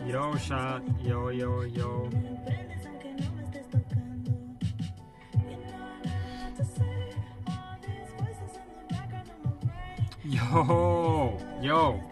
Yo, shot. Yo, yo, yo. Yo, yo.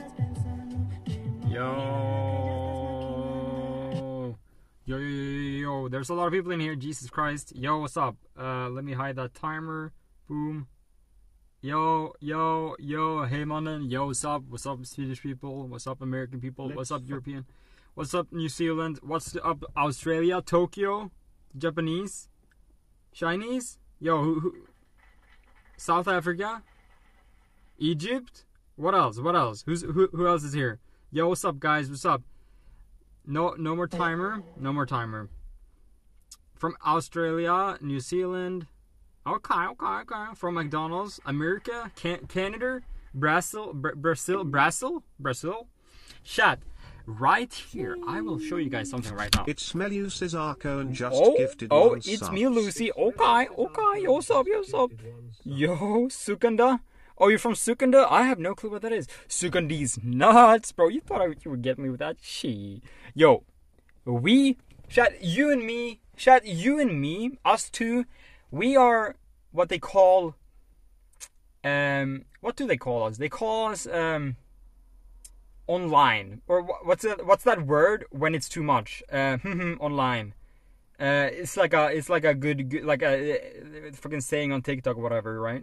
Yo. Yo. There's a lot of people in here. Jesus Christ. Yo, what's up? Let me hide that timer. Boom. Yo. Hey, mannen. Yo, what's up? What's up, Swedish people? What's up, American people? What's up, European? What's up, New Zealand? What's up, Australia? Tokyo? Japanese? Chinese? Yo, who? South Africa? Egypt? What else? Who else is here? Yo, what's up, guys? What's up? No more timer. No more timer. From Australia, New Zealand. Okay. From McDonald's, America, Canada, Brazil. Chat. Right here, I will show you guys something right now. It's Melu, says Arco, and just gifted one it's sub. me, Lucy. Okay. Yo, what's up? Yo, Sukanda. Oh, you're from Sukanda? I have no clue what that is. Sukandi's nuts, bro. You thought you would get me with that? Yo, you and me, us two, we are what they call, what do they call us? They call us, online. Or what's that word when it's too much? Online. It's like a good like a fucking saying on TikTok or whatever, right?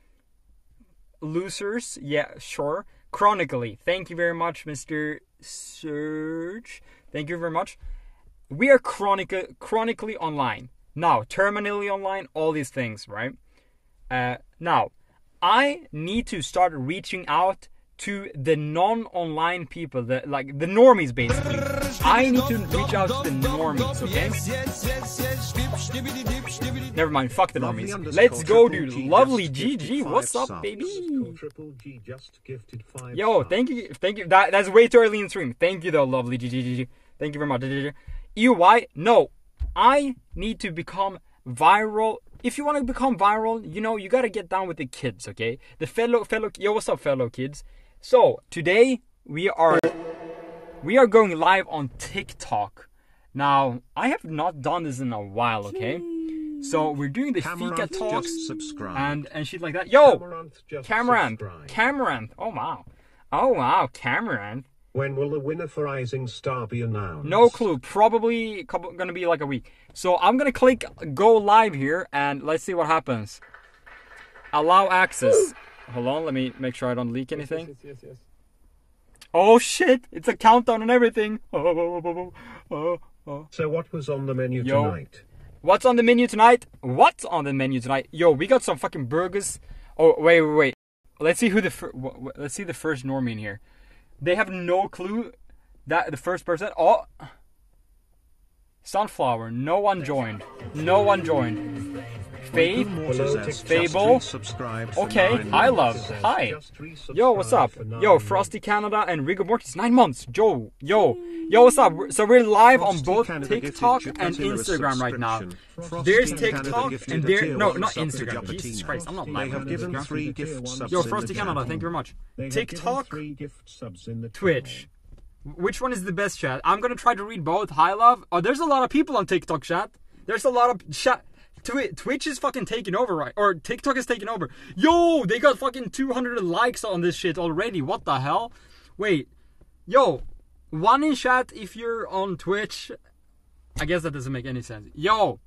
Losers, yeah, sure. Chronically, thank you very much, Mr. Surge. Thank you very much. We are chronically online. Now, terminally online, all these things, right? Now, I need to start reaching out to the non-online people, the normies, basically. I need to reach out to the normies, okay? Never mind, fuck the normies. Let's go, dude. Lovely GG, what's up, baby? Yo, thank you. That's way too early in the stream. Thank you, though, lovely GG. Thank you very much. EY, no. I need to become viral. If you want to become viral, you gotta get down with the kids, okay? The fellow, yo, what's up, fellow kids? So, today, we are going live on TikTok. Now, I have not done this in a while, okay? So, we're doing the Fika talks and shit like that. Yo! Cameron! Oh, wow, Cameron. When will the winner for Rising Star be announced? No clue. Probably gonna be like a week. So, I'm gonna click go live here, and let's see what happens. Allow access. Hold on, let me make sure I don't leak anything. Yes. Oh shit, it's a countdown and everything. So what was on the menu tonight? What's on the menu tonight? Yo, we got some fucking burgers. Oh, wait. Let's see who let's see the first normie in here. They have no clue that the first person. Oh, Sunflower. No one joined. Faith, Fable, okay, I love, hi, yo, what's up, yo, Frosty Canada and Rigor Mortis, 9 months, yo, what's up, so we're live on both TikTok and Instagram right now. There's TikTok and not Instagram, Jesus Christ, I'm not live on Instagram. Yo, Frosty Canada, thank you very much. TikTok, Twitch. Which one is the best, chat? I'm gonna try to read both. Hi, love. Oh, there's a lot of people on TikTok, chat. There's a lot of chat. Twitch is fucking taking over, right? Or TikTok is taking over. Yo, they got fucking 200 likes on this shit already. What the hell? Wait. Yo, one in chat if you're on Twitch. I guess that doesn't make any sense. Yo.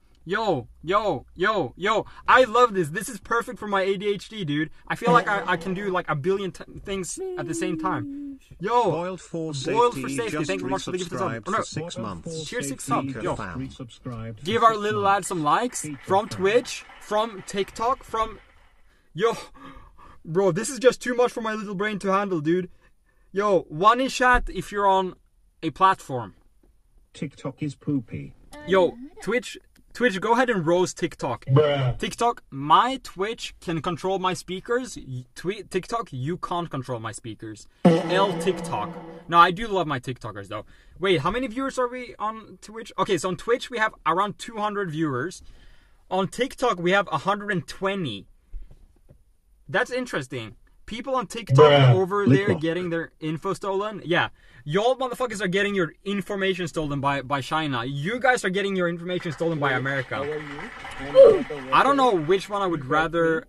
I love this. This is perfect for my ADHD, dude. I feel like I can do like a billion things at the same time. Yo, Boiled for Safety. Thank you very much for the gift of sub. No, 6 months. Cheers, 6 subs. Yo, give our little lad some likes from Twitch, from TikTok, Yo, bro, this is just too much for my little brain to handle, dude. Yo, one in chat if you're on a platform. TikTok is poopy. Yo, Twitch, go ahead and roast TikTok. Bruh. TikTok, my Twitch can control my speakers. TikTok, you can't control my speakers. TikTok. No, I do love my TikTokers though. Wait, how many viewers are we on Twitch? Okay, so on Twitch we have around 200 viewers. On TikTok we have 120. That's interesting. people on TikTok over there Lick getting their info stolen. Yeah, y'all motherfuckers are getting your information stolen by China. You guys are getting your information stolen by America. I don't know which one I would rather.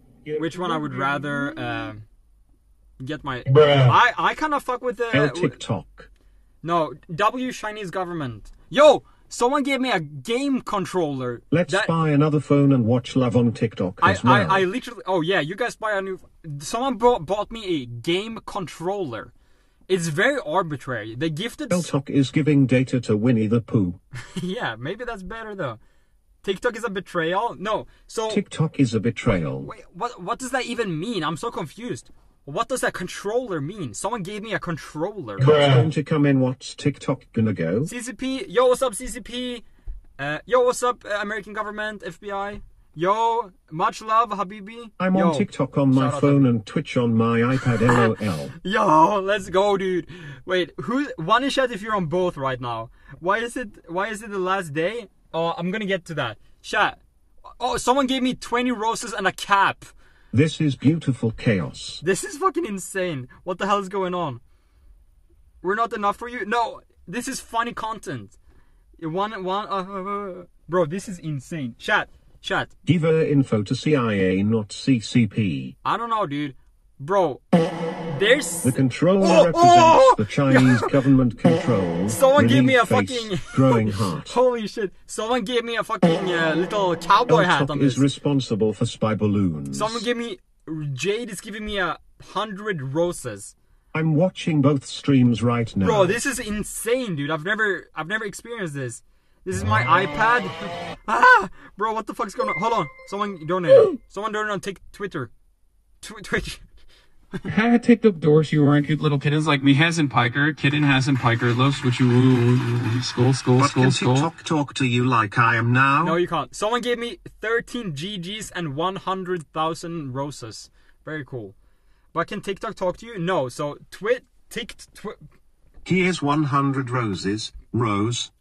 Get my. I kind of fuck with the. TikTok. No, Chinese government. Yo, someone gave me a game controller. Let's buy another phone and watch Love on TikTok as well. I literally. Oh yeah, you guys buy a new. Someone bought me a game controller. It's very arbitrary. They gifted. TikTok is giving data to Winnie the Pooh. Yeah, maybe that's better though. TikTok is a betrayal? No. So TikTok is a betrayal. Wait, what does that even mean? I'm so confused. What does that controller mean? Someone gave me a controller. What's going to come in? What's TikTok gonna go? CCP, yo, what's up, CCP? Yo, what's up, American government, FBI? Yo, much love, Habibi. I'm on TikTok on my phone and Twitch on my iPad. LOL. Yo, let's go, dude. Wait, one is chat if you're on both right now. Why is it the last day? Oh, I'm gonna get to that. Chat. Oh, someone gave me 20 roses and a cap. This is beautiful chaos. This is fucking insane. What the hell is going on? We're not enough for you? No, this is funny content. Bro, this is insane. Chat. Give her info to CIA, not CCP. I don't know, dude. Bro, there's... The controller represents the Chinese government control. Someone gave me a fucking... growing heart. Holy shit. Someone gave me a fucking little cowboy hat on this. Is responsible for spy balloons. Someone gave me... Jade is giving me 100 roses. I'm watching both streams right now. Bro, this is insane, dude. I've never experienced this. This is my iPad. Bro, what the fuck's going on? Hold on. Someone donated. Someone donated on Twitter. Twitch. TikTok doors, you weren't cute little kittens like me. Hasn't Piker, kitten hasn't Piker, loves what you skull. Can TikTok talk to you like I am now? No, you can't. Someone gave me 13 GGs and 100,000 roses. Very cool. But can TikTok talk to you? No. So Here's 100 roses. Rose.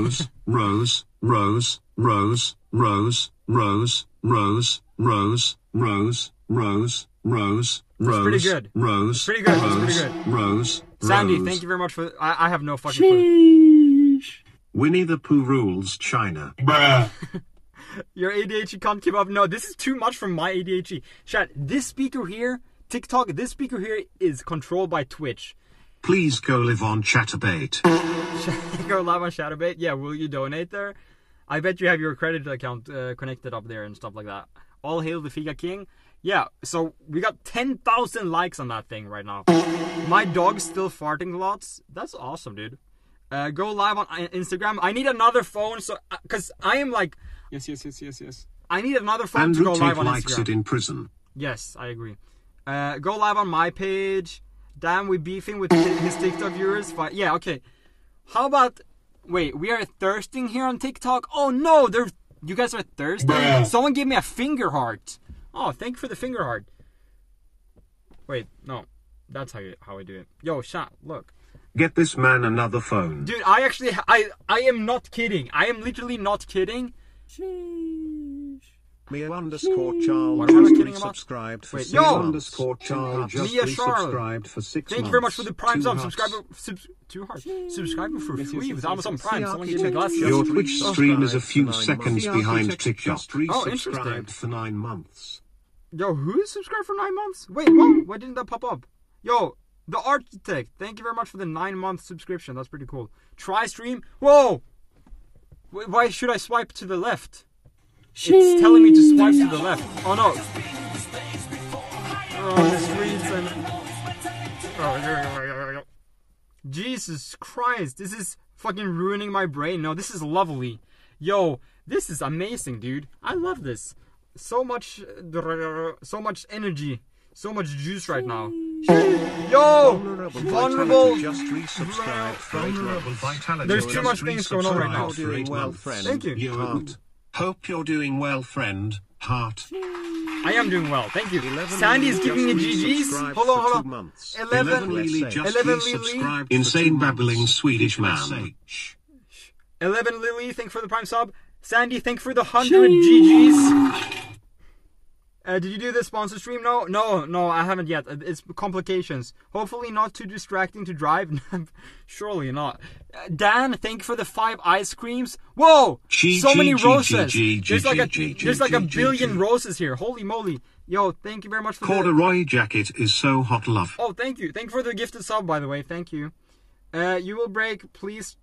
That's pretty good. Rose. Pretty good. Rose. Sandy, thank you very much for... I have no fucking clue. Winnie the Pooh rules China. Bruh. Your ADHD can't keep up. No, this is too much from my ADHD. Chat, this speaker here, TikTok, this speaker here is controlled by Twitch. Please go live on Chaturbate. Go live on Chaturbate? Yeah, will you donate there? I bet you have your credit account connected up there and stuff like that. All hail the Figa King. Yeah, so we got 10,000 likes on that thing right now. My dog's still farting lots. That's awesome, dude. Go live on Instagram. I need another phone, so because I am like... Yes. I need another phone Andrew to go live on Instagram. likes it in prison. Yes, I agree. Go live on my page. Damn, we beefing with his TikTok viewers. Yeah, okay. How about... Wait, we are thirsting here on TikTok? Oh no, you guys are thirsty? Bruh. Someone gave me a finger heart. Oh, thank you for the finger heart. Wait, no. That's how I do it. Yo, chat, look. Get this man another phone. Dude, I am not kidding. I am literally not kidding. Mia_Charles What am I kidding about? subscribed for Wait, 6 yo! Charles just Mia Charles. subscribed for 6 Thank you very much for the Prime sub. Subscribing for free with Amazon Prime. Someone gave me glasses. Your Twitch stream is a few seconds behind TikTok. Oh, interesting. Subscribed for 9 months. Yo, who subscribed for 9 months? Wait, what? Why didn't that pop up? Yo, the Architect. Thank you very much for the 9-month subscription. That's pretty cool. Try stream. Whoa! Why should I swipe to the left? It's telling me to swipe to the left. Oh no. Oh, the streets and... Oh, Jesus Christ. This is fucking ruining my brain. No, this is lovely. Yo, this is amazing, dude. I love this. So much energy. So much juice right now. Yo! Vulnerable. Just resubscribed for There's too much things going on right now. Doing well, friend. Thank you. Heart. Hope you're doing well, friend. Heart. I am doing well, thank you. Sandy is giving me GGs. Hold on. 11 Lily. Insane babbling Swedish man. 11 Lily, thank you for the Prime sub. Sandy, thank you for the 100 GGs. Did you do the sponsor stream? No, I haven't yet. It's complications. Hopefully not too distracting to drive. Surely not. Dan, thank you for the 5 ice creams. Whoa! So many roses. There's like a billion roses here. Holy moly. Yo, thank you very much for Corduroy jacket is so hot, love. Oh, thank you. Thank you for the gifted sub, by the way. Thank you. You will break, please.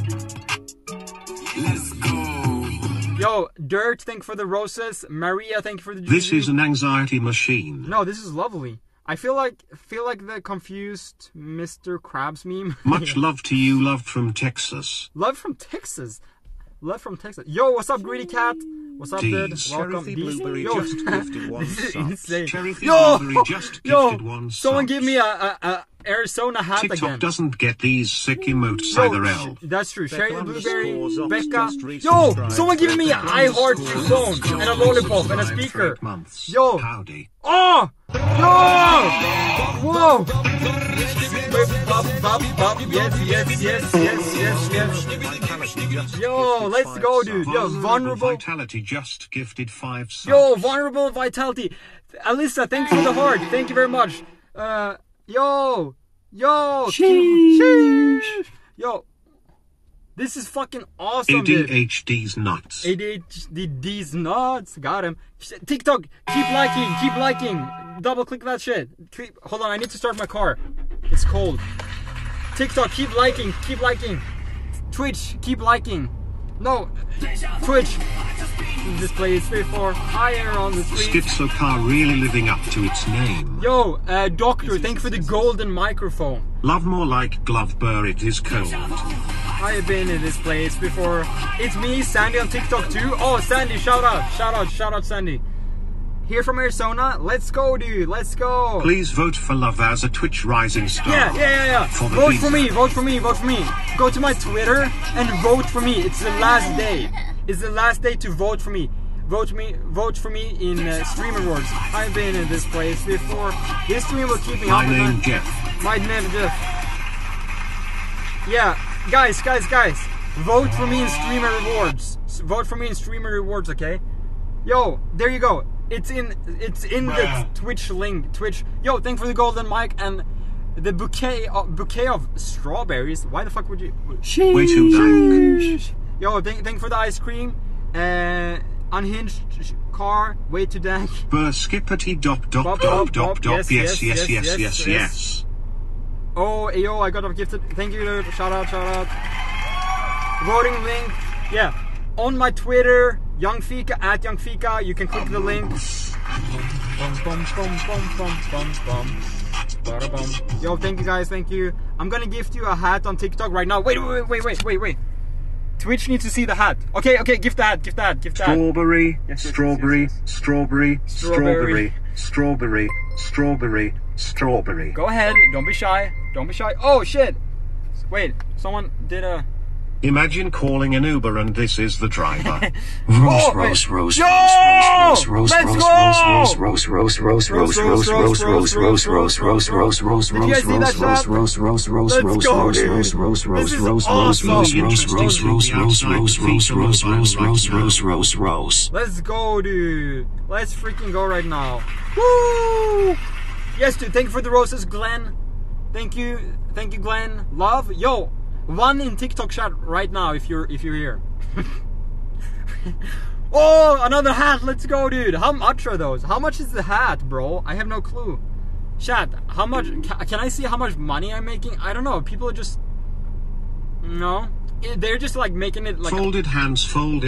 Let's go. Yo, Dirt, thank you for the roses. Maria, thank you for the GG. This is an anxiety machine. No, this is lovely. I feel like the confused Mr. Krabs meme. Much love to you, love from Texas. Love from Texas. Love from Texas. Yo, what's up, Greedy Cat? What's up, dude? Welcome. Blueberry Yo, just gifted one this is sub. insane. Blueberry just gifted one someone sub. give me a Arizona hat TikTok again. doesn't get these sick emotes either, L. That's true. Sherry the Blueberry, _Zox Becca. just Yo, resubscribed someone to give me an Becca iHeart _ phone and a lollipop and a for speaker. 8 months. Yo. Howdy. Oh! Yo! Whoa! Bop. Yes. Yo, let's go, dude. Yo, vulnerable. Vitality just gifted 5 subs. Yo, vulnerable vitality. Alyssa, thank you for the heart. Thank you very much. Yo. Sheesh. Yo. This is fucking awesome, dude. ADHD's nuts. ADHD's nuts. Got him. TikTok, keep liking. Double click that shit. Hold on, I need to start my car. It's cold. TikTok, keep liking. Twitch, keep liking. No, Twitch. Display is 3-4 higher on the street. Schizo car really living up to its name. Yo, Doctor, thank you for the golden microphone. Love more like glove burr, it is cold. I have been in this place before. It's me, Sandy, on TikTok too. Oh, Sandy, shout out, Sandy. Here from Arizona. Let's go, dude. Let's go. Please vote for Love as a Twitch rising star. Yeah. Vote for me. Go to my Twitter and vote for me. It's the last day. It's the last day to vote for me. Vote for me in Stream Awards. I've been in this place before. This stream will keep me up. My name Jeff. My name Jeff. Yeah, guys. Vote for me in Streamer Rewards. Vote for me in Streamer Rewards, okay? Yo, there you go. It's in the Twitch link. Twitch. Yo, thank for the golden mic and the bouquet of strawberries. Why the fuck would you? Way too dank. Yo, thank for the ice cream. Unhinged car. Way too dank. Skippity dop. Yes. Oh, yo, I got a gifted. Thank you, dude. Shout out. Voting link. Yeah, on my Twitter. Young Fika at Young Fika. You can click the link. Yo, thank you guys. Thank you. I'm gonna gift you a hat on TikTok right now. Wait. Twitch needs to see the hat. Okay. Gift the hat. Strawberry. Yes. Strawberry. Go ahead. Don't be shy. Oh shit. Wait. Someone did a. Imagine calling an Uber and this is the driver. Roast. Let's go, dude. Let's freaking go right now. Woo! Yes, dude. Thank you for the roses, Glenn. Thank you, Glenn. Love, yo. One in TikTok chat right now if you're here. Oh, another hat. Let's go, dude. How much are those? How much is the hat, bro? I have no clue. Chat, how much? Can I see how much money I'm making? I don't know. People are just... No. They're just like making it like... Folded hands. Young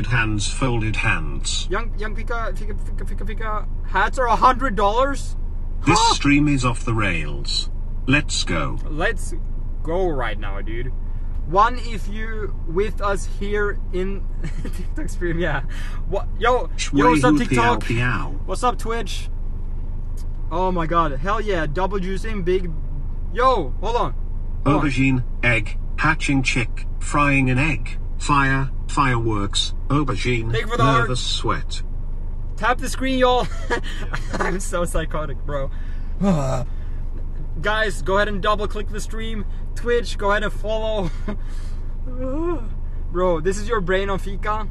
Pika. Hats are $100? This stream is off the rails. Let's go. Let's go right now, dude. One if you with us here in TikTok stream, yeah. Yo, what's up TikTok? What's up Twitch? Oh my god, hell yeah, double juicing, big... Yo, hold on. Aubergine, egg, hatching chick, frying an egg, fireworks, aubergine, Thank you for the nervous sweat. Tap the screen, y'all. I'm so psychotic, bro. Guys, go ahead and double click the stream. Twitch, go ahead and follow. Bro, this is your brain on Fika?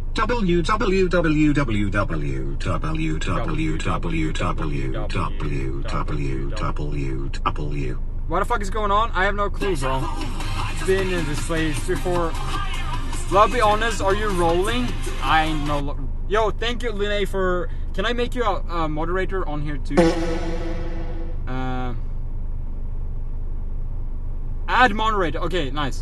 www. What the fuck is going on? I have no clue, bro. Been in this place before. Let's be honest, are you rolling? I know. Yo, thank you, Linnae, for... Can I make you a moderator on here too? Add moderator. Okay, nice.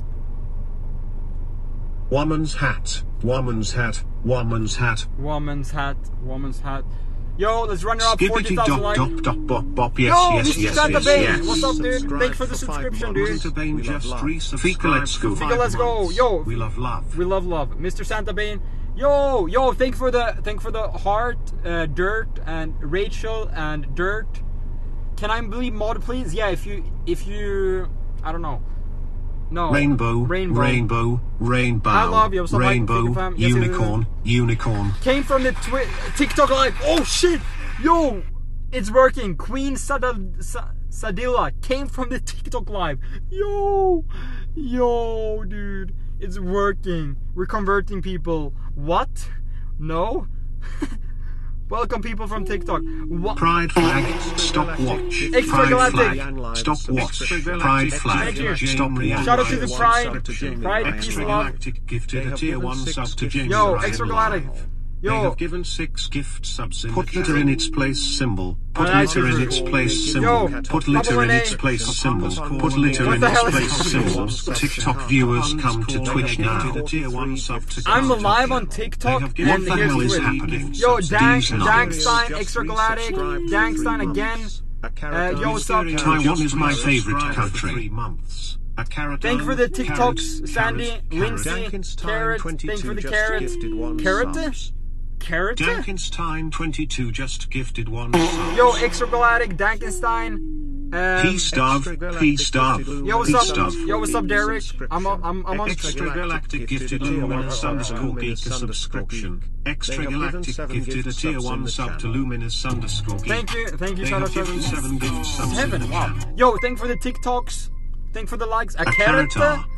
Woman's hat. Woman's hat. Woman's hat. Woman's hat. Woman's hat. Yo, let's run her up 40,000 likes. Yes, Yo, yes, Mr. yes, Santa yes, Bane. yes. What's up, dude? Thanks for the subscription, dude. Fika, let's go. Fika, let's go. Yo, we love love. We love love. Mr. Santa Bane. Yo, thank for the heart, Dirt, and Rachel and Dirt. Can I be mod, please? Yeah, if you, I don't know. No. Rainbow. I love you. So Rainbow. Yes, Unicorn. Came from the TikTok live. Oh shit! Yo, it's working. Queen Sadilla came from the TikTok live. Yo, dude, it's working. We're converting people. What? No. Welcome people from TikTok. What? Pride flag, stop watch. Extra Galactic. Stop watch. Pride flag, stop watch. Shout out to the Pride. Pride, peace Extra and love. Galactic gifted a tier 1 sub to James. Yo, Ryan Extra Galactic. Live. Yo. They have given 6 gift subs. Put litter in its place symbol. Put Alright, litter in dude. its place Yo, symbol. Put litter in Papa its Renee. place symbol. Put litter What in the its hell is place this? symbol. TikTok viewers come to Twitch now. I'm live on TikTok What and the here's hell is Twitch. happening? Yo, These Dankstein, Extra Galactic, Dankstein again. Yo, what's up? Taiwan is my favorite country. Thank you for the TikToks, Sandy, Lindsay, Carrot. Thank you for the carrot. Carrot? Dankenstein 22 just gifted 1 sub. Yo, Extra Galactic, Dankenstein. Peace dove. Yo, what's up? Yo, what's up, Derek? I'm on. Extra Galactic gifted Luminous underscore geek a subscription. Extra Galactic gifted a tier 1 sub to Luminous underscore geek. Thank you, They shout out have given 7 gift subs. 7, wow. Yo, thank you for the TikToks. Thank you for the likes. A carrot.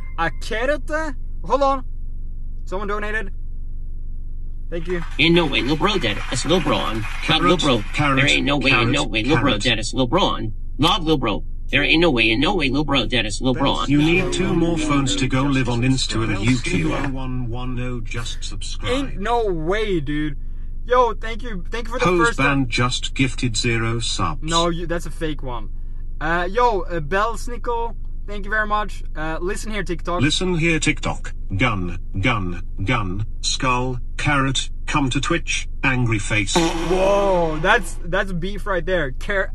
Hold on. Someone donated. Thank you. Ain't no way, Lil Bro dead. That's Lil Bro on. Love Lil Bro. There ain't no way, Lil Bro dead. That's Lil Bro on. Love Lil Bro. There ain't no way, Lil Bro dead. That's Lil Bro on. You need 2 more phones to go live on Insta and YouTube. 110 just subscribe. Ain't no way, dude. Yo, thank you for the first Band just gifted 0 subs. No, that's a fake one. Yo, Belsnickel, thank you very much. Listen here, TikTok. Listen here, TikTok. Gun, skull, carrot, come to Twitch, angry face. Whoa, that's beef right there. Carrot?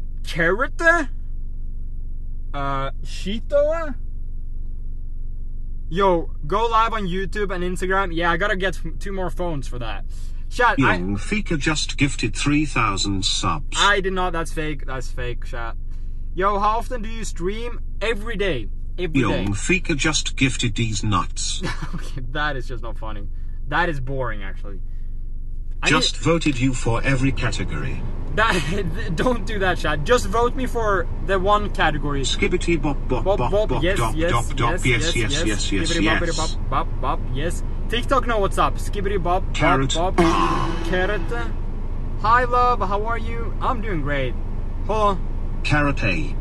Shito? Yo, go live on YouTube and Instagram. Yeah, I gotta get 2 more phones for that. Chat, Young Fika just gifted 3,000 subs. I did not. That's fake, chat. Yo, how often do you stream? Every day. Young Fika just gifted these nuts. Okay, that is just not funny. That is boring, actually. Just voted you for every category. Don't do that, chat. Just vote me for the one category. Skibbity bop bop bop bop bop yes. Yes. Bop, yes. TikTok know what's up. Skibbity bop, Carrot. bop, carrot. Hi, love. How are you? I'm doing great. Hold on. Carrot A.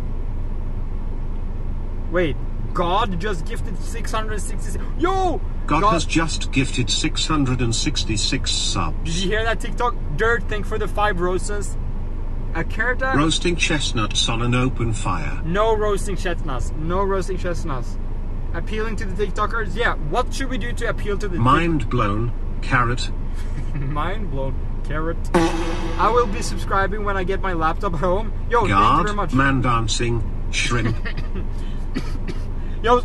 Wait. God just gifted 666. Yo! God has just gifted 666 subs. Did you hear that, TikTok? Dirt, thank for the 5 roses. A carrot. Roasting chestnuts on an open fire. No roasting chestnuts. No roasting chestnuts. Appealing to the TikTokers? Yeah. What should we do to appeal to the Mind blown. Carrot. Mind blown. Carrot. I will be subscribing when I get my laptop home. Yo, Guard, thank you very much. man dancing, shrimp. Yo.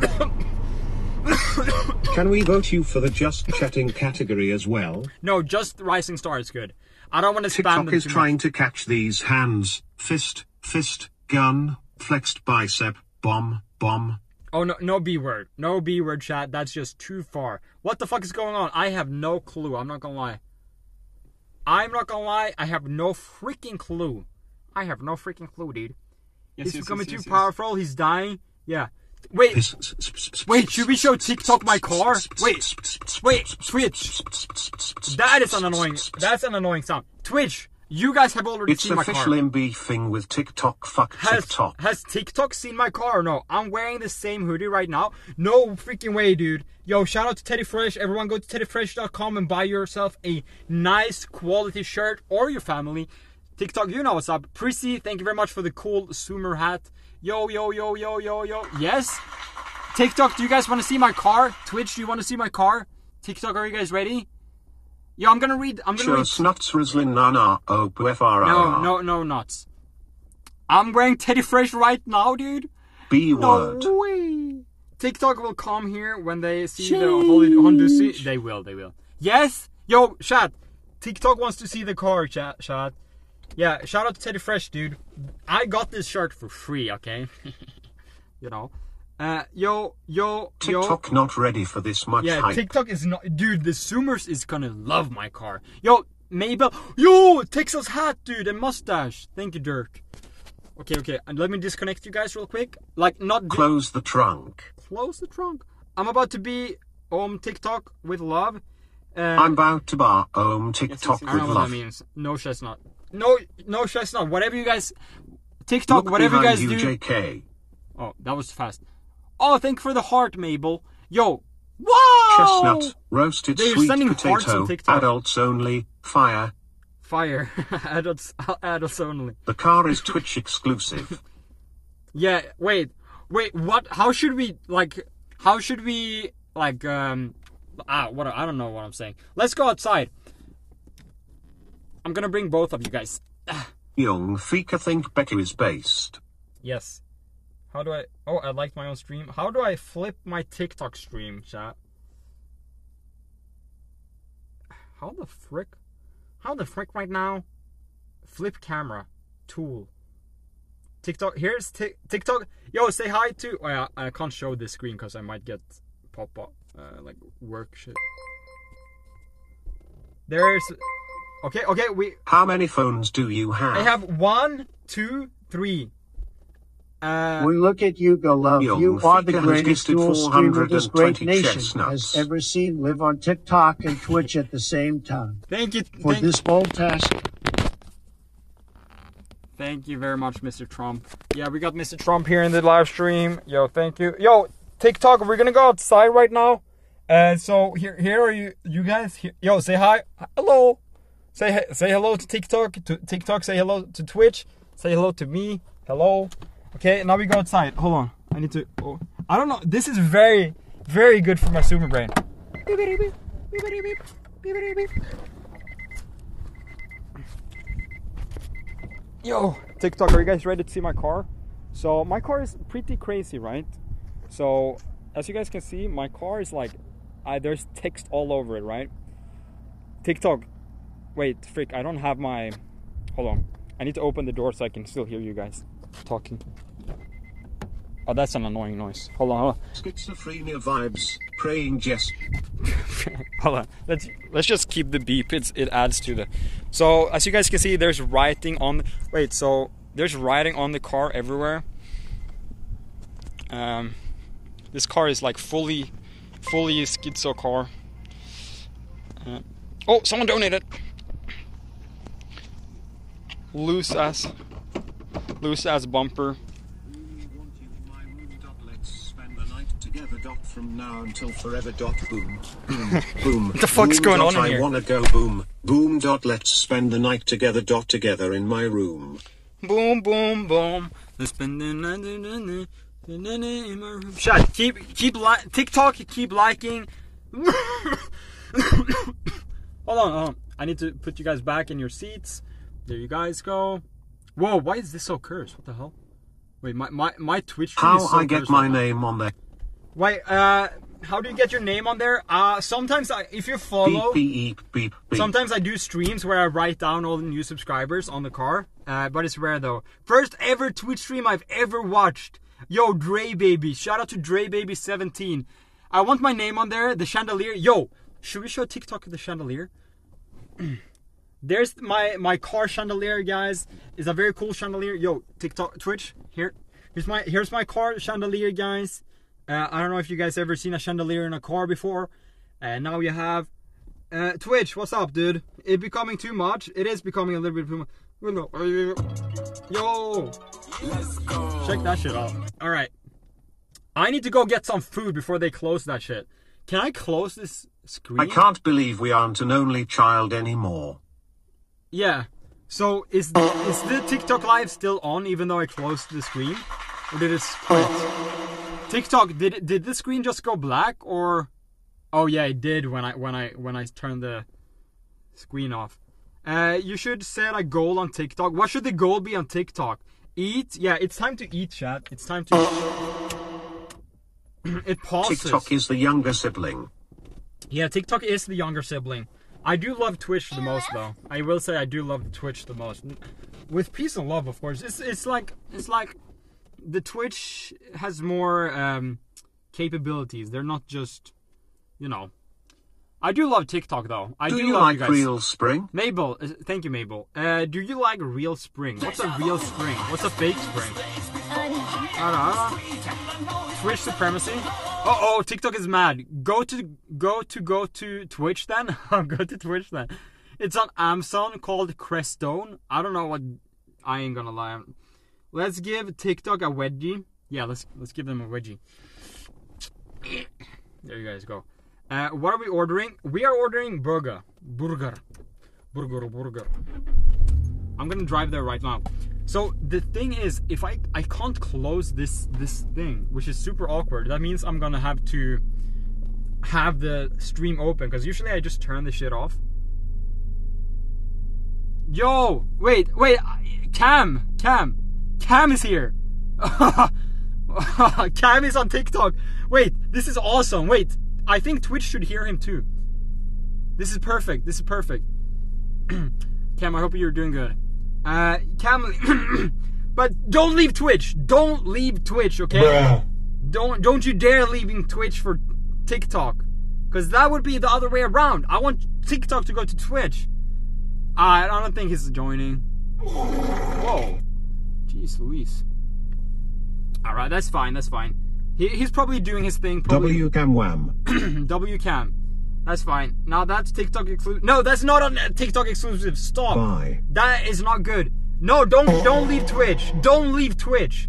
Can we vote you for the just chatting category as well? No, just Rising Star is good. I don't want to spam TikTok them is too trying much. to catch these hands. Fist, gun, flexed bicep, bomb. Oh, no B word. No B word, chat. That's just too far. What the fuck is going on? I have no clue. I'm not gonna lie. I have no freaking clue. Dude. He's becoming too powerful. He's dying. Yeah. Wait, should we show TikTok my car? Wait, Twitch. That's an annoying sound. Twitch, you guys have already seen my car. It's officially beefing with TikTok. Fuck TikTok. Has TikTok seen my car or no? I'm wearing the same hoodie right now. No freaking way, dude. Yo, shout out to Teddy Fresh. Everyone go to teddyfresh.com and buy yourself a nice quality shirt, or your family. TikTok, you know what's up. Prissy, thank you very much for the cool Zoomer hat. Yo. Yes? TikTok, do you guys want to see my car? Twitch, do you want to see my car? TikTok, are you guys ready? Yo, I'm gonna read. Nuts Rislin Nana OPFR. No nuts. I'm wearing Teddy Fresh right now, dude. B word. No way. TikTok will come here when they see the Holy Hondusi. They will. Yes? Yo, chat. TikTok wants to see the car, chat. Yeah, shout out to Teddy Fresh, dude. I got this shirt for free, okay? You know. TikTok not ready for this much hype. TikTok is not. Dude, the Zoomers is gonna love my car. Yo, Mabel. Yo, Texas hat, dude, and mustache. Thank you, Dirk. Okay. And let me disconnect you guys real quick. Like, not. Close the trunk. Close the trunk. I'm about to be TikTok with love. I'm about to bar TikTok with love. I don't know what that means. No, chestnut. No, chestnut. Whatever you guys. TikTok, look whatever you guys do. JK. Oh, that was fast. Oh, thank you for the heart, Mabel. Yo. Wow! Chestnut, roasted sweet potato, adults only, fire. adults only. The car is Twitch exclusive. Yeah, wait, what? How should we, what? I don't know what I'm saying. Let's go outside. I'm gonna bring both of you guys. Young Fika think Becky is based. Yes. How do I... Oh, I liked my own stream. How do I flip my TikTok stream, chat? How the frick right now? Flip camera. Tool. TikTok. Here's TikTok. Yo, say hi to... Oh, yeah, I can't show this screen because I might get pop-up. Like, work shit. There's... Okay, How many phones do you have? I have 1, 2, 3. We look at you, go love. You are the greatest dual streamer this great nation has ever seen. Live on TikTok and Twitch at the same time. Thank you. For this bold task. Thank you very much, Mr. Trump. Yeah, we got Mr. Trump here in the live stream. Yo, thank you. Yo, TikTok, we're gonna go outside right now. So here are you guys. Yo, say hi. Hello. Say hello to TikTok. Say hello to Twitch. Say hello to me. Hello. Okay, now we go outside. Hold on. I need to... Oh, I don't know. This is very, very good for my Zoomer brain. Yo, TikTok, are you guys ready to see my car? So, my car is pretty crazy, right? So, as you guys can see, my car is like... there's text all over it, right? TikTok. Wait, frick, I don't have my... Hold on. I need to open the door so I can still hear you guys talking. Oh, that's an annoying noise. Hold on. Schizophrenia vibes, praying Jess. Hold on. Let's just keep the beep. It adds to the... So, as you guys can see, there's writing on... Wait, so there's writing on the car everywhere. This car is like fully schizo car. Oh, someone donated. Loose ass bumper. Let's spend the night together. From now until forever. Boom. Boom. What the fuck's going on in here? I wanna go boom. Boom. Let's spend the night together. Together in my room. Boom. Let's spend the night in my room. Shut. Keep TikTok. Keep liking. Hold on. I need to put you guys back in your seats. There you guys go. Whoa, why is this so cursed? What the hell? Wait, my Twitch stream is so I get my name on there? Wait, how do you get your name on there? Sometimes if you follow... Beep. Sometimes I do streams where I write down all the new subscribers on the car. But it's rare though. First ever Twitch stream I've ever watched. Yo, Dre Baby. Shout out to Dre Baby 17. I want my name on there. The chandelier. Yo, should we show TikTok the chandelier? There's my car chandelier, guys. It's a very cool chandelier. Yo, TikTok, Twitch, here's my car chandelier, guys. I don't know if you guys ever seen a chandelier in a car before. Now you have Twitch. What's up, dude? It becoming too much. It is becoming a little bit too much. Yo, let's go. Check that shit out. All right, I need to go get some food before they close that shit. Can I close this screen? I can't believe we aren't an only child anymore. Yeah. So is the TikTok live still on even though I closed the screen, or did it quit? TikTok, did the screen just go black, or? Oh yeah, it did when I turned the screen off. You should set a goal on TikTok. What should the goal be on TikTok? Eat? Yeah, it's time to eat, chat. It's time to It pauses. TikTok is the younger sibling. Yeah, TikTok is the younger sibling. I do love Twitch the most, though. I will say I do love Twitch the most. With peace and love, of course. It's like the Twitch has more capabilities. They're not just, you know. I do love TikTok, though. I do you love like you guys. Real Spring? Mabel, thank you, Mabel. Do you like Real Spring? What's a real spring? What's a fake spring? Twitch supremacy. Oh, TikTok is mad. Go to Twitch then. Go to Twitch then. It's on Amazon called Crestone. I don't know what. I ain't gonna lie. Let's give TikTok a wedgie. Yeah, let's give them a wedgie. There you guys go. What are we ordering? We are ordering burger. I'm gonna drive there right now. So the thing is, if I can't close this thing, which is super awkward, that means I'm gonna have to have the stream open, because usually I just turn the shit off. Yo, wait, Cam is here. Cam is on TikTok. Wait, this is awesome. Wait, I think Twitch should hear him too. This is perfect. Cam, I hope you're doing good. Cam, but don't leave Twitch. Don't leave Twitch, okay? Bruh. Don't you dare leaving Twitch for TikTok, because that would be the other way around. I want TikTok to go to Twitch. I don't think he's joining. Whoa, jeez Louise. All right, that's fine. He's probably doing his thing. WCam Wham. WCam. That's fine. Now that's TikTok exclusive. No, that's not on TikTok exclusive. Stop. Bye. That is not good. No, don't leave Twitch. Don't leave Twitch.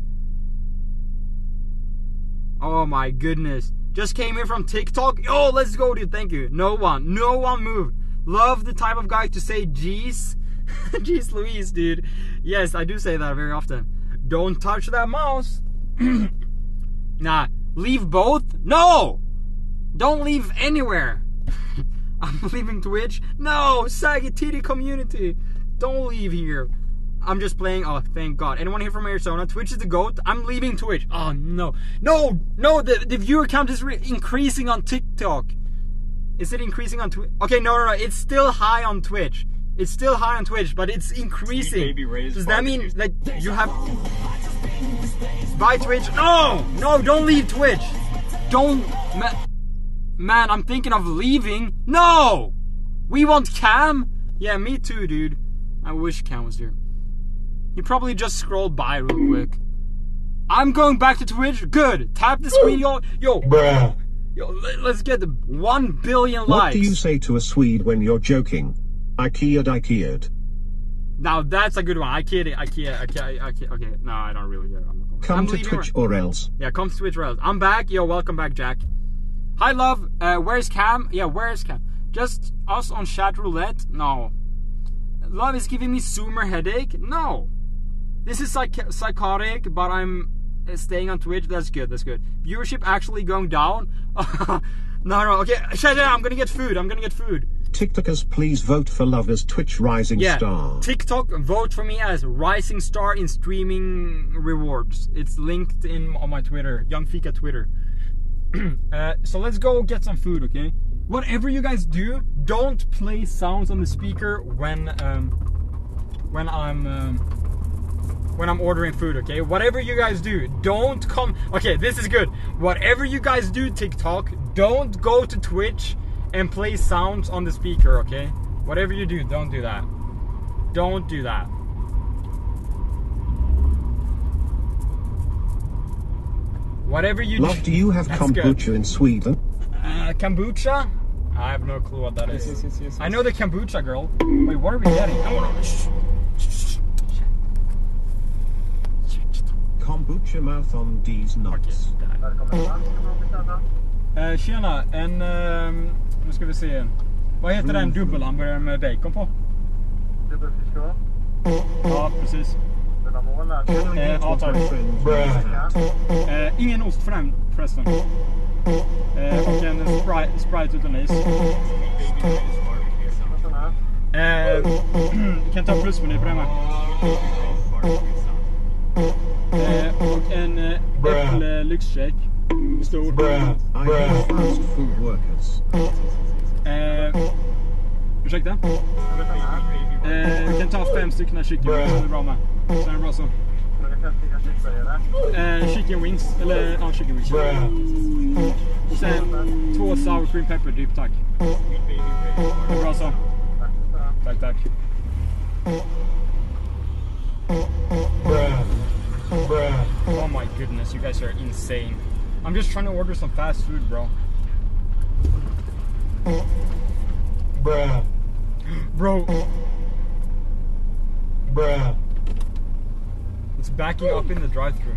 Oh my goodness. Just came in from TikTok. Oh, let's go, dude. Thank you. No one moved. Love the type of guy to say jeez. Jeez Louise, dude. Yes, I do say that very often. Don't touch that mouse. Nah, leave both? No! Don't leave anywhere. I'm leaving Twitch. No, saggy titty community. Don't leave here. I'm just playing. Oh, thank God. Anyone here from Arizona? Twitch is the GOAT. I'm leaving Twitch. Oh, no. No, the viewer count is increasing on TikTok. Is it increasing on Twitch? Okay, no. It's still high on Twitch. It's still high on Twitch, but it's increasing. Does that mean that you have... Buy Twitch? No, don't leave Twitch. Don't... Man, I'm thinking of leaving. No! We want Cam? Yeah, me too, dude. I wish Cam was here. He probably just scrolled by real quick. I'm going back to Twitch. Good. Tap the screen, yo. Bruh. Yo, let's get the 1 billion likes. What do you say to a Swede when you're joking? Ikea'd. Now that's a good one. I kid. Okay, no, I don't really get it. Come to Twitch or else. Yeah, come to Twitch or else. I'm back. Yo, welcome back, Jack. Hi, love. Where's Cam? Yeah, where's Cam? Just us on chat roulette? No. Love is giving me Zoomer headache? No. This is psychotic, but I'm staying on Twitch. That's good. Viewership actually going down? No. Okay, shut up. I'm gonna get food. TikTokers, please vote for Love as Twitch Rising Star. TikTok, vote for me as Rising Star in streaming rewards. It's linked in on my Twitter, Young Fika Twitter. So let's go get some food, okay? Whatever you guys do, don't play sounds on the speaker when I'm ordering food, okay? Whatever you guys do, don't come... Okay, this is good. Whatever you guys do, TikTok, don't go to Twitch and play sounds on the speaker, okay? Whatever you do, don't do that. Don't do that. Whatever you Love, do you have kombucha in Sweden? Kombucha? I have no clue what that is. Yes. I know the kombucha girl. Wait, what are we getting? Kombucha mouth on these nuts. Tjena, nu ska vi se. Vad heter den dubbelhamburgare med bacon på? Dubbelfiskal. Ja, precis. Ja, tack. Ingen ost för den förresten. Och en Sprite utan is. Kan ta plusmeny på den här. Och en lyxshake. Stor. Fast food workers. Ursäkta? Vi kan ta 5 stycken chicken wings, det är bra med. Så är det bra så. Chicken wings, eller ja, chicken wings. Och sen 2 sour cream pepper dip, tack. Det är bra så. Tack. Oh my goodness, you guys are insane. I'm just trying to order some fast food, bro. Bro. It's backing up in the drive-thru.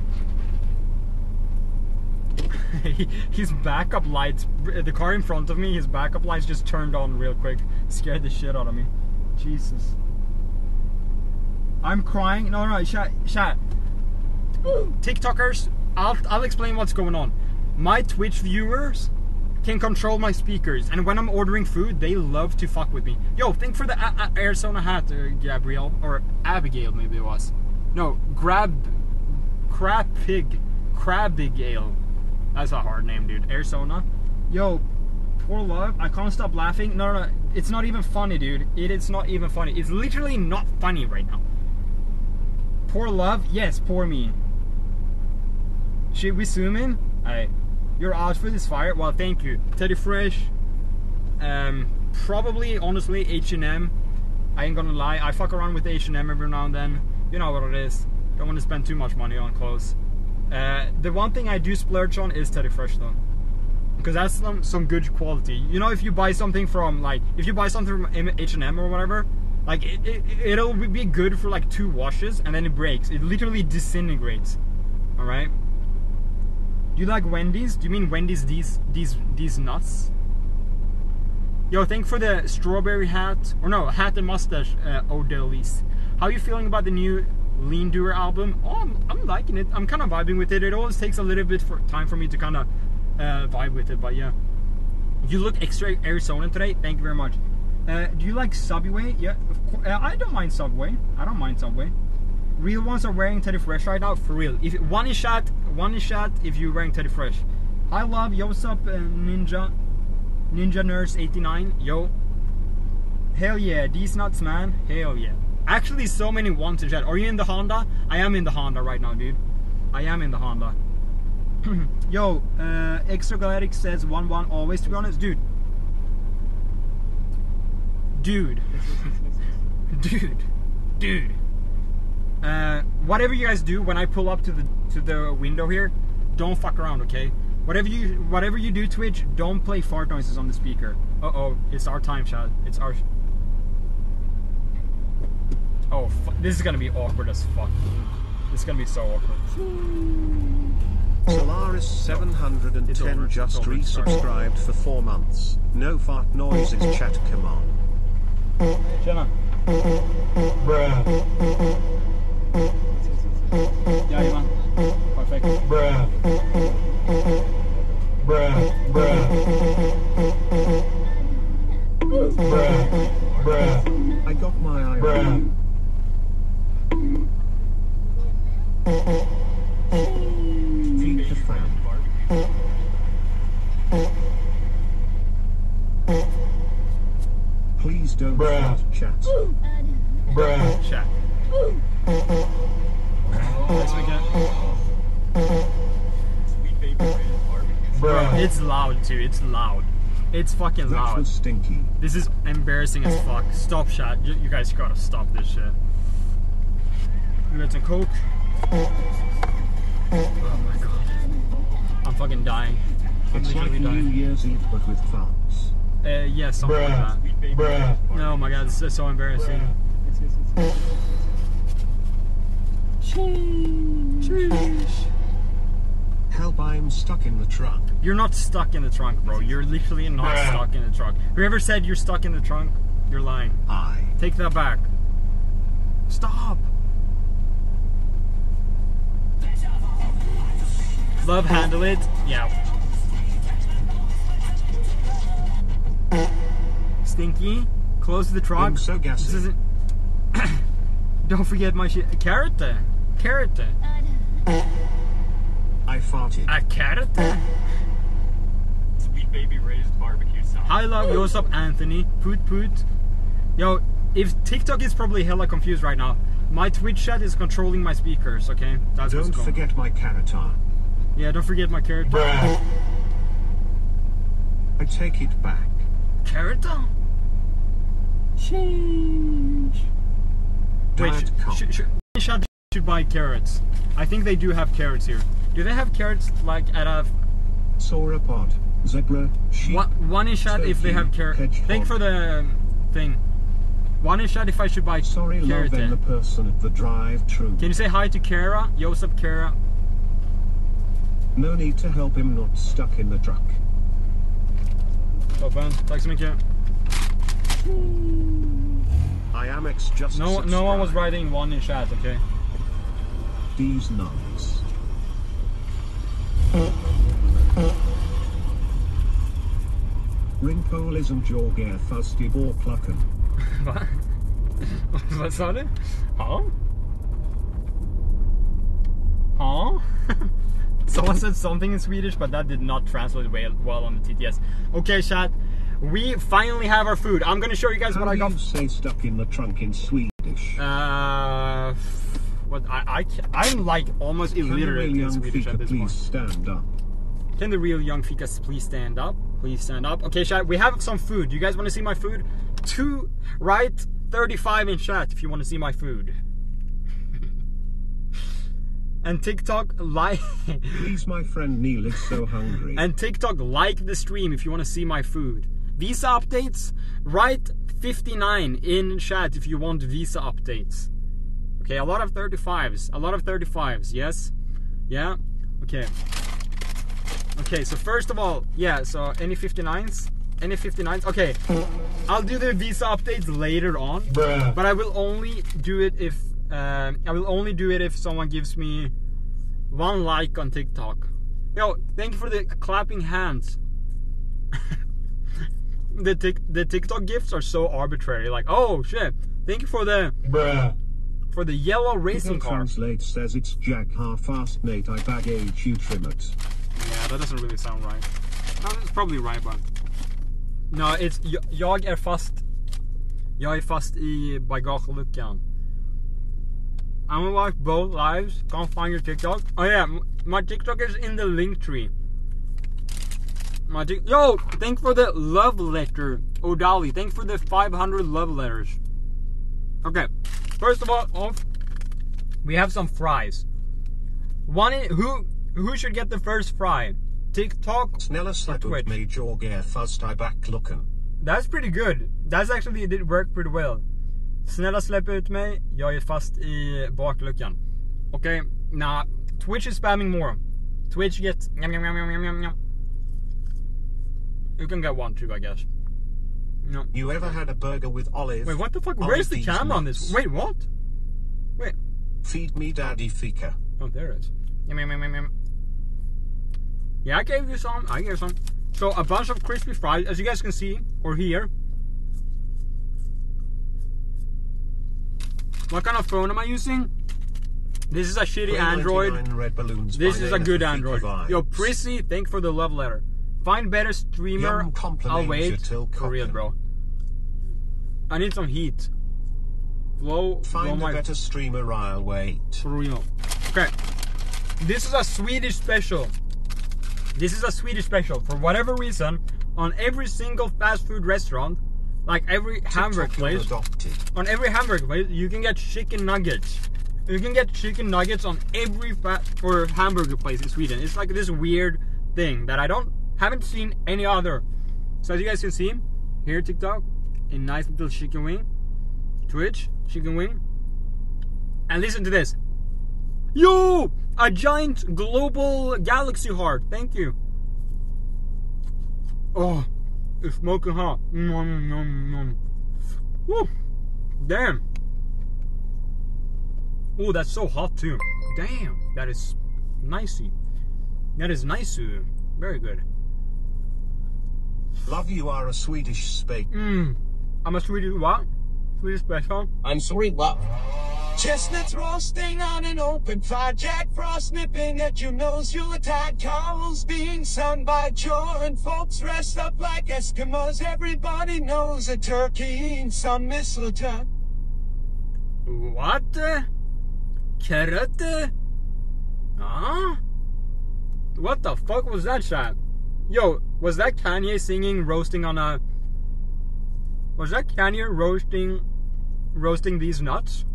His backup lights, the car in front of me, his backup lights just turned on real quick. Scared the shit out of me. Jesus. I'm crying. No, chat. TikTokers, I'll explain what's going on. My Twitch viewers can control my speakers, and when I'm ordering food, they love to fuck with me. Yo, think for the Arizona hat, Gabrielle, or Abigail, maybe it was. No, Crabbigail. That's a hard name, dude. Arizona. Yo, poor love. I can't stop laughing. No. It's not even funny, dude. It's not even funny. It's literally not funny right now. Poor love. Yes, poor me. Should we zoom in? Alright. Your outfit is fire. Well, thank you. Teddy Fresh. Probably, honestly, H&M. I ain't gonna lie. I fuck around with H&M every now and then. You know what it is. Don't want to spend too much money on clothes. The one thing I do splurge on is Teddy Fresh though, because that's some good quality. You know, if you buy something from H&M or whatever, like it'll be good for like 2 washes and then it breaks. It literally disintegrates. All right. Do you like Wendy's? Do you mean Wendy's these nuts? Yo, thank for the strawberry hat, or no, hat and mustache, Odelis. How are you feeling about the new Lean Doer album? Oh, I'm liking it. I'm kind of vibing with it. It always takes a little bit for time for me to kind of vibe with it, but yeah. You look extra Arizona today. Thank you very much. Do you like Subway? Yeah, of course. I don't mind Subway. Real ones are wearing Teddy Fresh right now, for real. If one is shot if you're wearing Teddy Fresh. Hi love, yo, what's up, Ninja Nurse 89, yo. Hell yeah, these nuts, man. Hell yeah. Actually, so many ones in chat. Are you in the Honda? I am in the Honda right now, dude. I am in the Honda. Yo, Extra Galactic says 1-1 always, to be honest. Dude. Whatever you guys do when I pull up to the window here, don't fuck around, okay? Whatever you do, Twitch, don't play fart noises on the speaker. Uh-oh, it's our time, chat. It's our... Oh, this is gonna be awkward as fuck. This is gonna be so awkward. Solaris 710 just resubscribed for 4 months. No fart noises, chat, come on. Tjena. Jajamän. Perfekt. I got my eye on you. Feed the fan. Please don't fart, chat. Chat. It's loud too. It's loud. It's fucking loud. That was stinky. This is embarrassing as fuck. Stop, chat. You guys gotta stop this shit. We got some Coke. Oh my god. I'm fucking dying. It's like New Year's Eve, but with farts. Yeah, something like that. Bruh. Oh my god, this is so embarrassing. Sheesh. Help, I'm stuck in the trunk. You're not stuck in the trunk, bro. You're literally not stuck in the trunk. Whoever said you're stuck in the trunk, you're lying. Take that back. Stop. Love, handle it. Yeah. Stinky, close the trunk. So gassy. This isn't. Don't forget my shit. Carrot. Carrot. I farted. A carrot. Sweet baby raised barbecue sauce. Hi, love. Yo, what's up, Anthony? Poot. Yo, if TikTok is probably hella confused right now, my Twitch chat is controlling my speakers. Okay, that's Don't what's going. forget my carrot. Yeah, don't forget my carrot. Bruh. I take it back. Carrot. Sheesh. Wait, should buy carrots. I think they do have carrots here. Do they have carrots like at a sauropod, zebra, sheep? One in chat if they have carrots. Thank you for the thing. One in chat if I should buy Sorry, carrot. Sorry, the person at the drive-thru. Can you say hi to Kara? Yo, what's up, Kara? No need to help him not stuck in the truck. Toppen, tack så mycket. I am just no one was writing one in chat, okay? These nuns. Ringpolism Jorger Fusty Borklucken. Va? Vad sa du? Ja? Ja? Someone said something in Swedish, but that did not translate well on the TTS. Okay, chat. We finally have our food. I'm gonna show you guys what I got. How do you say stuck in the trunk in Swedish? What I'm like almost illiterate in Swedish at this point. Please stand up. Can the real young Fikas please stand up? Please stand up. Okay, chat. We have some food. Do you guys want to see my food? Write 35 in chat if you want to see my food. And TikTok like. Please, my friend Neil is so hungry. And TikTok like the stream if you want to see my food. Visa updates. Write 59 in chat if you want visa updates. Okay, a lot of 35s. A lot of 35s. Yes. Yeah. Okay. Okay. So first of all, yeah. So any 59s? Any 59s? Okay. I'll do the visa updates later on. Bruh. But I will only do it if someone gives me 1 like on TikTok. Yo, thank you for the clapping hands. The TikTok gifts are so arbitrary. Like, oh shit! Thank you for the Bruh. For the yellow racing car. Translate says it's Jack fast Nate I baggage you trim it. Yeah, that doesn't really sound right. No, it's probably right, but no, it's jag är fast I bagageluckan. I'm gonna watch both lives. Can't find your TikTok. Oh yeah, my TikTok is in the link tree. Yo, thank for the love letter, O'Dali. Thank for the 500 love letters. Okay, first of all, we have some fries. Who should get the first fry? TikTok Snälla släpp ut mig Jorger fast I backlucken. That's pretty good. That's actually, it did work pretty well. Snälla släpp ut mig, jag är fast I bakluckan. Okay, nah, Twitch is spamming more. Twitch gets yum, yum, yum, yum, yum, yum. You can get one too, I guess. No. You ever had a burger with olive? Wait, what the fuck? Where's the camera on this? Wait, what? Wait. Feed me daddy fika. Oh, there it is. Yum, yum, yum, yum, yum. Yeah, I gave you some. I gave some. So, a bunch of crispy fries, as you guys can see, or hear. What kind of phone am I using? This is a shitty Android. Red balloons this is a good Android. Yo, Prissy, thank for the love letter. Find better streamer. I'll wait. For real, bro. I need some heat. Find a better streamer. I'll wait. For real. Okay. This is a Swedish special. This is a Swedish special. For whatever reason, on every single fast food restaurant, like every hamburger place, on every hamburger place, you can get chicken nuggets. You can get chicken nuggets on every hamburger place in Sweden. It's like this weird thing that I haven't seen any other. So as you guys can see here, TikTok, a nice little chicken wing, Twitch chicken wing, and listen to this. Yo, a giant global galaxy heart. Thank you. Oh, it's smoking hot. Woo, damn. Oh, that's so hot too. Damn, that is nicey. That is nice. Very good. Love, you are a Swedish spake. I'm a Swedish what? Swedish special. I'm sorry, love. Chestnuts roasting on an open fire, Jack Frost nipping at your nose, Yuletide carols being sung by Joe, and folks dressed up like Eskimos. Everybody knows a turkey and some mistletoe. What? Karate? Huh? What the fuck was that shot? Yo, was that Kanye singing roasting on a... Was that Kanye roasting these nuts?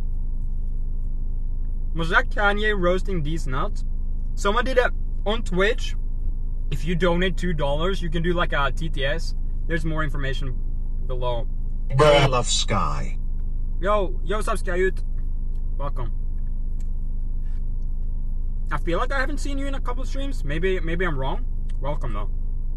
Was that Kanye roasting these nuts? Someone did it on Twitch. If you donate $2, you can do like a TTS. There's more information below. I love Sky. Yo, what's up, Skyut? Welcome. I feel like I haven't seen you in a couple of streams. Maybe I'm wrong. Welcome though.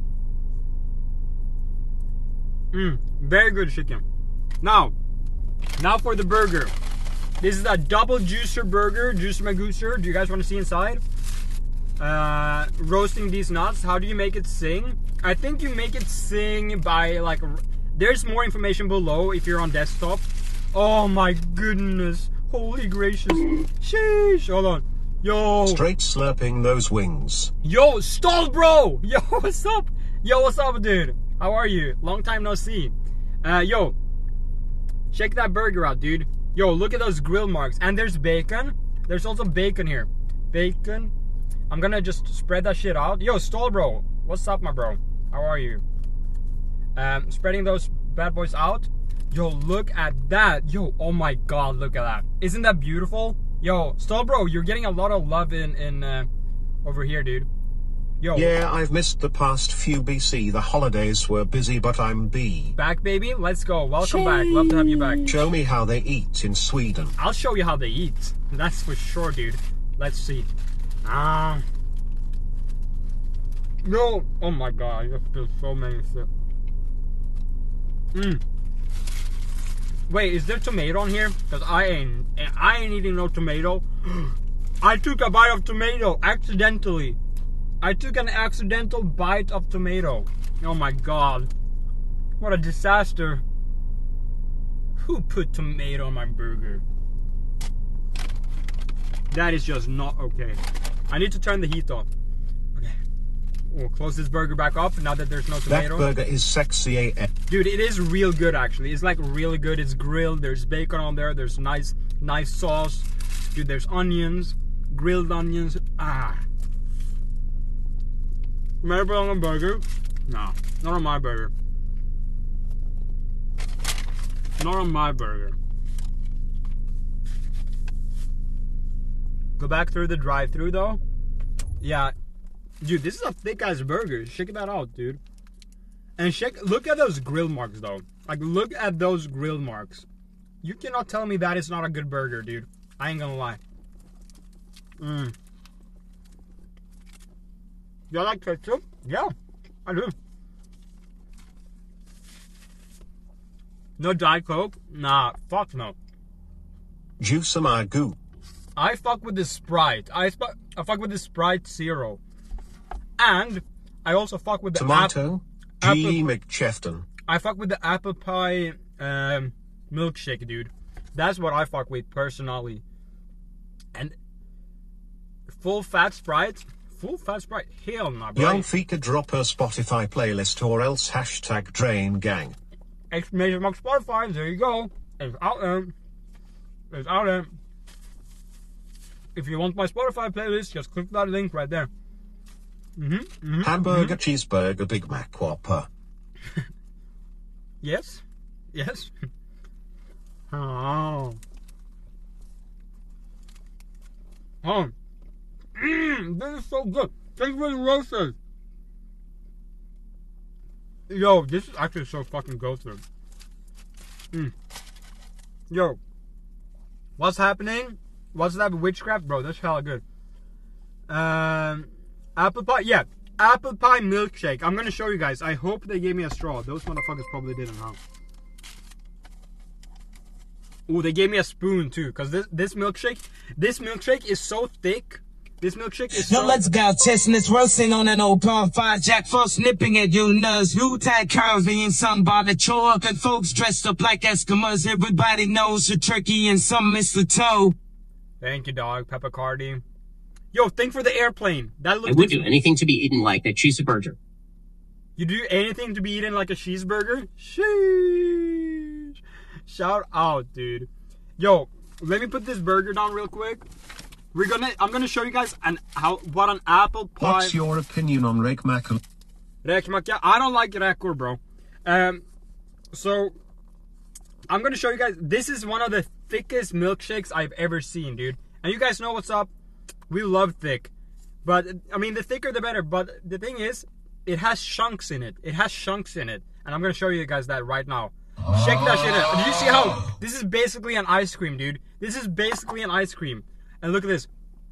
Very good chicken. Now for the burger. This is a double juicer burger, Juicer Magooser. Do you guys want to see inside? Roasting these nuts. How do you make it sing? I think you make it sing by like. There's more information below if you're on desktop. Oh my goodness! Holy gracious! Sheesh! Hold on. Yo. Straight slurping those wings. Yo, stall, bro. Yo, what's up? Yo, what's up, dude? How are you? Long time no see. Yo, check that burger out, dude. Yo, look at those grill marks. And there's bacon. There's also bacon here. Bacon. I'm gonna just spread that shit out. Yo, stall, bro. What's up, my bro? How are you? Spreading those bad boys out. Yo, look at that. Yo, oh my god, look at that. Isn't that beautiful? Yo, stall, bro, you're getting a lot of love in over here, dude. Yo. Yeah, I've missed the past few BC. The holidays were busy, but I'm back, baby. Let's go. Welcome back. Love to have you back. Show me how they eat in Sweden. I'll show you how they eat. That's for sure, dude. Let's see. No. Oh my god, I just feel so many shit. Wait, is there tomato on here? Cause I ain't eating no tomato. I took a bite of tomato accidentally. I took an accidental bite of tomato. Oh my god. What a disaster. Who put tomato on my burger? That is just not okay. I need to turn the heat off. Okay. We'll close this burger back up now that there's no tomato. That burger is sexy AF. Dude, it is real good actually. It's like really good. It's grilled. There's bacon on there. There's nice sauce. Dude, there's onions. Grilled onions. Maybe on a burger? No, not on my burger. Not on my burger. Go back through the drive-thru though. Yeah, dude, this is a thick ass burger. Check that out, dude. And look at those grill marks though. Like, look at those grill marks. You cannot tell me that is not a good burger, dude. I ain't gonna lie. You like ketchup? Yeah, I do. No Diet Coke? Nah, fuck no. Juice my goo. I fuck with the Sprite. I fuck with the Sprite Zero. And I also fuck with the Tomato G. McChefton. I fuck with the apple pie milkshake, dude. That's what I fuck with personally. And full fat Sprite? Full fat Sprite? Hell no, bro. Young Fika drop her Spotify playlist or else hashtag Drain Gang. Exclamation mark Spotify, there you go. It's out there. It's out there. If you want my Spotify playlist, just click that link right there. Hamburger, cheeseburger, Big Mac, Whopper. Yes? Yes? Oh. Oh. This is so good. Thanks for the roses. Yo, this is actually so fucking go-through. Yo, what's happening? What's that witchcraft? Bro, that's hella good. Apple pie? Yeah, apple pie milkshake. I'm gonna show you guys. I hope they gave me a straw. Those motherfuckers probably didn't, huh? Ooh, they gave me a spoon too, cause this milkshake is so thick. This milkshake is so... Now let's go, chestnuts roasting on an open fire, Jack Frost nipping at your nose, Wu-Tang curls being sung by the chalk, and folks dressed up like Eskimos, everybody knows a turkey and some mistletoe. Thank you, dog, Peppa Cardi. Yo, thank for the airplane. That looks... I would do anything to be eaten like a cheeseburger. You do anything to be eaten like a cheeseburger? Sheesh. Shout out, dude. Yo, let me put this burger down real quick. I'm gonna show you guys what an apple pie. What's your opinion on räkmacka? Räkmacka? I don't like räkor, bro. So I'm gonna show you guys. This is one of the thickest milkshakes I've ever seen, dude. And you guys know what's up. We love thick, but I mean the thicker the better. But the thing is, it has chunks in it. It has chunks in it, and I'm gonna show you guys that right now. Check that shit out. Did you see how this is basically an ice cream, dude? This is basically an ice cream. And look at this.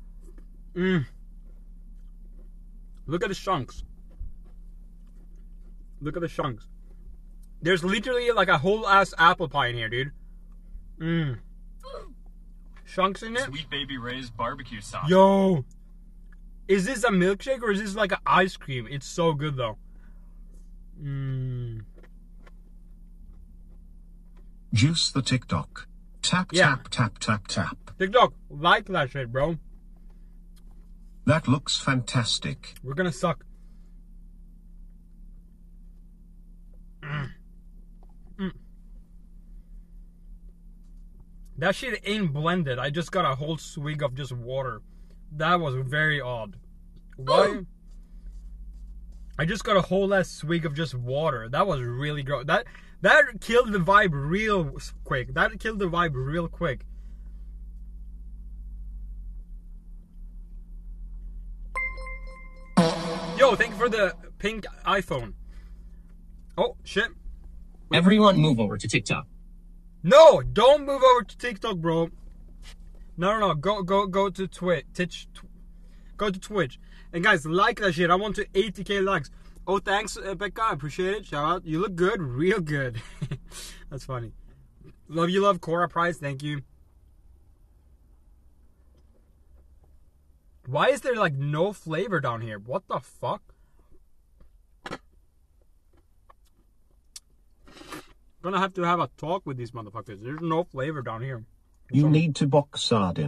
Look at the chunks. Look at the chunks. There's literally like a whole ass apple pie in here, dude. Chunks in it. Sweet Baby Ray's barbecue sauce. Yo. Is this a milkshake or is this like an ice cream? It's so good though. Juice the TikTok. Tap, tap, tap, tap, tap. TikTok, like that shit, bro. That looks fantastic. We're gonna suck. That shit ain't blended. I just got a whole swig of just water. That was very odd. Why? I just got a whole ass swig of just water. That was really gross. That killed the vibe real quick. That killed the vibe real quick. Yo, thank you for the pink iPhone. Oh, shit. Everyone move over to TikTok. No, don't move over to TikTok, bro. No. Go to Twitch. Go to Twitch. And guys, like that shit. I want to 80k likes. Oh, thanks, Becca. I appreciate it. Shout out. You look good. Real good. That's funny. Love you, love. Cora Price. Thank you. Why is there like no flavor down here? What the fuck? Gonna have to have a talk with these motherfuckers. There's no flavor down here. You need to box Adin.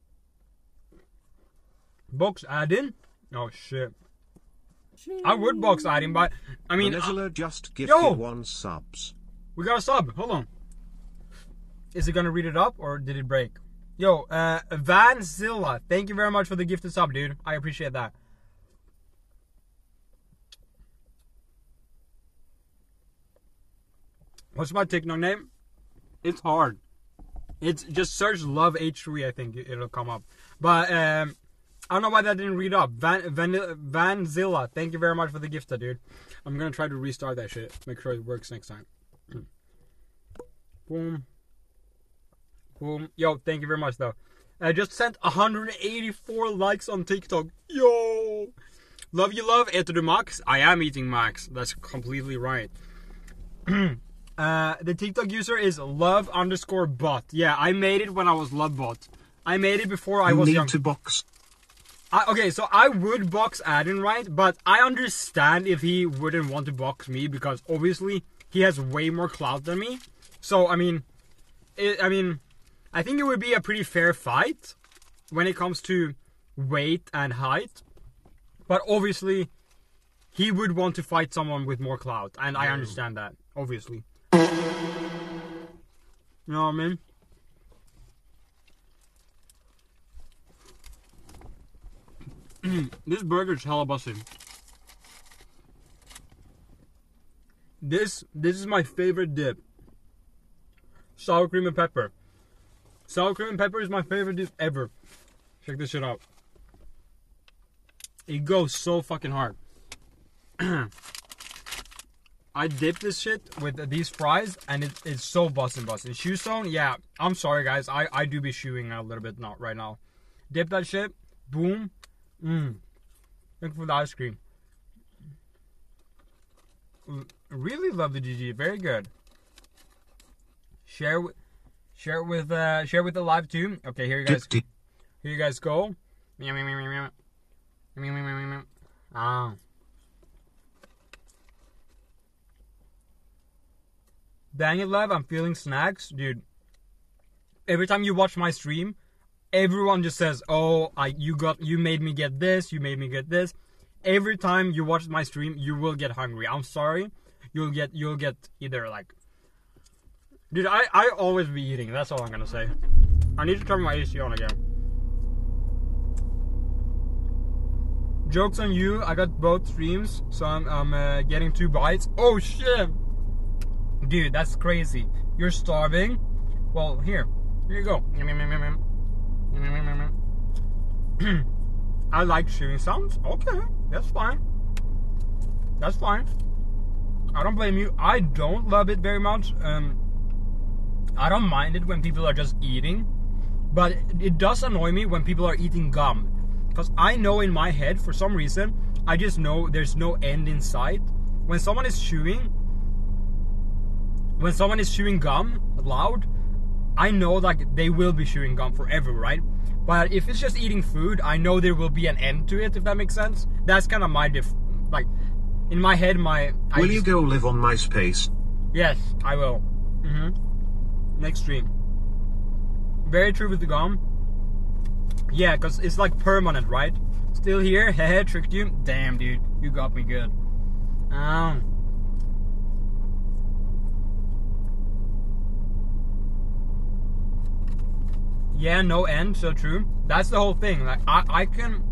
Box Adin? Oh shit. I would box Adin, but I mean just gifted 1 subs. We got a sub. Hold on. Is it gonna read it up or did it break? Yo, Van Zilla, thank you very much for the gifted sub, dude. I appreciate that. What's my TikTok name? It's hard. It's just search Love H3, I think it'll come up. But I don't know why that didn't read up. Van Zilla, thank you very much for the gift, dude. I'm gonna try to restart that shit. Make sure it works next time. Boom. Boom. Yo, thank you very much though. I just sent 184 likes on TikTok. Yo. Love you, love. Äter du Max? I am eating Max. That's completely right. The TikTok user is love_bot. Yeah, I made it when I was lovebot. I made it before I was young. You need to box. Okay, so I would box Adin, right? But I understand if he wouldn't want to box me because obviously he has way more clout than me. So I mean, I think it would be a pretty fair fight when it comes to weight and height. But obviously, he would want to fight someone with more clout, and I understand that, obviously. You know what I mean? This burger's hella busted. This is my favorite dip. Sour cream and pepper. Sour cream and pepper is my favorite dip ever. Check this shit out. It goes so fucking hard. I dip this shit with these fries, and it's so bussin'. Shoe Zone, yeah. I'm sorry, guys. I do be chewing a little bit not right now. Dip that shit. Boom. Look for the ice cream. Really love the GG. Very good. Share with the live too. Okay, here you guys. Here you guys go. Ah. Dang it, love. I'm feeling snacks, dude. Every time you watch my stream, everyone just says, "Oh, you made me get this. You made me get this." Every time you watch my stream, you will get hungry. I'm sorry. You'll get either like, dude. I always be eating. That's all I'm gonna say. I need to turn my AC on again. Joke's on you. I got both streams, so I'm getting 2 bites. Oh shit, dude, that's crazy. You're starving. Well, here you go. I like chewing sounds. Okay, that's fine. That's fine. I don't blame you. I don't love it very much. I don't mind it when people are just eating, but it does annoy me when people are eating gum, because I know in my head, for some reason, I just know there's no end in sight. When someone is chewing gum loud, I know like they will be chewing gum forever, right? But if it's just eating food, I know there will be an end to it, if that makes sense. That's kind of my like, in my head, Will you go live on MySpace? Yes, I will. Next stream. Very true with the gum. Yeah, because it's like permanent, right? Still here? Hehe, tricked you. Damn, dude. You got me good. Yeah, no end, so true. That's the whole thing. Like, I can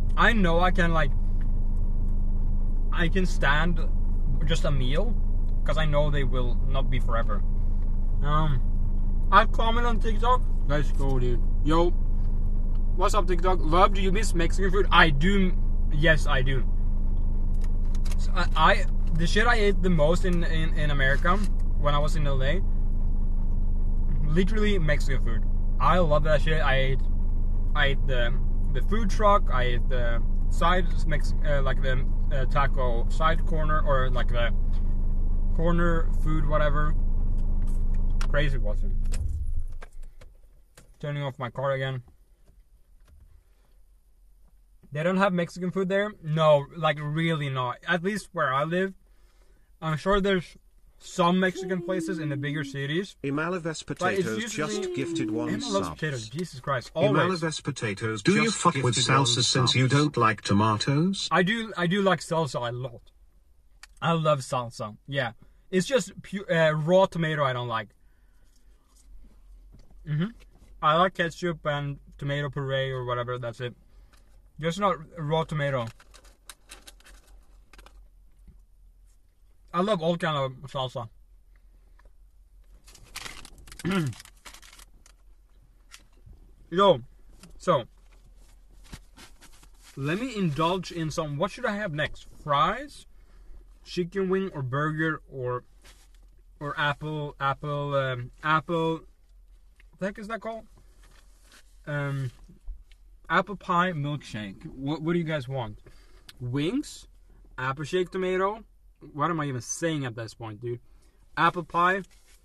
stand just a meal, because I know they will not be forever. I'll comment on TikTok. Let's go, dude. Yo, what's up, TikTok? Love, do you miss Mexican food? I do. Yes, I do. So the shit I ate the most in America when I was in LA, literally Mexican food. I love that shit. I ate the food truck. I ate the side like the taco side corner, or like the corner food, whatever. Crazy, wasn't it? Turning off my car again. They don't have Mexican food there? No, like really not. At least where I live. I'm sure there's some Mexican places in the bigger cities. Imalaves Potatoes just gifted 1 sub. Jesus Christ. Imalaves Potatoes. Do you fuck with salsa since you don't like tomatoes? I do like salsa a lot. I love salsa. Yeah. It's just raw tomato I don't like. I like ketchup and tomato puree or whatever, that's it. Just not raw tomato. I love all kind of salsa. Yo, so let me indulge in some. What should I have next? Fries, chicken wing, or burger, or apple. What the heck is that called? Apple pie milkshake. What do you guys want? Wings, apple shake tomato. What am I even saying at this point, dude? Apple pie,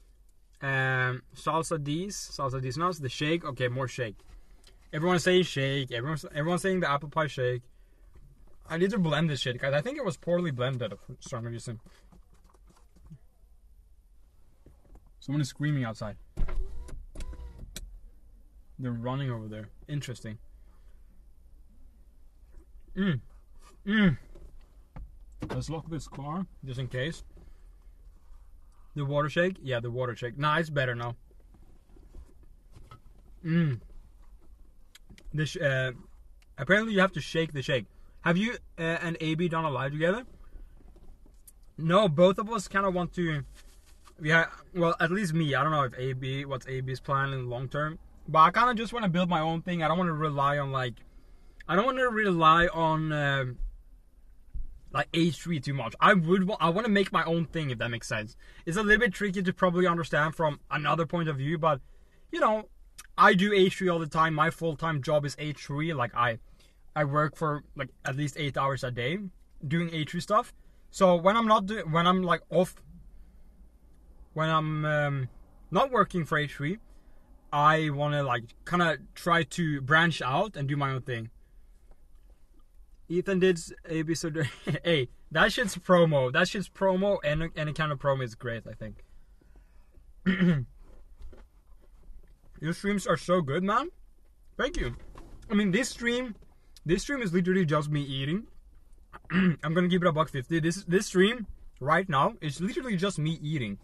salsa D's nuts, the shake. Okay, more shake. Everyone's saying shake. Everyone's saying the apple pie shake. I need to blend this shit, guys. I think it was poorly blended for some reason. Someone is screaming outside. They're running over there. Interesting. Let's lock this car, just in case. The water shake? Yeah, the water shake. Nah, it's better now. This, apparently you have to shake the shake. Have you and AB done a live together? No, both of us kind of want to... Yeah, well, at least me. I don't know if what's AB's plan in the long term. But I kind of just want to build my own thing. I don't want to rely on, like... I don't want to rely on like H3 too much. I want to make my own thing, if that makes sense. It's a little bit tricky to probably understand from another point of view, but you know, I do H3 all the time. My full-time job is H3. Like I work for like at least 8 hours a day doing H3 stuff. So when I'm not not working for H3, I want to like kind of try to branch out and do my own thing. Ethan did AB so hey, that shit's promo. That shit's promo, and any kind of promo is great, I think. Your streams are so good, man. Thank you. I mean, this stream is literally just me eating. I'm gonna give it a $1.50. This stream right now is literally just me eating.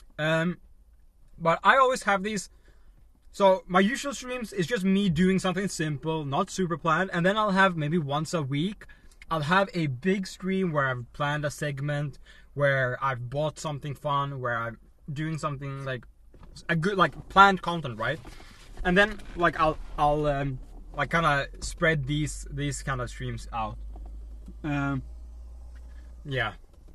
But I always have these. So my usual streams is just me doing something simple, not super planned, and then I'll have maybe once a week, I'll have a big stream where I've planned a segment, where I've bought something fun, where I'm doing something like a good like planned content, right? And then like I'll like kind of spread these kind of streams out. Yeah.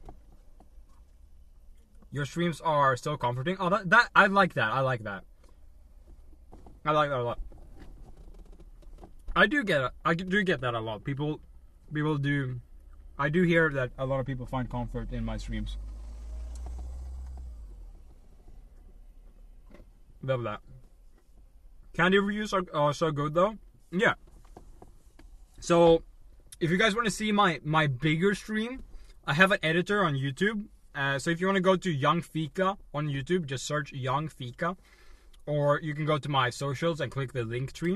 Your streams are so comforting. Oh, that I like that. I like that. I like that a lot. I do get that a lot. People do. I do hear that a lot of people find comfort in my streams. Love that. Candy reviews are so good though. Yeah. So, if you guys want to see my bigger stream, I have an editor on YouTube. So if you want to go to Young Fika on YouTube, just search Young Fika. Or you can go to my socials and click the link tree.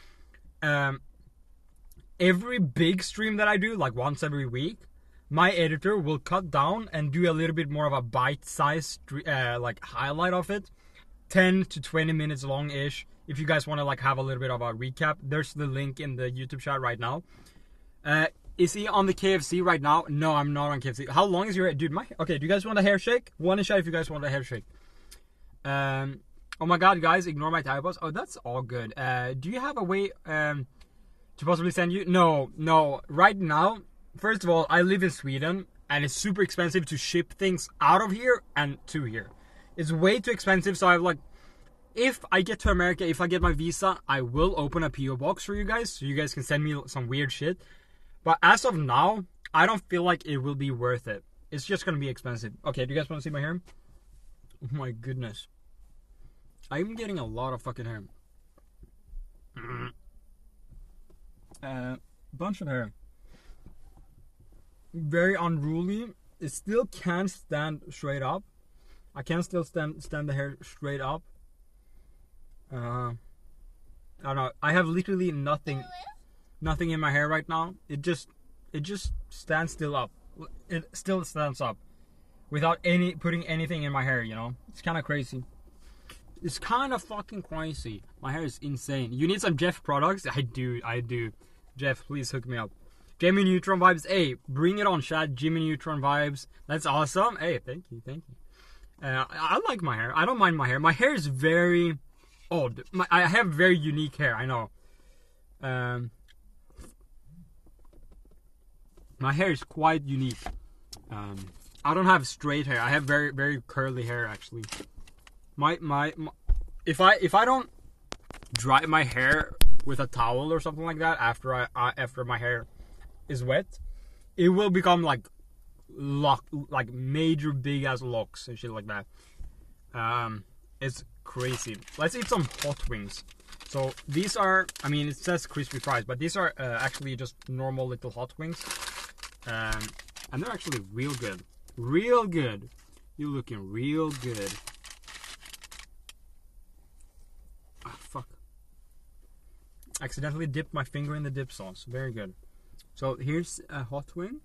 Every big stream that I do, like once every week, my editor will cut down and do a little bit more of a bite-sized like highlight of it. 10 to 20 minutes long-ish. If you guys want to like have a little bit of a recap, there's the link in the YouTube chat right now. Is he on the KFC right now? No, I'm not on KFC. How long is your dude? Okay, do you guys want a hair shake? One shot if you guys want a hair shake. Oh my god, guys, ignore my typos. Oh, that's all good. Do you have a way to possibly send you? No. Right now, first of all, I live in Sweden, and it's super expensive to ship things out of here and to here. It's way too expensive, so I've like, if I get to America, if I get my visa, I will open a PO box for you guys, so you guys can send me some weird shit. But as of now, I don't feel like it will be worth it. It's just gonna be expensive. Okay, do you guys want to see my hair? Oh my goodness. I'm getting a lot of fucking hair. Bunch of hair. Very unruly. It still can't stand straight up. I can still stand the hair straight up. I don't know. I have literally nothing in my hair right now. It just stands still up. It still stands up without putting anything in my hair, you know? It's kind of crazy. It's kind of fucking crazy. My hair is insane. You need some Jeff products? I do. Jeff, please hook me up. Jimmy Neutron vibes. Hey, bring it on, Chad. Jimmy Neutron vibes. That's awesome. Hey, thank you. I like my hair. I don't mind my hair. My hair is very odd. I have very unique hair. I know. My hair is quite unique. I don't have straight hair. I have very, very curly hair actually. If I don't dry my hair with a towel or something like that after my hair is wet, it will become like major big ass locks and shit like that. It's crazy. Let's eat some hot wings. So these are, I mean, it says crispy fries, but these are actually just normal little hot wings. And they're actually real good. Real good. You're looking real good. Ah, fuck. Accidentally dipped my finger in the dip sauce. Very good. So here's a hot wing.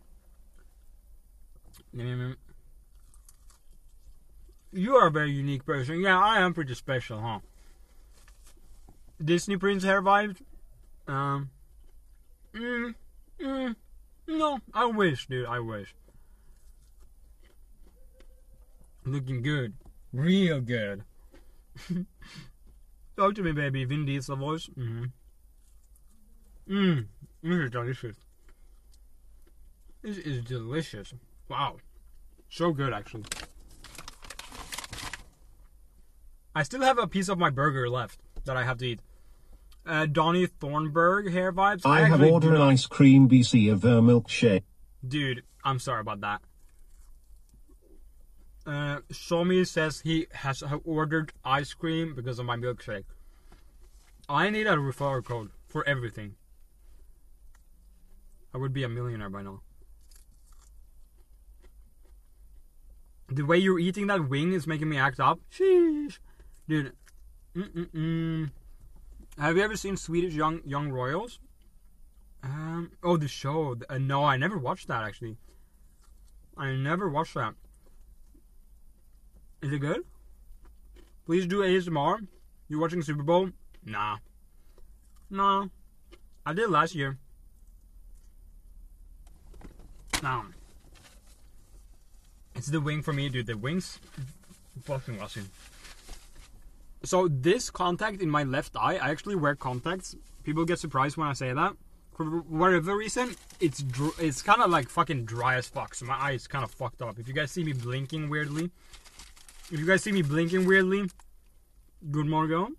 You are a very unique person. Yeah, I am pretty special, huh? Disney Prince hair vibes? No, I wish, dude. I wish. Looking good. Real good. Talk to me, baby. Vin Diesel voice. This is delicious. This is delicious. Wow. So good, actually. I still have a piece of my burger left that I have to eat. Donnie Thornburg hair vibes. I have ordered an ice cream BC of a milkshake. Dude, I'm sorry about that. Shomi says he has ordered ice cream because of my milkshake. I need a referral code for everything. I would be a millionaire by now. The way you're eating that wing is making me act up. Sheesh. Dude. Have you ever seen Swedish Young Royals? Oh, the show. No, I never watched that, actually. I never watched that. Is it good? Please do ASMR. You watching Super Bowl? Nah. No. I did last year. No. It's the wing for me, dude. The wings fucking awesome. So this contact in my left eye, I actually wear contacts. People get surprised when I say that. For whatever reason, it's kind of like fucking dry as fuck. So my eye is kind of fucked up. If you guys see me blinking weirdly, good morning.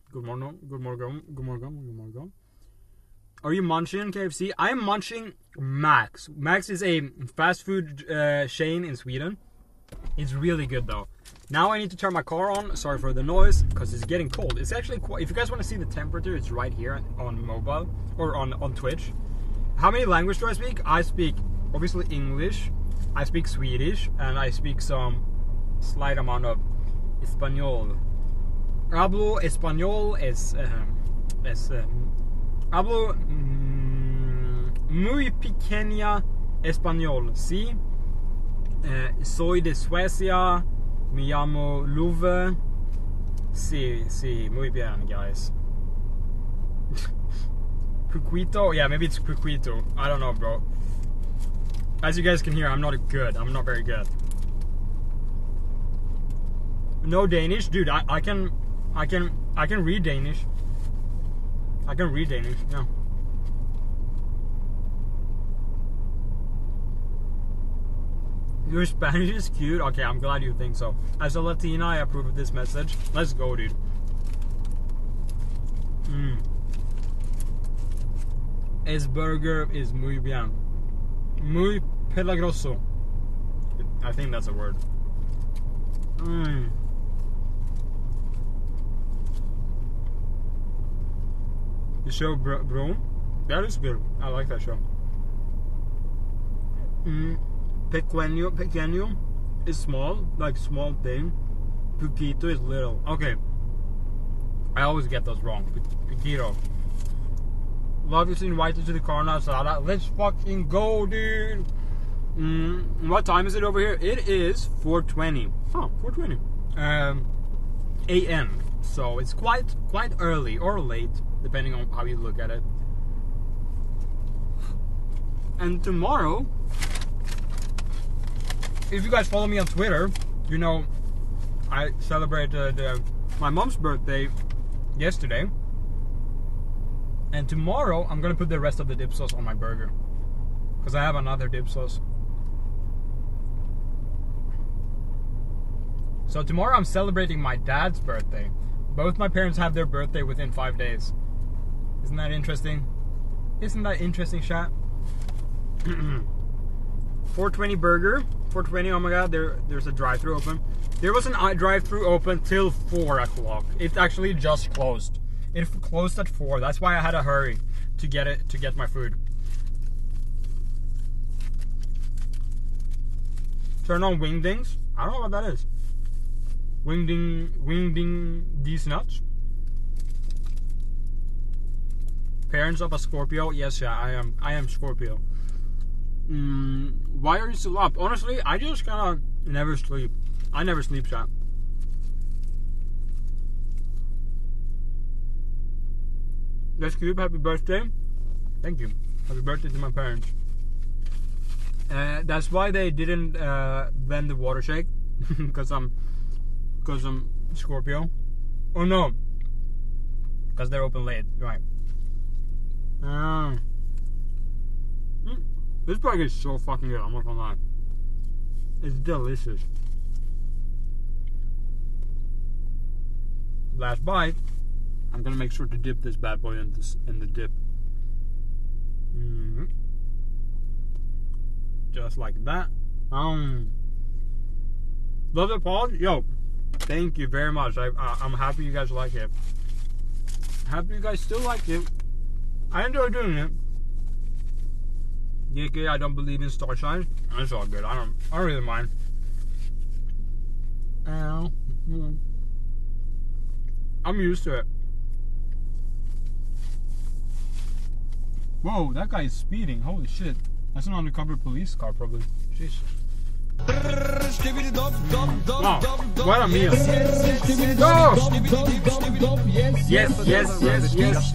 Are you munching KFC? I am munching Max. Max is a fast food chain in Sweden. It's really good though. Now I need to turn my car on. Sorry for the noise, because it's getting cold. It's actually quite, if you guys want to see the temperature, it's right here on mobile or on Twitch. How many languages do I speak? I speak obviously English. I speak Swedish, and I speak some slight amount of Espanol. Hablo español hablo muy pequeña español, sí. Soy de Suecia. Me llamo Luve. Sí, muy bien, guys. Puquito? Yeah, maybe it's Puquito. I don't know, bro. As you guys can hear, I'm not very good. No Danish? Dude, I can read Danish. I can read Danish, yeah. Your Spanish is cute. Okay, I'm glad you think so. As a Latina, I approve of this message. Let's go, dude. Es burger is muy bien. Muy peligroso. I think that's a word. The show, bro. That is good. I like that show. Pequeño is small, like small thing. Puquito is little. Okay. I always get those wrong. Puquito. Love you invited to the Carna Asada. Let's fucking go, dude. What time is it over here? It is 4:20. Oh, 4:20. AM. So it's quite early or late, depending on how you look at it. And tomorrow, if you guys follow me on Twitter, you know I celebrated my mom's birthday yesterday. And tomorrow, I'm gonna put the rest of the dip sauce on my burger, because I have another dip sauce. So tomorrow I'm celebrating my dad's birthday. Both my parents have their birthday within 5 days. Isn't that interesting? Isn't that interesting, chat? 420 burger. 420, oh my god, there's a drive-thru open. There was a drive-thru open till 4 o'clock. It actually just closed. It closed at 4. That's why I had to hurry to get my food. Turn on wingdings. I don't know what that is. Wingding these nuts. Parents of a Scorpio. Yes, yeah, I am Scorpio. Why are you still up? Honestly, I just kinda never sleep. I never sleep, chat. Let's keep happy birthday. Thank you. Happy birthday to my parents. That's why they didn't blend the water shake. Because I'm Scorpio. Oh no. Because they're open late. Right. This burger is so fucking good, I'm not gonna lie. It's delicious. Last bite. I'm gonna make sure to dip this bad boy in the dip. Just like that. Love the pod. Yo, thank you very much. I'm happy you guys like it. Happy you guys still like it. I enjoy doing it. DK, I don't believe in star signs. It's all good. I don't really mind. I'm used to it. Whoa, that guy is speeding. Holy shit. That's an undercover police car, probably. Jeez. Wow, what a meal. Go! Yes.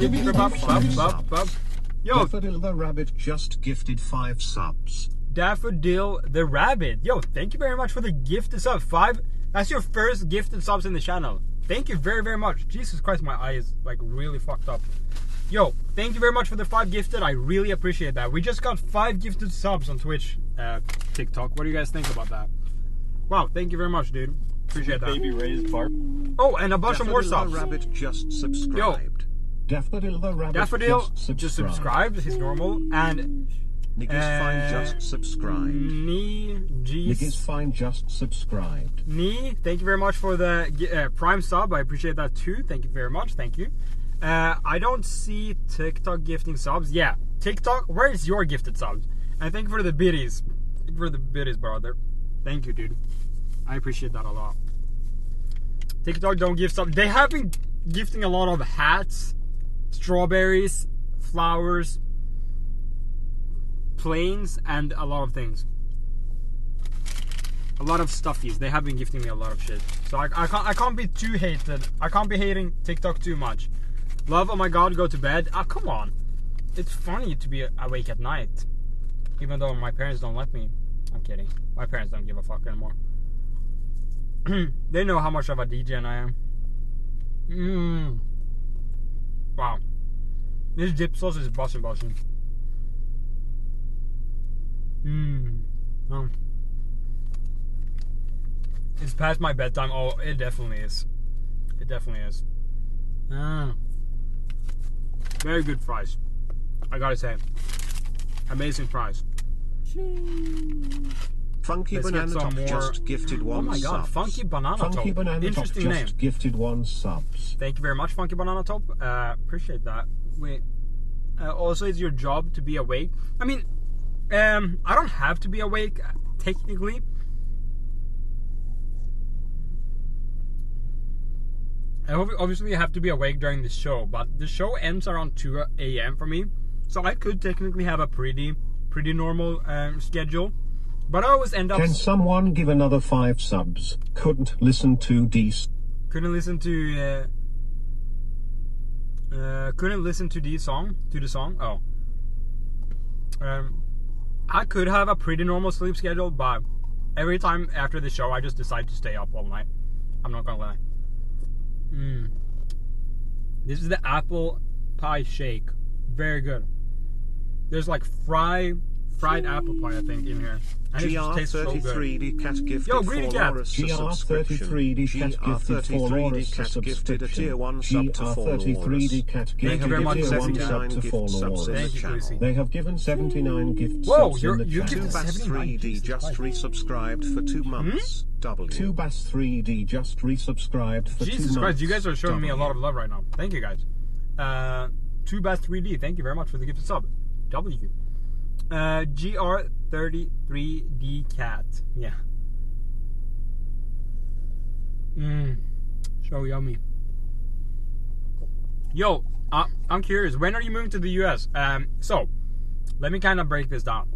Yo, Daffodil the Rabbit just gifted 5 subs. Daffodil the Rabbit. Yo, thank you very much for the gifted sub. 5. That's your first gifted subs in the channel. Thank you very, very much. Jesus Christ, my eye is like really fucked up. Yo, thank you very much for the 5 gifted. I really appreciate that. We just got 5 gifted subs on Twitch, TikTok. What do you guys think about that? Wow, thank you very much, dude. Appreciate that. Baby raised bark. Oh, and a bunch of more subs. Daffodil the Rabbit just subscribed. Yo, Daffodil the Rabbit just subscribed. He's normal. And Niggas Fine just subscribed. Niggas Fine just subscribed. Thank you very much for the Prime sub. I appreciate that too. Thank you very much. Thank you. I don't see TikTok gifting subs. Yeah, TikTok, where is your gifted subs? And thank you for the biddies. Thank you for the biddies, brother. Thank you, dude. I appreciate that a lot. TikTok don't give subs. They have been gifting a lot of hats, strawberries, flowers, planes, and a lot of things. A lot of stuffies. They have been gifting me a lot of shit. So I can't be too hated. I can't be hating TikTok too much. Love, oh my god, go to bed. Ah, come on. It's funny to be awake at night. Even though my parents don't let me. I'm kidding. My parents don't give a fuck anymore. They know how much of a DJ I am. Wow. This dip sauce is bussin'. It's past my bedtime. Oh, it definitely is. It definitely is. Very good fries. I gotta say. Amazing fries. Funky Let's Banana Top just gifted 1 sub. Oh my god, subs. Funky Banana Top. Funky Banana Interesting Top name. just gifted 1 subs. Thank you very much, Funky Banana Top. Appreciate that. Wait. Also, it's your job to be awake. I mean, I don't have to be awake, technically. Obviously, I have to be awake during the show, but the show ends around 2 a.m. for me. So I could technically have a pretty normal schedule. But I always end up... Can someone give another 5 subs? Couldn't listen to these. Couldn't listen to the song. Oh. I could have a pretty normal sleep schedule, but every time after the show, I just decide to stay up all night. I'm not gonna lie. This is the apple pie shake. Very good. There's like fried apple pie, I think, in here. And it just tastes so good. GR33D Cat gifted Yo, Greedy Cat. GR33D Cat gifted 4 Loris gifted a tier 1 sub to 4 Thank you very much, 79 Loris. Thank you, Lucy. They have given 79 gift Whoa, subs in the you chat. gifted 2Bass3D just resubscribed for 2 months. W. 2Bass3D just resubscribed for 2 months. Jesus Christ, you guys are showing me a lot of love right now. Thank you, guys. 2Bass3D, thank you very much for the gifted sub. W. GR33D Cat. Yeah. So yummy. Yo, I'm curious. When are you moving to the US? So, let me kind of break this down.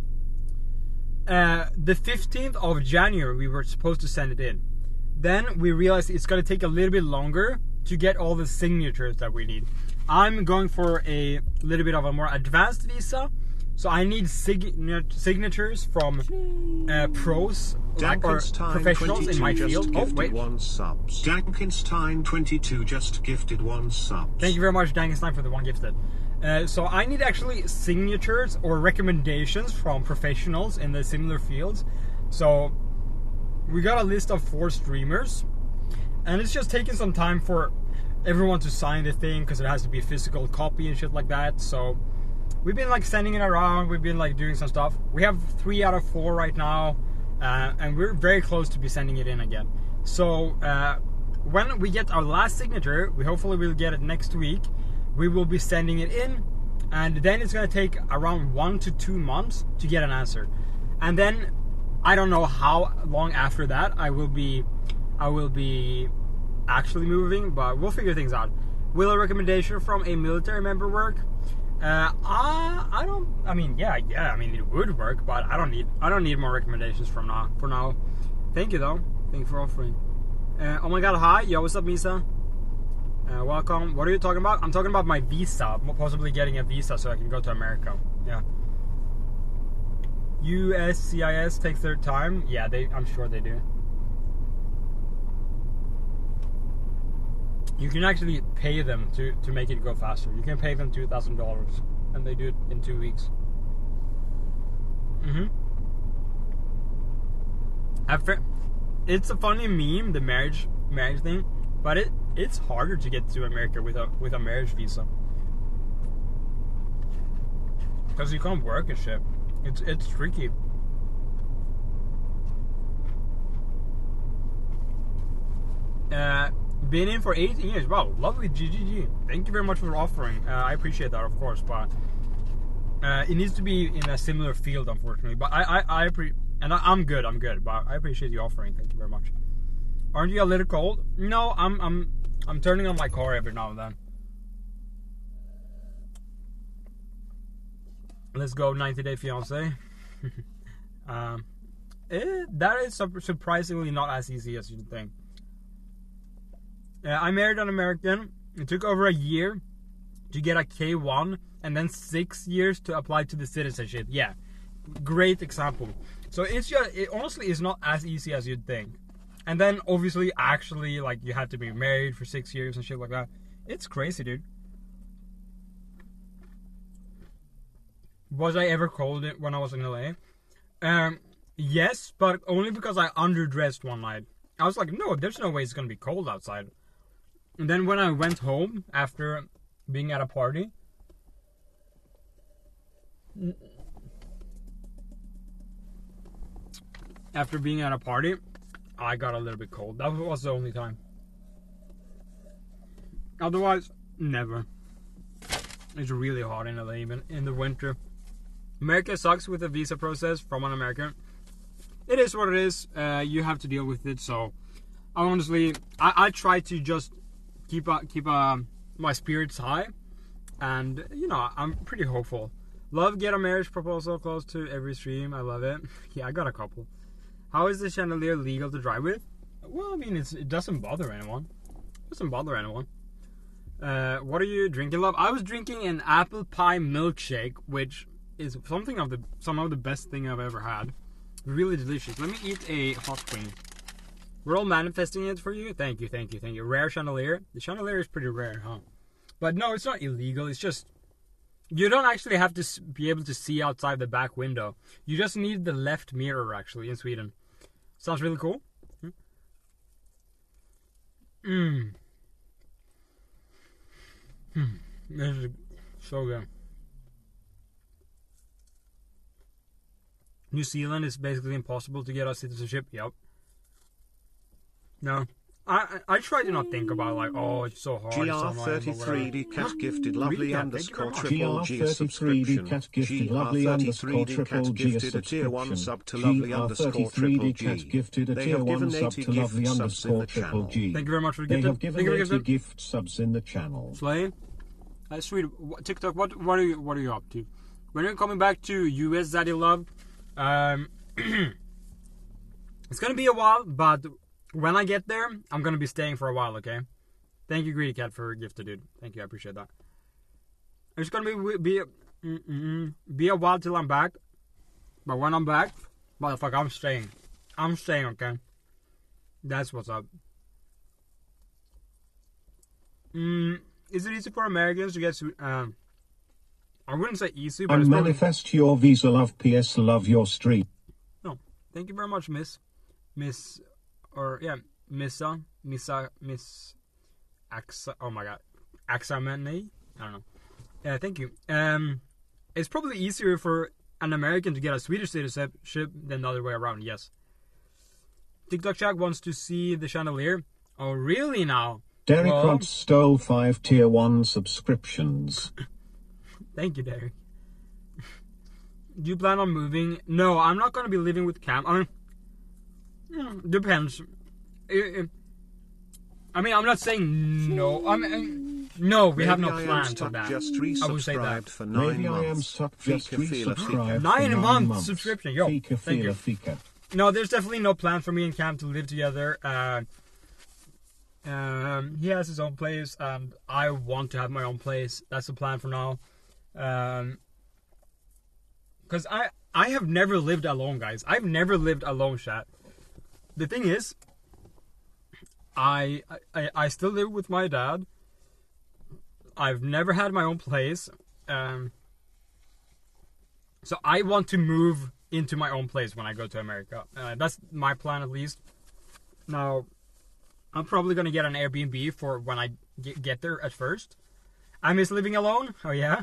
The 15th of January, we were supposed to send it in. Then we realized it's going to take a little bit longer to get all the signatures that we need. I'm going for a little bit of a more advanced visa. So I need signatures from pros or professionals in my field. Oh, wait. 1 subs. Dankenstein22 just gifted 1 subs. Thank you very much, Dankenstein, for the 1 gifted. So I need actually signatures or recommendations from professionals in the similar fields. So we got a list of 4 streamers, and it's just taking some time for everyone to sign the thing because it has to be a physical copy and shit like that. So we've been like sending it around. We've been like doing some stuff. We have 3 out of 4 right now, and we're very close to be sending it in again. So when we get our last signature, we hopefully will get it next week. We will be sending it in, and then it's gonna take around 1 to 2 months to get an answer. And then I don't know how long after that I will be actually moving, but we'll figure things out. Will a recommendation from a military member work? I mean, it would work, but I don't need more recommendations for now. Thank you though. Thank you for offering. Oh my god, hi. Yo, what's up, Misa? Welcome. What are you talking about? I'm talking about my visa. Possibly getting a visa so I can go to America. Yeah. USCIS takes their time. Yeah, I'm sure they do. You can actually pay them to make it go faster. You can pay them $2,000, and they do it in 2 weeks. It's a funny meme, the marriage thing, but it's harder to get to America with a marriage visa, because you can't work and shit. It's tricky. Been in for 18 years. Wow, lovely. GGG. Thank you very much for offering. I appreciate that, of course, but it needs to be in a similar field, unfortunately. But I'm good. But I appreciate you offering. Thank you very much. Aren't you a little cold? No, I'm turning on my car every now and then. Let's go 90 Day Fiancé. That is surprisingly not as easy as you'd think. I married an American. It took over a year to get a K1 and then 6 years to apply to the citizenship. Yeah, great example. So it honestly is not as easy as you'd think. And then obviously actually like you have to be married for 6 years and shit like that. It's crazy, dude. Was I ever cold when I was in LA? Yes, but only because I underdressed one night. I was like, no, there's no way it's gonna be cold outside. And then when I went home after being at a party, I got a little bit cold. That was the only time. Otherwise, never. It's really hot in LA, even in the winter. America sucks with the visa process from an American. It is what it is. You have to deal with it. So, I try to just keep my spirits high, and you know I'm pretty hopeful. Love get a marriage proposal close to every stream. I love it. Yeah, I got a couple. How is the chandelier legal to drive with? Well, I mean it doesn't bother anyone. What are you drinking, love? I was drinking an apple pie milkshake, which is some of the best thing I've ever had. Really delicious. Let me eat a hot queen. We're all manifesting it for you. Thank you. Rare chandelier. The chandelier is pretty rare, huh? But no, it's not illegal. It's just you don't actually have to be able to see outside the back window. You just need the left mirror, actually, in Sweden. Sounds really cool. This is so good. New Zealand is basically impossible to get a citizenship. Yep. No. I try to not think about like, oh, it's so hard. GR33D cat gifted lovely underscore triple G a GR33D cat gifted lovely underscore triple G a subscription. Tier 1 sub to lovely underscore triple G. Cat gifted a tier 1 sub to lovely underscore triple G. Thank you very much for the gift. They have given 80 gift subs in the channel. Slay. Sweet. TikTok, what are you up to? When you're coming back to US, Zaddy Love, it's gonna be a while, but when I get there, I'm gonna be staying for a while, okay? Thank you, Greedy Cat, for gifted, dude. Thank you, I appreciate that. It's gonna be a while till I'm back, but when I'm back, motherfucker, I'm staying. I'm staying, okay? That's what's up. Is it easy for Americans to get I wouldn't say easy, but And it's probably... manifest your visa love. PS love your stream. No, thank you very much, Miss Axa. Oh my God, Axamene. I don't know. Yeah, thank you. It's probably easier for an American to get a Swedish citizenship than the other way around. Yes. TikTok Jack wants to see the chandelier. Oh, really now? Derek Runt stole 5 tier 1 subscriptions. Thank you, Derek. Do you plan on moving? No, I'm not going to be living with Cam. I mean, depends. I mean, I'm not saying no. No, we have no plans on that. I would say that. For 9 months. Just resubscribed. 9 months subscription. Yo, Fika, thank you. Fika. No, there's definitely no plan for me and Cam to live together. He has his own place, and I want to have my own place. That's the plan for now. Because I have never lived alone, guys. I've never lived alone, chat. The thing is, I still live with my dad. I've never had my own place. So I want to move into my own place when I go to America. That's my plan, at least. Now, I'm probably going to get an Airbnb for when I get there at first. I miss living alone. Oh, yeah.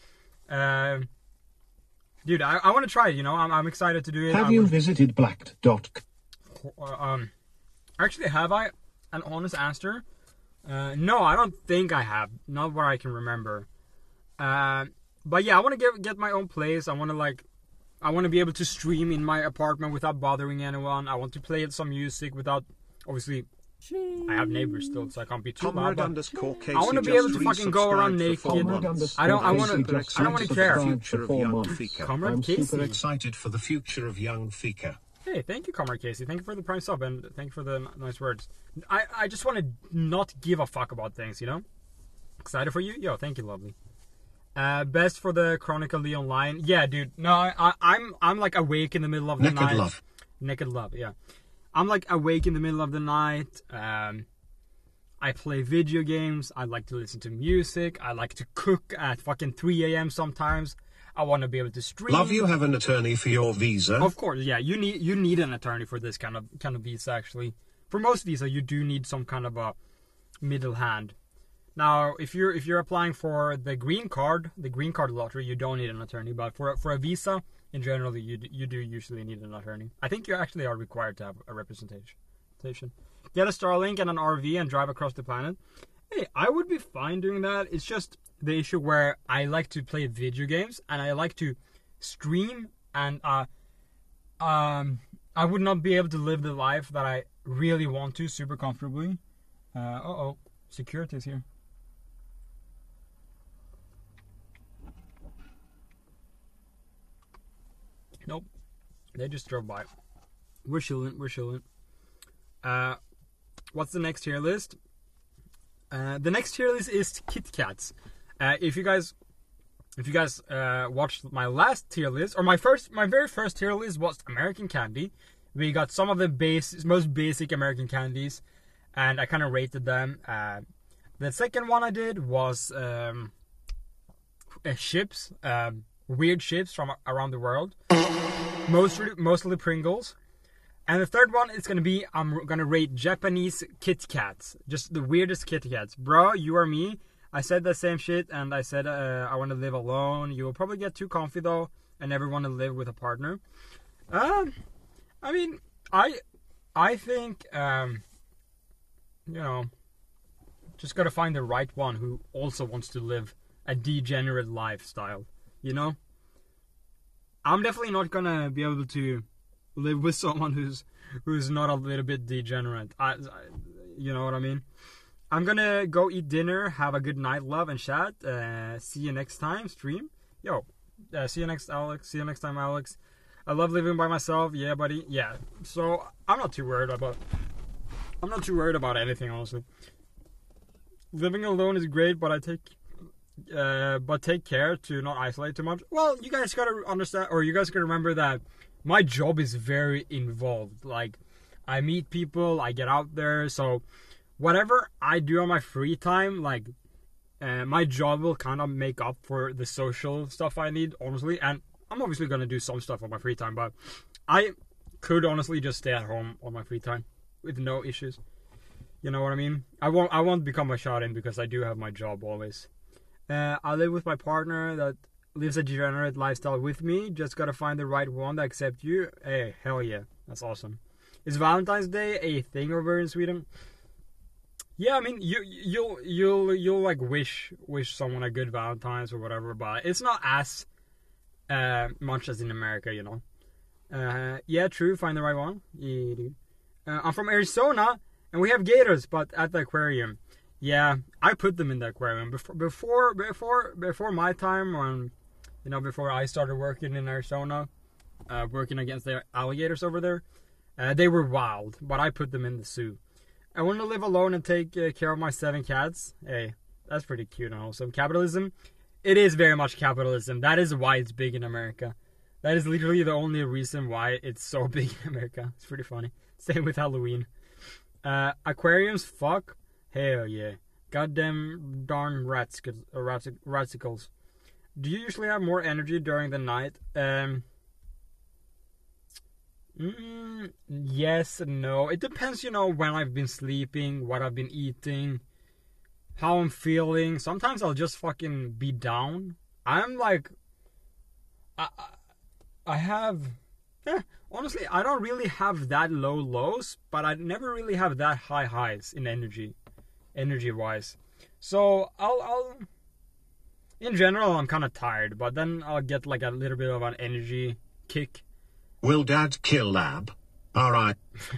Dude, I want to try it, you know. I'm excited to do it. Have you visited Blacked.com? Actually, have I? An honest answer? No, I don't think I have. Not where I can remember. But yeah, I want to get my own place. I want to be able to stream in my apartment without bothering anyone. I want to play some music without, obviously, I have neighbors still, so I can't be too loud. But I want to be able to fucking go around naked. I want to care. I'm super excited for the future of young Fika. Hey, thank you, Comrade Casey. Thank you for the prime sub, and thank you for the nice words. I just want to not give a fuck about things, you know? Excited for you? Yo, thank you, lovely. Best for the Chronicle Leon line. Yeah, dude. No, I'm like awake in the middle of the night. Naked Love, yeah. I'm like awake in the middle of the night. I play video games. I like to listen to music. I like to cook at fucking 3 a.m. sometimes. I want to be able to stream. Love, you have an attorney for your visa? Of course, yeah. You need an attorney for this kind of visa, actually. For most visa, you do need some kind of a middle hand. Now, if you're applying for the green card lottery, you don't need an attorney. But for a visa, in general, you do usually need an attorney. I think you actually are required to have a representation. Get a Starlink and an RV and drive across the planet. Hey, I would be fine doing that. It's just the issue where I like to play video games and I like to stream, and I would not be able to live the life that I really want to super comfortably. Security is here. Nope, they just drove by. We're chilling. What's the next tier list? The next tier list is Kit Kats. If you guys watched my last tier list, or my very first tier list was American candy. We got some of the most basic American candies, and I kind of rated them. The second one I did was chips, weird chips from around the world, mostly Pringles. And the third one is gonna be, I'm gonna rate Japanese Kit Kats, just the weirdest Kit Kats. Bro, you or me? I said the same shit, and I said I want to live alone. You will probably get too comfy though, and never want to live with a partner. I mean, I think just gotta find the right one who also wants to live a degenerate lifestyle. You know, I'm definitely not gonna be able to live with someone who's not a little bit degenerate. You know what I mean? I'm gonna go eat dinner. Have a good night, love, and chat. See you next time, stream. Yo, see you next time, Alex. I love living by myself. Yeah, buddy. Yeah. So I'm not too worried about anything, honestly. Living alone is great, but take care to not isolate too much. Well, you guys gotta understand, or you guys gotta remember that my job is very involved. Like, I meet people, I get out there, so whatever I do on my free time, like, my job will kind of make up for the social stuff I need, honestly. And I'm obviously going to do some stuff on my free time, but I could honestly just stay at home on my free time with no issues. You know what I mean? I won't become a shut-in because I do have my job always. I live with my partner that lives a degenerate lifestyle with me. Just gotta find the right one that accepts you. Hey, hell yeah. That's awesome. Is Valentine's Day a thing over in Sweden? Yeah, I mean, you'll like wish someone a good Valentine's or whatever, but it's not as much as in America, you know. Yeah, true. Find the right one. Yeah, dude. I'm from Arizona, and we have gators, but at the aquarium. Yeah, I put them in the aquarium before my time, when, you know, before I started working in Arizona, working against the alligators over there. They were wild, but I put them in the zoo. I want to live alone and take care of my 7 cats. Hey, that's pretty cute and awesome. Capitalism? It is very much capitalism. That is why it's big in America. That is literally the only reason why it's so big in America. It's pretty funny. Same with Halloween. Aquariums? Fuck. Hell yeah. Goddamn darn ratsicles. Do you usually have more energy during the night? Yes and no. It depends, you know, when I've been sleeping, what I've been eating, how I'm feeling. Sometimes I'll just fucking be down. I'm like... I have... honestly, I don't really have that low lows, but I never really have that high highs in energy-wise. So, I'll... In general, I'm kind of tired, but then I'll get like a little bit of an energy kick. Will Dad kill Lab? Alright.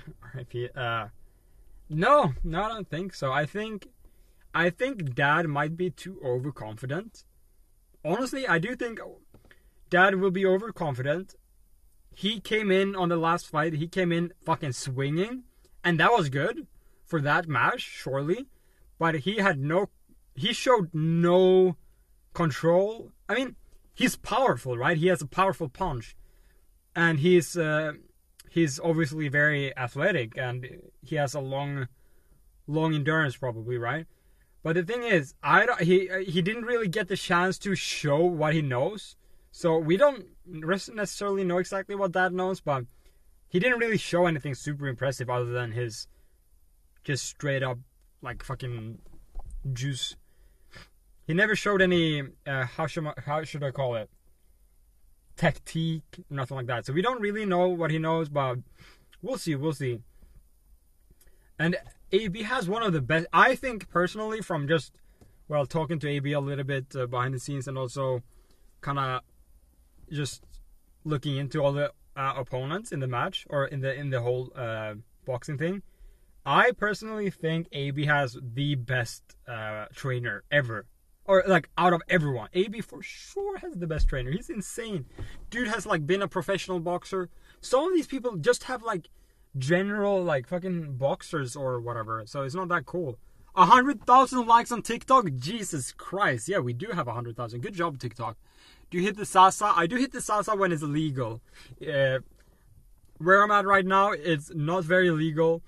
No, I don't think so. I think Dad might be too overconfident. Honestly, I do think Dad will be overconfident. He came in on the last fight, he came in fucking swinging, and that was good for that match, surely. But he showed no control. I mean, he's powerful, right? He has a powerful punch. And he's obviously very athletic, and he has a long endurance probably, right? But the thing is, he didn't really get the chance to show what he knows. So we don't necessarily know exactly what Dad knows, but he didn't really show anything super impressive other than his just straight up like fucking juice. He never showed any how should I call it? Tactique, nothing like that. So we don't really know what he knows, but we'll see. And AB has one of the best, I think personally, from just, well, talking to AB a little bit behind the scenes, and also kind of just looking into all the opponents in the match, or in the whole boxing thing. I personally think AB has the best trainer ever. Or like out of everyone, AB for sure has the best trainer. He's insane. Dude has like been a professional boxer. Some of these people just have like general like fucking boxers or whatever. So it's not that cool. 100,000 likes on TikTok. Jesus Christ. Yeah, we do have 100,000. Good job, TikTok. Do you hit the Sasa? I do hit the Sasa when it's legal. Where I'm at right now, it's not very legal.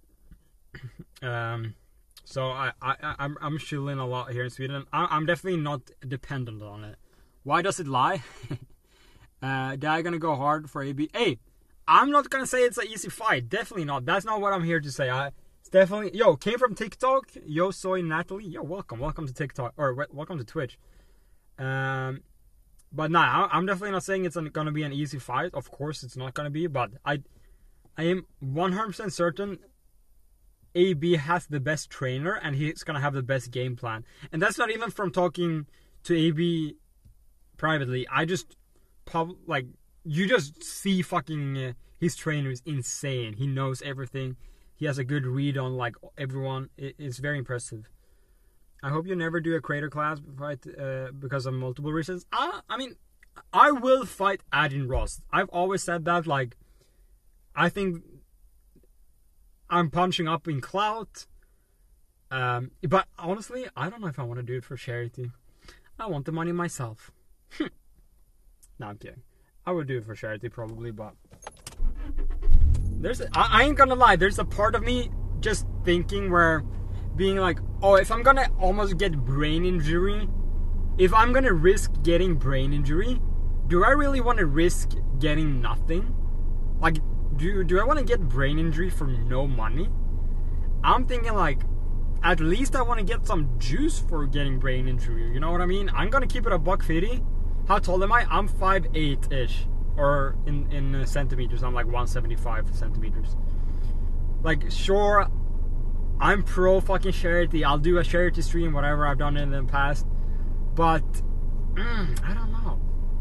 So I'm chilling a lot here in Sweden. I'm definitely not dependent on it. Why does it lie? Dad gonna go hard for AB. Hey, I'm not gonna say it's an easy fight. Definitely not. That's not what I'm here to say. It's definitely... Yo, came from TikTok. Yo, soy Natalie. Yo, welcome to TikTok. Or welcome to Twitch. But nah, I'm definitely not saying it's gonna be an easy fight. Of course it's not gonna be. But I am 100% certain AB has the best trainer, and he's gonna have the best game plan. And that's not even from talking to AB privately. I just you just see fucking his trainer is insane. He knows everything. He has a good read on like everyone. It's very impressive. I hope you never do a creator class fight because of multiple reasons. I mean, I will fight Adin Ross. I've always said that. Like, I think I'm punching up in clout. But honestly, I don't know if I want to do it for charity. I want the money myself. No, I'm kidding. I would do it for charity probably, but I ain't gonna lie. There's a part of me just thinking where, being like, oh, if I'm gonna almost get brain injury, if I'm gonna risk getting brain injury, do I really want to risk getting nothing? Like, do I want to get brain injury for no money? I'm thinking like, at least I want to get some juice for getting brain injury. You know what I mean? I'm gonna keep it $150. How tall am I? I'm 5'8"-ish, or in centimeters, I'm like 175 centimeters. Like, sure, I'm pro fucking charity. I'll do a charity stream, whatever I've done in the past. But I don't know.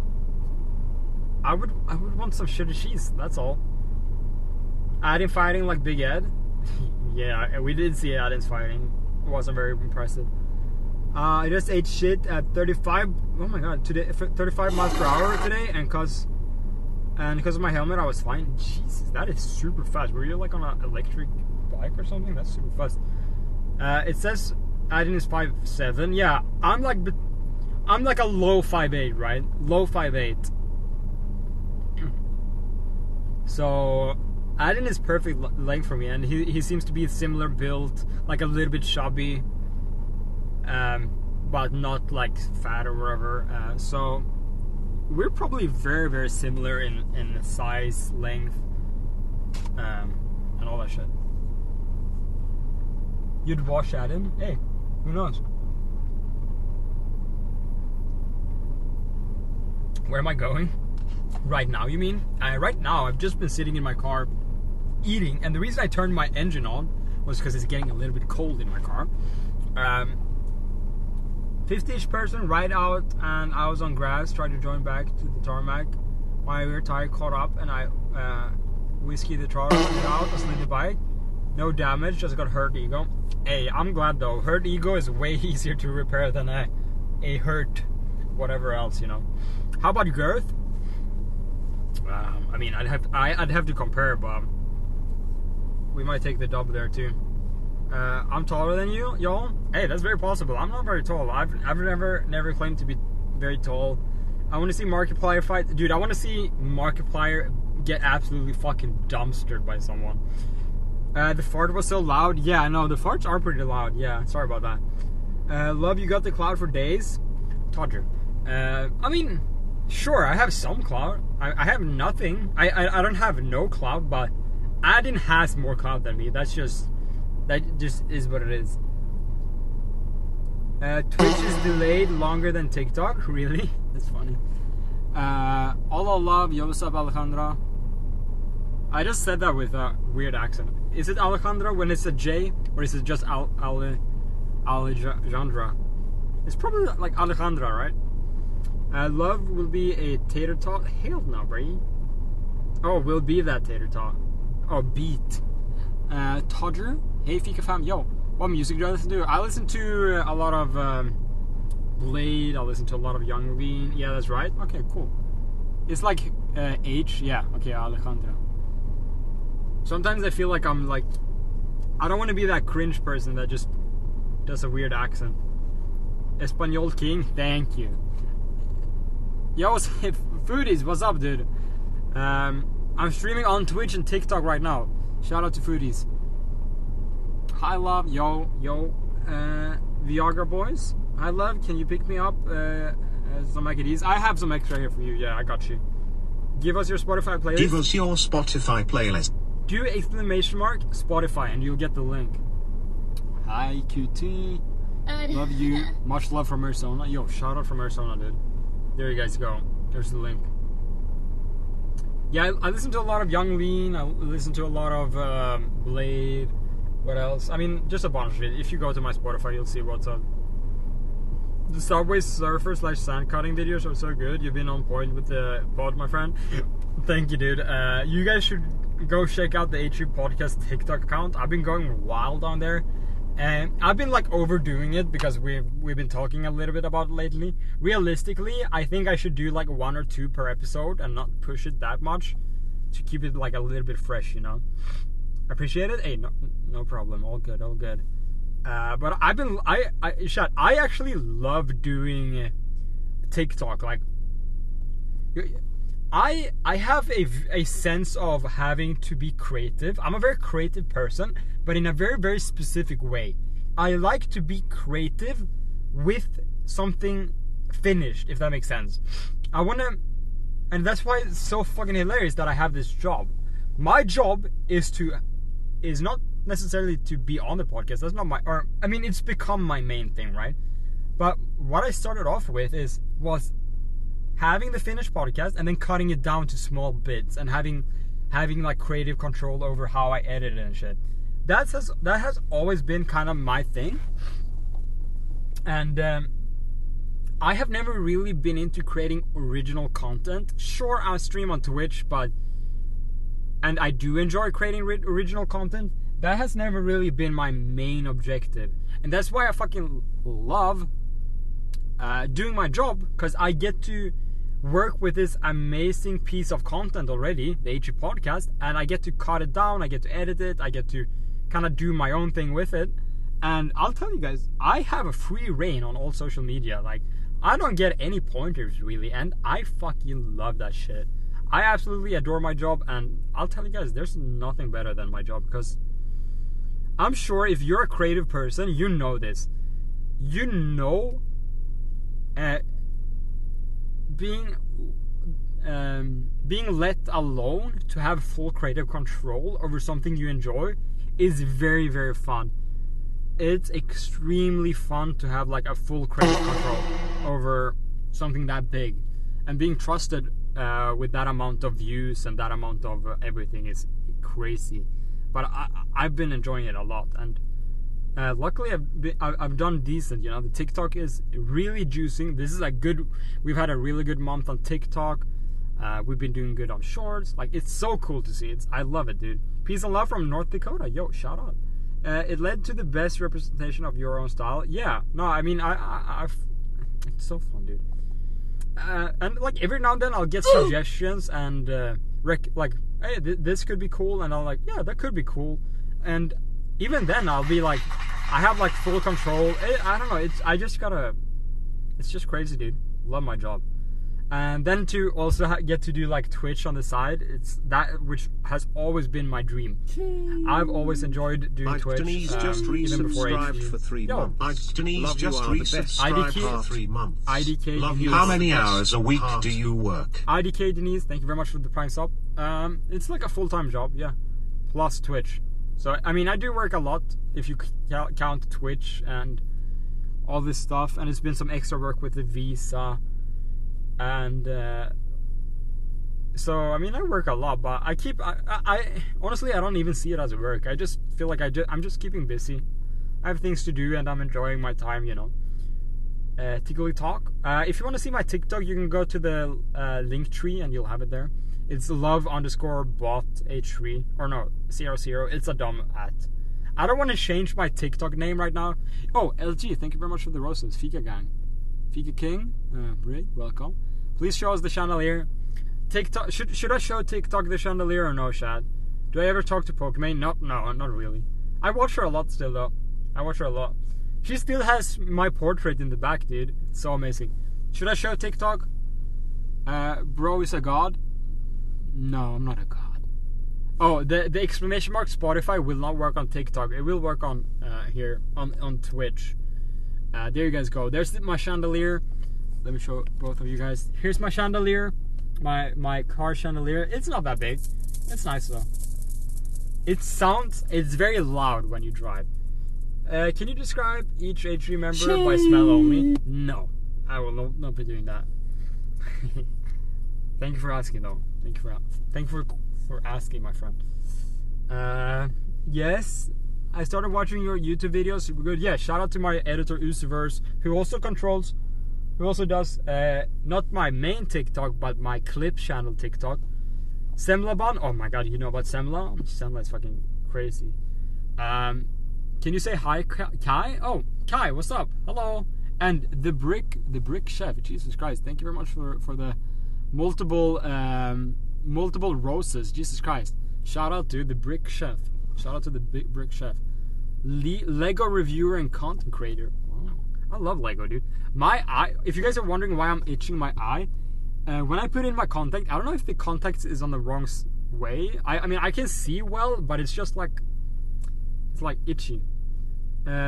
I would want some shitty cheese. That's all. Adin fighting like Big Ed. Yeah, we did see Adin's fighting. It wasn't very impressive. I just ate shit at 35. Oh my god, today 35 miles per hour today, and because of my helmet, I was fine. Jesus, that is super fast. Were you like on an electric bike or something? That's super fast. It says Adin is 5'7". Yeah, I'm like a low 5'8", right? Low 5'8". So Adin is perfect length for me, and he seems to be similar built, like a little bit chubby, but not like fat or whatever. So we're probably very, very similar in size, length, and all that shit. You'd wash Adin? Hey, who knows? Where am I going? Right now, you mean? Right now, I've just been sitting in my car eating, and the reason I turned my engine on was because it's getting a little bit cold in my car. 50-ish person right out, and I was on grass, tried to join back to the tarmac. My rear tire caught up, and I whiskey the throttle out, I slid the bike. No damage, just got hurt ego. Hey, I'm glad though. Hurt ego is way easier to repair than a hurt whatever else, you know. How about girth? I mean, I'd have to compare, but we might take the dub there too. I'm taller than you, y'all. Hey, that's very possible. I'm not very tall. I've never claimed to be very tall. I want to see Markiplier fight, dude. I want to see Markiplier get absolutely fucking dumpstered by someone. The fart was so loud. Yeah, I know the farts are pretty loud. Yeah, sorry about that. Love, you got the cloud for days, Todger. I mean, sure, I have some cloud. I have nothing. I don't have no cloud, but Adin has more cloud than me. That just is what it is. Twitch is delayed longer than TikTok. Really? That's funny. All love. Yo, what's up, Alejandra? I just said that with a weird accent. Is it Alejandra when it's a J, or is it just Alejandra? It's probably like Alejandra, right? Love will be a tater tot. Hell no, bro. Oh, will be that tater tot. Oh, beat. Todger. Hey, Fika fam. Yo, what music do I listen to? I listen to a lot of Blade. I listen to a lot of Young Lean. Yeah, that's right. Okay, cool. It's like H. Yeah. Okay, Alejandra. Sometimes I feel like I'm like, I don't want to be that cringe person that just does a weird accent. Espanol King, thank you. Yo, Foodies, what's up, dude? I'm streaming on Twitch and TikTok right now. Shout out to Foodies. Hi, love. Yo, Viagra boys. Hi, love. Can you pick me up some Macadies? I have some extra here for you. Yeah, I got you. Give us your Spotify playlist. Give us your Spotify playlist. Do exclamation mark Spotify and you'll get the link. Hi, QT. Love you. Much love from Arizona. Yo, shout out from Arizona, dude. There you guys go. There's the link. Yeah, I listen to a lot of Young Lean. I listen to a lot of Blade. What else? I mean, just a bunch of it. If you go to my Spotify, you'll see what's up. The Subway Surfer / sand cutting videos are so good. You've been on point with the pod, my friend. Thank you, dude. You guys should go check out the HU Podcast TikTok account. I've been going wild on there. And I've been like overdoing it because we've been talking a little bit about it lately. Realistically, I think I should do like 1 or 2 per episode and not push it that much to keep it like a little bit fresh, you know. Appreciate it. Hey, no problem. All good, all good. But I actually love doing TikTok. Like, I have a sense of having to be creative. I'm a very creative person, but in a very, very specific way. I like to be creative with something finished, if that makes sense. I want to, and that's why it's so fucking hilarious that I have this job. My job is not necessarily to be on the podcast. That's not it's become my main thing, right? But what I started off with was having the finished podcast and then cutting it down to small bits and having like creative control over how I edit it and shit. That has always been kind of my thing. And I have never really been into creating original content. Sure, I stream on Twitch, and I do enjoy creating original content. That has never really been my main objective. And that's why I fucking love doing my job, because I get to work with this amazing piece of content already, the HG podcast, and I get to cut it down, I get to edit it, I get to kind of do my own thing with it. And I'll tell you guys, I have a free reign on all social media. Like, I don't get any pointers really, and I fucking love that shit. I absolutely adore my job, and I'll tell you guys, there's nothing better than my job, because I'm sure if you're a creative person, you know this. You know, being let alone to have full creative control over something you enjoy is very, very fun. It's extremely fun to have like a full creative control over something that big, and being trusted with that amount of views and that amount of everything is crazy. But I've been enjoying it a lot, and luckily I've done decent. You know, the TikTok is really juicing. We've had a really good month on TikTok. We've been doing good on Shorts. Like, it's so cool to see. I love it, dude. Peace and love from North Dakota. Yo, shout out. It led to the best representation of your own style. Yeah, no, I mean, it's so fun, dude. And like every now and then I'll get suggestions and like, hey, this could be cool, and I'm like, yeah, that could be cool. And even then I'll be like, I have like full control. I don't know, it's just crazy, dude. Love my job. And then to also get to do like Twitch on the side, it's that which has always been my dream. I've always enjoyed doing Twitch. Denise just resubscribed for 3 months. Denise just resubscribed for 3 months. IDK Love you. How many hours a week do you work? IDK Denise, thank you very much for the prime sub. It's like a full-time job, yeah, plus Twitch. So I mean, I do work a lot if you count Twitch and all this stuff, and it's been some extra work with the visa. And so I mean, I work a lot, but I honestly, I don't even see it as work. I just feel like I'm just keeping busy. I have things to do, and I'm enjoying my time, you know. Tickly Talk. If you want to see my TikTok, you can go to the link tree, and you'll have it there. It's love_bot h3 or no 00. It's a dumb at. I don't want to change my TikTok name right now. Oh, LG, thank you very much for the roses. Fika Gang. Fika King, Brig, welcome. Please show us the chandelier. TikTok, should I show TikTok the chandelier or no, Shad? Do I ever talk to Pokemon? No, not really. I watch her a lot still, though. I watch her a lot. She still has my portrait in the back, dude. It's so amazing. Should I show TikTok? Bro is a god? No, I'm not a god. Oh, the exclamation mark Spotify will not work on TikTok. It will work on here on Twitch. There you guys go. There's my chandelier. Let me show both of you guys. Here's my chandelier. My car chandelier. It's not that big. It's nice though. It's very loud when you drive. Can you describe each HG member by smell only? No. I will not be doing that. Thank you for asking though. Thank you for asking, my friend. Yes. I started watching your YouTube videos, super good. Yeah, shout out to my editor Usiverse, who also does not my main TikTok, but my clip channel TikTok. Semlaban, oh my god, you know about Semla? Semla is fucking crazy. Can you say hi, Kai? Oh, Kai, what's up? Hello. And the brick chef, Jesus Christ, thank you very much for the multiple roses, Jesus Christ. Shout out to the brick chef. Shout out to the big brick chef. Lego reviewer and content creator. Wow. I love Lego, dude. My eye, if you guys are wondering why I'm itching my eye, when I put in my contact, I don't know if the contact is on the wrong way. I mean, I can see well, but it's just like, it's like itchy.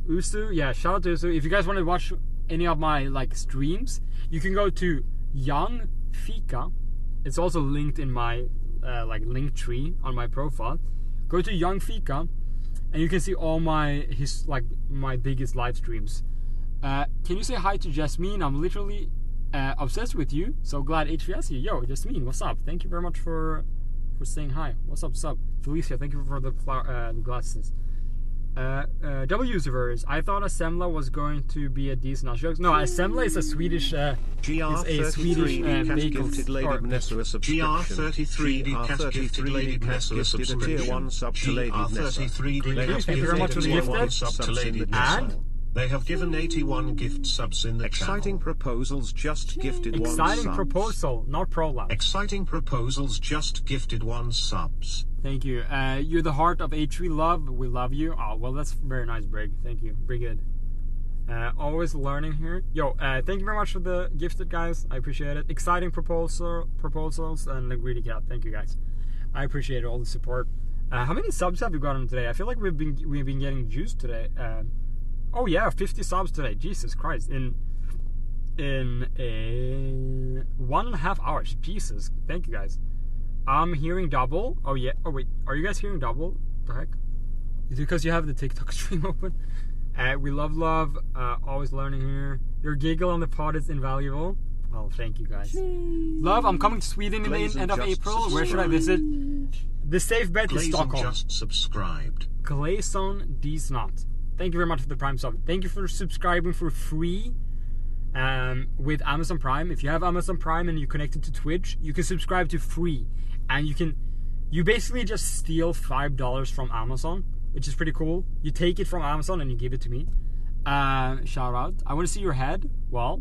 Usu, yeah, shout out to Usu. If you guys want to watch any of my like streams, you can go to Young Fika. It's also linked in my like link tree on my profile. Go to Young Fika, and you can see all my my biggest live streams. Can you say hi to Jasmine? I'm literally obsessed with you. So glad HVS you. Yo, Jasmine, what's up? Thank you very much for saying hi. What's up? What's up? Felicia, thank you for the glasses. W-Servers, I thought Assembla was going to be a decent Australian. No, Assembla is a Swedish GR33 gifted Lady Vanessa a subscription. GR33 gifted Lady Vanessa a subscription. Tier 1 sub to Lady Vanessa. Thank you very much for the gifted. And they have given 81 gift subs in the Exciting channel. Proposals just gifted one subs. Exciting proposal, not prolapse. Exciting proposals just gifted one subs. Thank you. You're the heart of H3 love. We love you. Oh, well, that's very nice, Brig. Thank you. Very good. Always learning here. Yo, thank you very much for the gifted, guys. I appreciate it. Exciting proposals and the greedy cat. Thank you, guys. I appreciate all the support. How many subs have you gotten today? I feel like we've been getting juiced today. Oh yeah, 50 subs today. Jesus Christ. In 1.5 hours. Jesus. Thank you, guys. I'm hearing double. Oh yeah. Oh wait. Are you guys hearing double? What the heck? Is it because you have the TikTok stream open? We love. Always learning here. Your giggle on the pod is invaluable. Oh, thank you, guys. Love, I'm coming to Sweden in the end of April. Where should I visit? The safe bet is Stockholm. Just subscribed. Glason D Snot. Thank you very much for the Prime sub. Thank you for subscribing for free with Amazon Prime. If you have Amazon Prime and you connect it to Twitch, you can subscribe to free. And you basically just steal $5 from Amazon, which is pretty cool. You take it from Amazon and you give it to me. Shout out. I want to see your head. Well,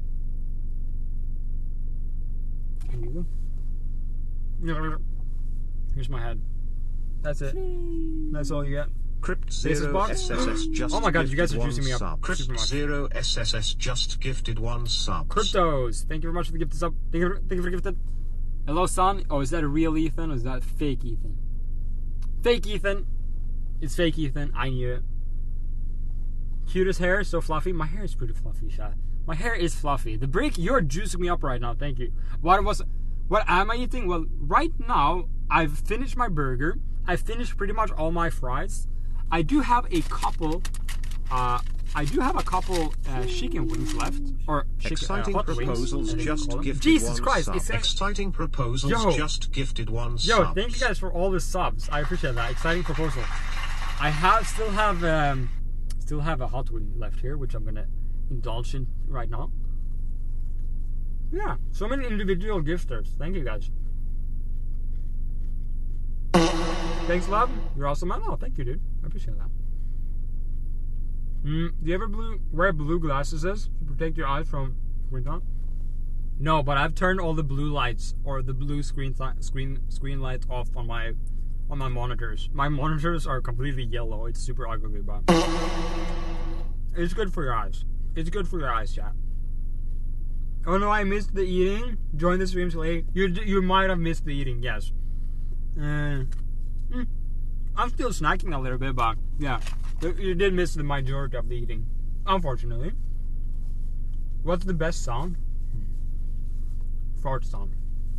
here you go. Here's my head. That's it. That's all you get. Crypt Zero SSS just oh my god, you guys are juicing me up. Crypt Zero SSS just gifted one sub. Cryptos, thank you very much for the gifted sub. Thank you for the gifted. Hello, son. Oh, is that a real Ethan or is that fake Ethan? Fake Ethan. It's fake Ethan. I knew it. Cutest hair, so fluffy. My hair is pretty fluffy, Shad. My hair is fluffy. The brick, you're juicing me up right now. Thank you. What am I eating? Well, right now I've finished my burger. I finished pretty much all my fries. I do have a couple chicken wings left, or chicken, exciting hot proposals wings, just gifted Jesus one Christ! Sub. Exciting proposals just gifted one Yo, subs. Thank you guys for all the subs. I appreciate that. Exciting proposal. I still have a hot wing left here, which I'm gonna indulge in right now. Yeah, so many individual gifters. Thank you, guys. Thanks, love. You're awesome, man. Oh, thank you, dude. I appreciate that. Do you ever wear blue glasses to protect your eyes from winter? No, but I've turned all the blue lights or the blue screen lights off on my monitors. My monitors are completely yellow. It's super ugly, but it's good for your eyes. It's good for your eyes, chat. Oh no, I missed the eating. Join the streams late. You might have missed the eating. Yes. I'm still snacking a little bit, but yeah, you did miss the majority of the eating, unfortunately. What's the best sound? Fart sound.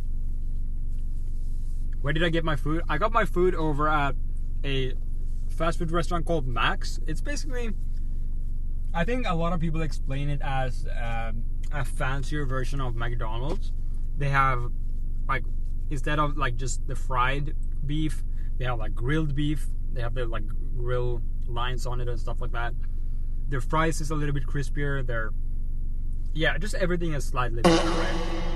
Where did I get my food? I got my food over at a fast food restaurant called Max. It's basically, I think a lot of people explain it as a fancier version of McDonald's. They have, like, instead of like just the fried beef, they have like grilled beef. They have their like grill lines on it and stuff like that. Their fries is a little bit crispier. Yeah, just everything is slightly better, right?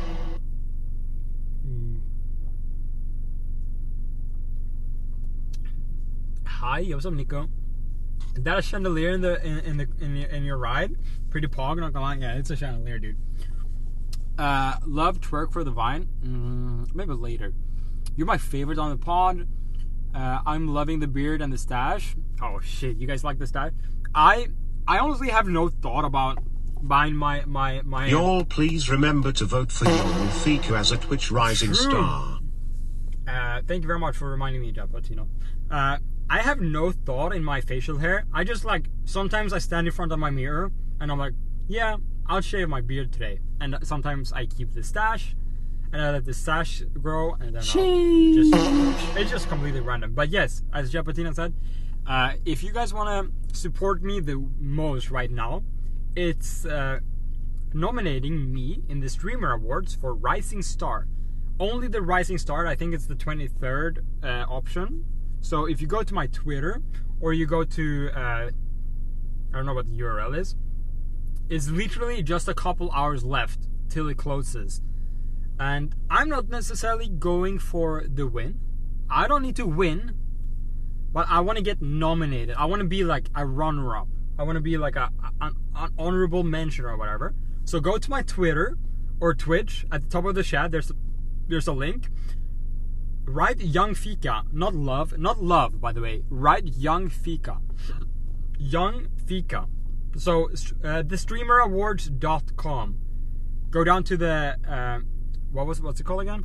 Hi, what's up, Nico? Is that a chandelier in your ride? Pretty pog, not gonna lie. Yeah, it's a chandelier, dude. Love twerk for the vine. Maybe later. You're my favorite on the pod. I'm loving the beard and the stash. Oh shit, you guys like the stash? I honestly have no thought about buying my Y'all please remember to vote for Yol Fiku as a Twitch rising star. Thank you very much for reminding me, Japatino. I have no thought in my facial hair. I just like, sometimes I stand in front of my mirror and I'm like, yeah, I'll shave my beard today. And sometimes I keep the stash and I let the stash grow and then it's just completely random. But yes, as Japatina said, if you guys want to support me the most right now, it's nominating me in the Streamer Awards for Rising Star. Only the Rising Star, I think it's the 23rd option. So if you go to my Twitter or you go to, I don't know what the URL is, it's literally just a couple hours left till it closes. And I'm not necessarily going for the win. I don't need to win, but I want to get nominated. I want to be like a runner-up. I want to be like an honorable mention or whatever. So go to my Twitter or Twitch. At the top of the chat, there's a link. Write Young Fika, not love, by the way. Write Young Fika. Young Fika. So thestreamerawards.com. Go down to the what's it called again?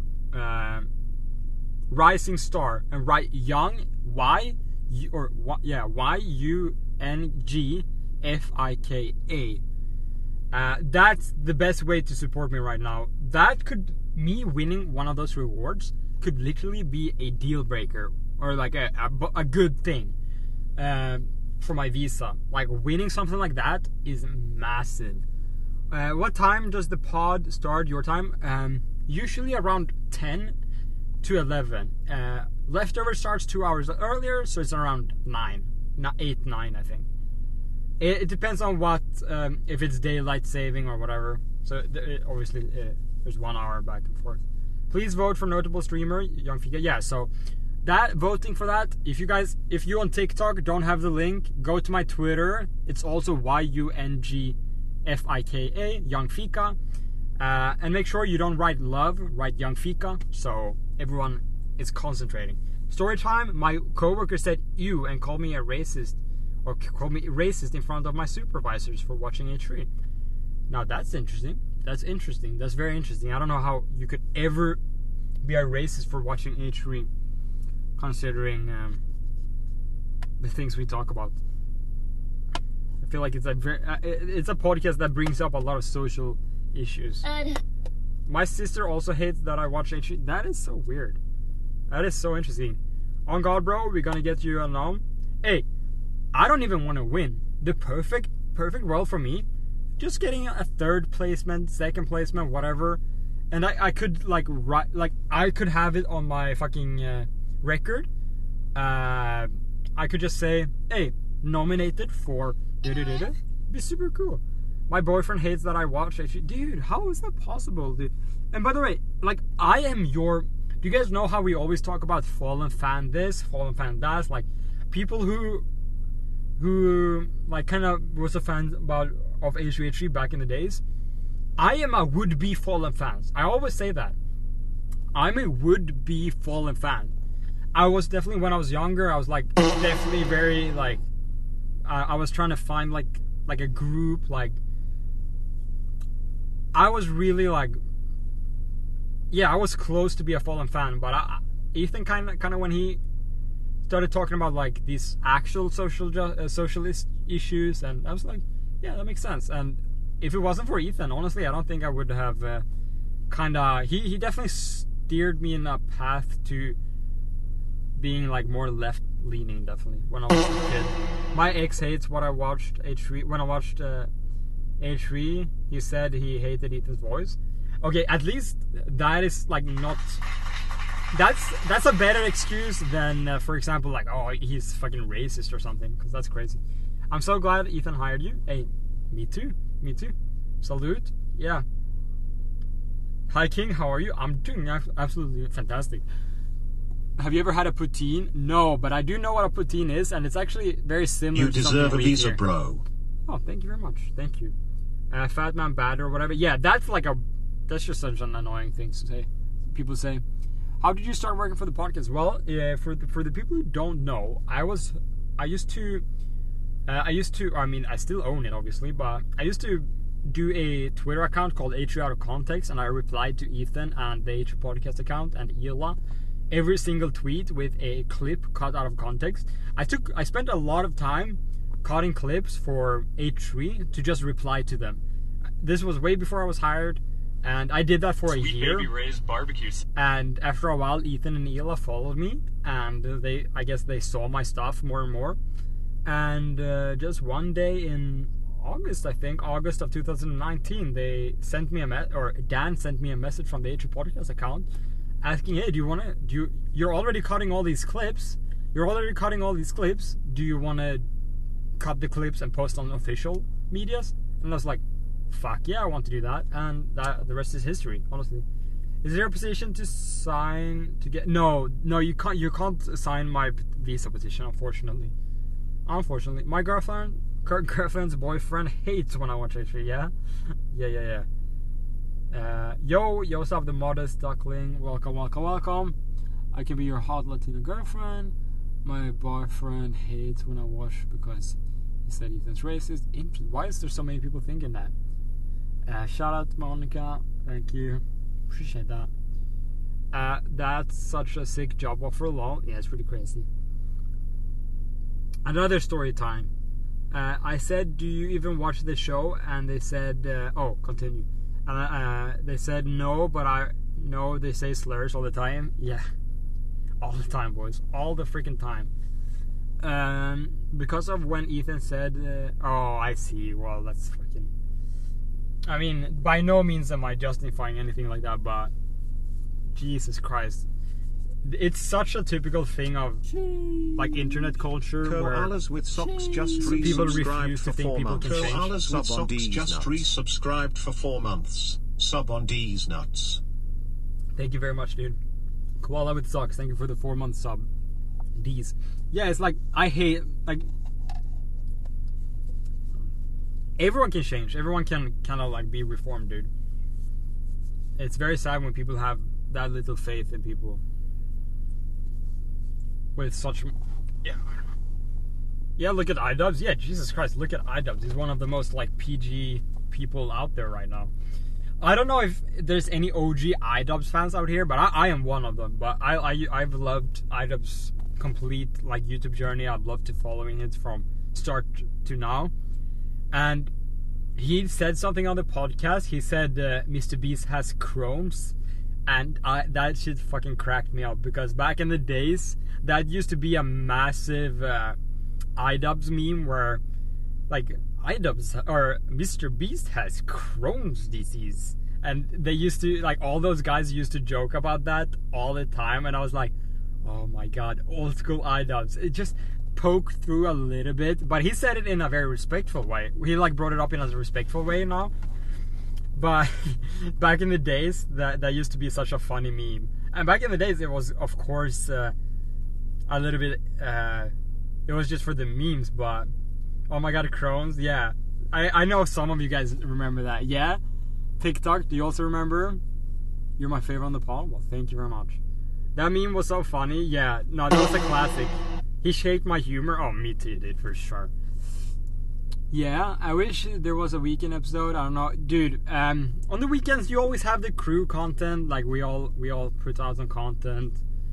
Rising Star, and write Young YUNGFIKA. That's the best way to support me right now. That could, me winning one of those rewards could literally be a deal breaker, or like a good thing for my visa. Like winning something like that is massive. What time does the pod start your time? Usually around 10 to 11. Leftover starts 2 hours earlier, so it's around 9, 8, 9 I think. It depends on what, if it's daylight saving or whatever. So obviously there's 1 hour back and forth. Please vote for notable streamer Young Fika. Yeah, so that voting for that. If you on TikTok don't have the link, go to my Twitter. It's also YUNGFIKA, Young Fika. And make sure you don't write love, write Young Fika, so everyone is concentrating. Story time. My coworker said "ew" and called me a racist, or called me racist in front of my supervisors for watching H3. Now that's interesting. That's interesting. That's very interesting. I don't know how you could ever be a racist for watching H3, considering the things we talk about. I feel like it's a podcast that brings up a lot of social issues. My sister also hates that I watch H3. That is so weird. That is so interesting. On God, bro, we're gonna get you along. Hey, I don't even want to win. The perfect world for me, just getting a third placement, second placement, whatever, and I could I could have it on my fucking record. I could just say, hey, nominated for It'd be super cool. My boyfriend hates that I watch H3. Dude, how is that possible, dude? And by the way, like, I am your... Do you guys know how we always talk about fallen fan this, fallen fan that? Like, people who like, kind of was a fan of H3 back in the days. I am a would-be fallen fan. I always say that. I'm a would-be fallen fan. I was definitely, when I was younger, I was, like, definitely very, like... I was trying to find, like a group, like... I was really, like... Yeah, I was close to be a fallen fan, but Ethan kind of when he started talking about, like, these actual socialist issues, and I was like, yeah, that makes sense. And if it wasn't for Ethan, honestly, I don't think I would have he definitely steered me in a path to being, like, more left-leaning, definitely, when I was a kid. My ex hates what I watched H3. When I watched H3, he said he hated Ethan's voice. Okay, at least that is, like, not... That's a better excuse than, for example, like, oh, he's fucking racist or something, because that's crazy. I'm so glad Ethan hired you. Hey, me too. Me too. Salute. Yeah. Hi, King. How are you? I'm doing absolutely fantastic. Have you ever had a poutine? No, but I do know what a poutine is, and it's actually very similar to something. You deserve a visa, bro. Oh, thank you very much. Thank you. Fat man bad or whatever. Yeah, that's like that's just such an annoying thing to say. People say, how did you start working for the podcast? Well, for the people who don't know, I used to, I mean, I still own it, obviously, but I used to do a Twitter account called H3 Out of Context, and I replied to Ethan and the H3 Podcast account and Ela every single tweet with a clip cut out of context. I spent a lot of time cutting clips for H3 to just reply to them. This was way before I was hired, and I did that for a year. Baby Ray's barbecues. And after a while, Ethan and Ela followed me, and I guess they saw my stuff more and more. And just one day in August, I think, August of 2019, they sent me Dan sent me a message from the H3 Podcast account asking, hey, you're already cutting all these clips. Do you want to cut the clips and post on official medias? And I was like, fuck yeah, I want to do that. And the rest is history, honestly. Is there a petition to sign to get... No, you can't sign my visa petition, unfortunately. My girlfriend's boyfriend hates when I watch H3, yeah? Yeah. Yo, what's up, the modest duckling? Welcome. I can be your hot Latina girlfriend. My boyfriend hates when I watch because he said Ethan's racist. Why is there so many people thinking that? Shout out to Monica. Thank you. Appreciate that. That's such a sick job offer, lol. Yeah, it's pretty crazy. Another story time. I said, do you even watch the show? And they said, continue. And they said no, but I know they say slurs all the time. Yeah. All the time, boys. All the freaking time. Because of when Ethan said, I see. Well, that's freaking... I mean, by no means am I justifying anything like that, but... Jesus Christ. It's such a typical thing of, like, internet culture where with socks just people refuse to think people can change. Koalas with socks just resubscribed for 4 months. Sub on D's nuts. Thank you very much, dude. Koala with socks, thank you for the 4-month sub. D's. Yeah, it's like, I hate, like... Everyone can change. Everyone can kind of, like, be reformed, dude. It's very sad when people have that little faith in people. With such... Yeah, I don't know. Yeah, look at iDubbbz. Yeah, Jesus Christ, look at iDubbbz. He's one of the most, like, PG people out there right now. I don't know if there's any OG iDubbbz fans out here, but I am one of them. But I've loved iDubbbz's complete, like, YouTube journey. I've loved to following it from start to now. And he said something on the podcast. He said Mr. Beast has Crohn's. And that shit fucking cracked me up. Because back in the days, that used to be a massive iDubbbz meme where, like, iDubbbz or Mr. Beast has Crohn's disease. And they used to, like, all those guys used to joke about that all the time. And I was like, oh my god, old school iDubbbz. It just poked through a little bit. But he said it in a very respectful way. He, like, brought it up in a respectful way now. But back in the days, that used to be such a funny meme. And back in the days, it was, of course, a little bit... it was just for the memes, but... Oh my god, Crohn's, yeah. I know some of you guys remember that. Yeah? TikTok, do you also remember? You're my favorite on the pod? Well, thank you very much. That meme was so funny. Yeah, no, that was a classic. He shaped my humor. Oh, me too, dude, for sure. Yeah, I wish there was a weekend episode. I don't know, dude. On the weekends, you always have the crew content. Like we all put out some content.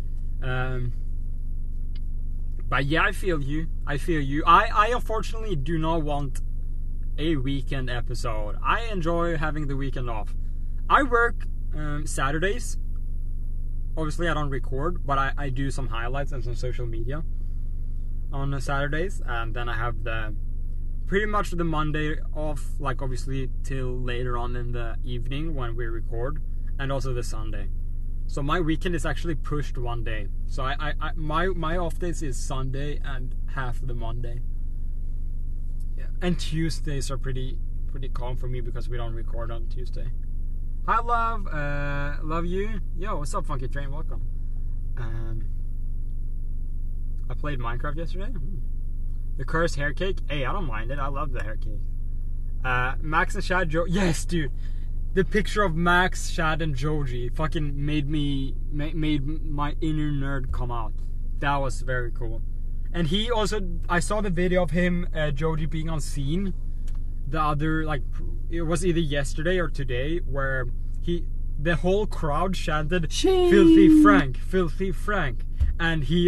But yeah, I feel you. I unfortunately do not want a weekend episode. I enjoy having the weekend off. I work Saturdays. Obviously, I don't record, but I do some highlights and some social media on Saturdays, and then I have pretty much the Monday off, like obviously till later on in the evening when we record, and also the Sunday. So my weekend is actually pushed one day. So my off days is Sunday and half of the Monday. Yeah, and Tuesdays are pretty calm for me because we don't record on Tuesday. Hi, love you. Yo, what's up, Funky Train? Welcome. I played Minecraft yesterday. The cursed hair cake. Hey, I don't mind it. I love the hair cake. Max and Shad Joe. Yes, dude. The picture of Max, Shad, and Joji fucking made my inner nerd come out. That was very cool. And he also, I saw the video of him, Joji being on scene. The other, like, it was either yesterday or today, where the whole crowd chanted "Filthy Frank, Filthy Frank," and he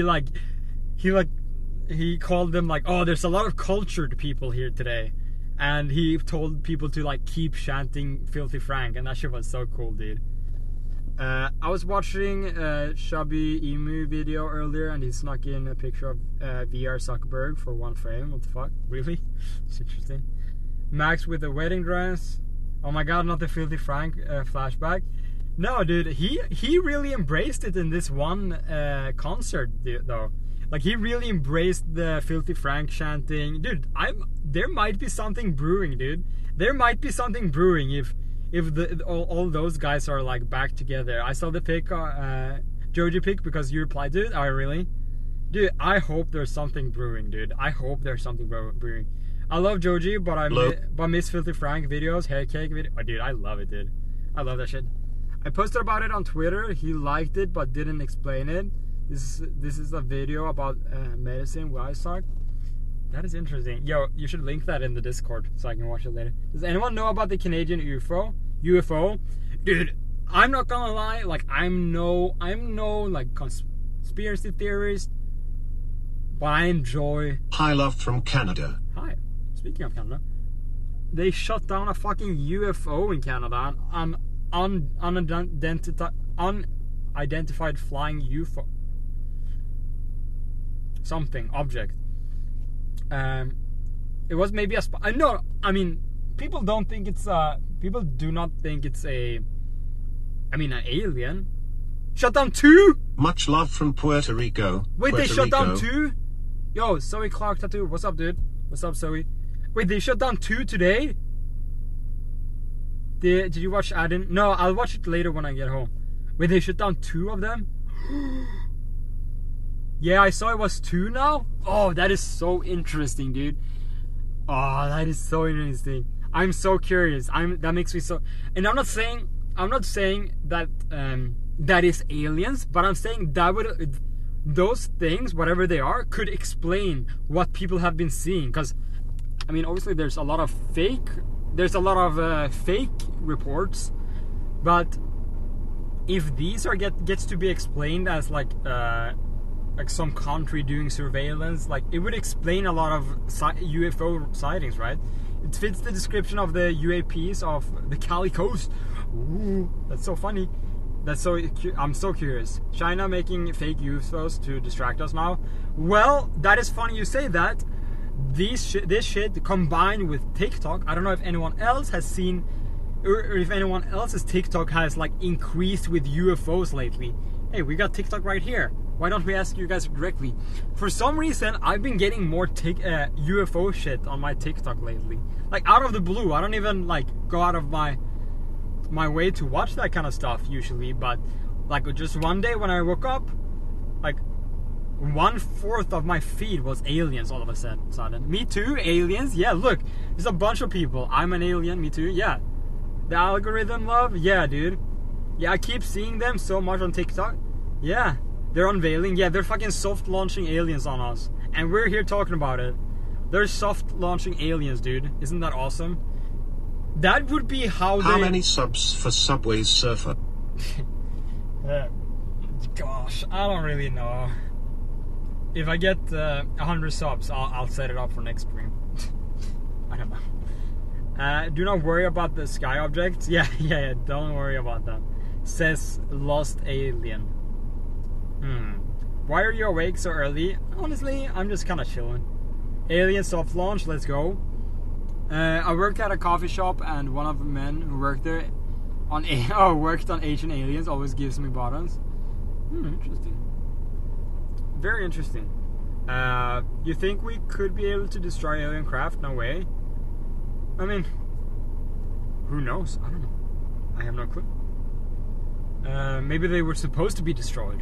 called them like, "Oh, there's a lot of cultured people here today," and he told people to like keep chanting "Filthy Frank," and that shit was so cool, dude. I was watching a Chubby Emu video earlier, and he snuck in a picture of VR Zuckerberg for one frame. What the fuck? Really? It's interesting. Max with a wedding dress. Oh my god, not the Filthy Frank flashback. No, dude, he really embraced it in this one concert, though. Like, he really embraced the Filthy Frank chanting. Dude, there might be something brewing, dude. There might be something brewing if all those guys are like back together. I saw the pic, Joji pic, because you replied to it. Oh, really? Dude, I hope there's something brewing, dude. I hope there's something brewing. I love Joji, but I miss Filthy Frank videos, hair cake video. Oh, dude, I love it, dude. I love that shit. I posted about it on Twitter. He liked it, but didn't explain it. This is a video about medicine where I suck. That is interesting. Yo, you should link that in the Discord so I can watch it later. Does anyone know about the Canadian UFO? Dude, I'm not gonna lie. Like, I'm no like conspiracy theorist, but I enjoy. Hi, love from Canada. Hi. Speaking of Canada, they shut down a fucking UFO in Canada, an unidentified flying UFO. Something object. It was maybe a no, I mean, people don't think it's people do not think it's an alien. Shut down 2? Much love from Puerto Rico. Wait, they shut down 2? Yo, Zoe Clark Tattoo, what's up, dude? What's up, Zoe? Wait, they shut down 2 today? Did you watch Adin? No, I'll watch it later when I get home. Wait, they shut down 2 of them? Yeah, I saw it was 2 now. Oh, that is so interesting, dude. Oh, that is so interesting. I'm so curious. That makes me so. And I'm not saying that that is aliens, but I'm saying that those things, whatever they are, could explain what people have been seeing. Because, I mean, obviously there's a lot of fake reports, but if these gets to be explained as like some country doing surveillance, like, it would explain a lot of UFO sightings, right? It fits the description of the UAPs of the Cali Coast. Ooh, that's so funny. I'm so curious. China making fake UFOs to distract us now. Well, that is funny you say that. This shit combined with TikTok. I don't know if anyone else has seen, or if anyone else's TikTok has like increased with UFOs lately. Hey, we got TikTok right here. Why don't we ask you guys directly? For some reason, I've been getting more UFO shit on my TikTok lately. Like, out of the blue. I don't even like go out of my way to watch that kind of stuff usually, but like just one day when I woke up, like 1/4 of my feed was aliens all of a sudden. Me too, aliens. Yeah, look, there's a bunch of people. I'm an alien. Me too. Yeah, the algorithm love. Yeah, dude. Yeah, I keep seeing them so much on TikTok. Yeah. They're unveiling, yeah, they're fucking soft launching aliens on us. And we're here talking about it. They're soft launching aliens, dude. Isn't that awesome? That would be how many subs for Subway Surfer? Gosh, I don't really know. If I get 100 subs, I'll set it up for next stream. I don't know. Do not worry about the sky objects. Yeah, don't worry about them. Says Lost Alien. Why are you awake so early? Honestly, I'm just kind of chilling. Alien soft launch, let's go. I work at a coffee shop, and one of the men who worked there worked on Asian aliens always gives me buttons. Interesting. Very interesting. You think we could be able to destroy alien craft? No way. I mean, who knows? I don't know. I have no clue. Maybe they were supposed to be destroyed.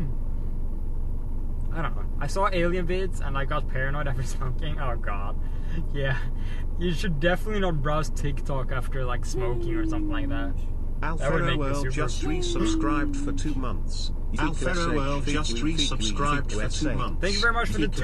I don't know. I saw alien vids and I got paranoid after smoking. Oh god. Yeah. You should definitely not browse TikTok after like smoking or something like that. Alfero World just resubscribed for 2 months. Alfero World just resubscribed for 2 months. Thank you very much for the 2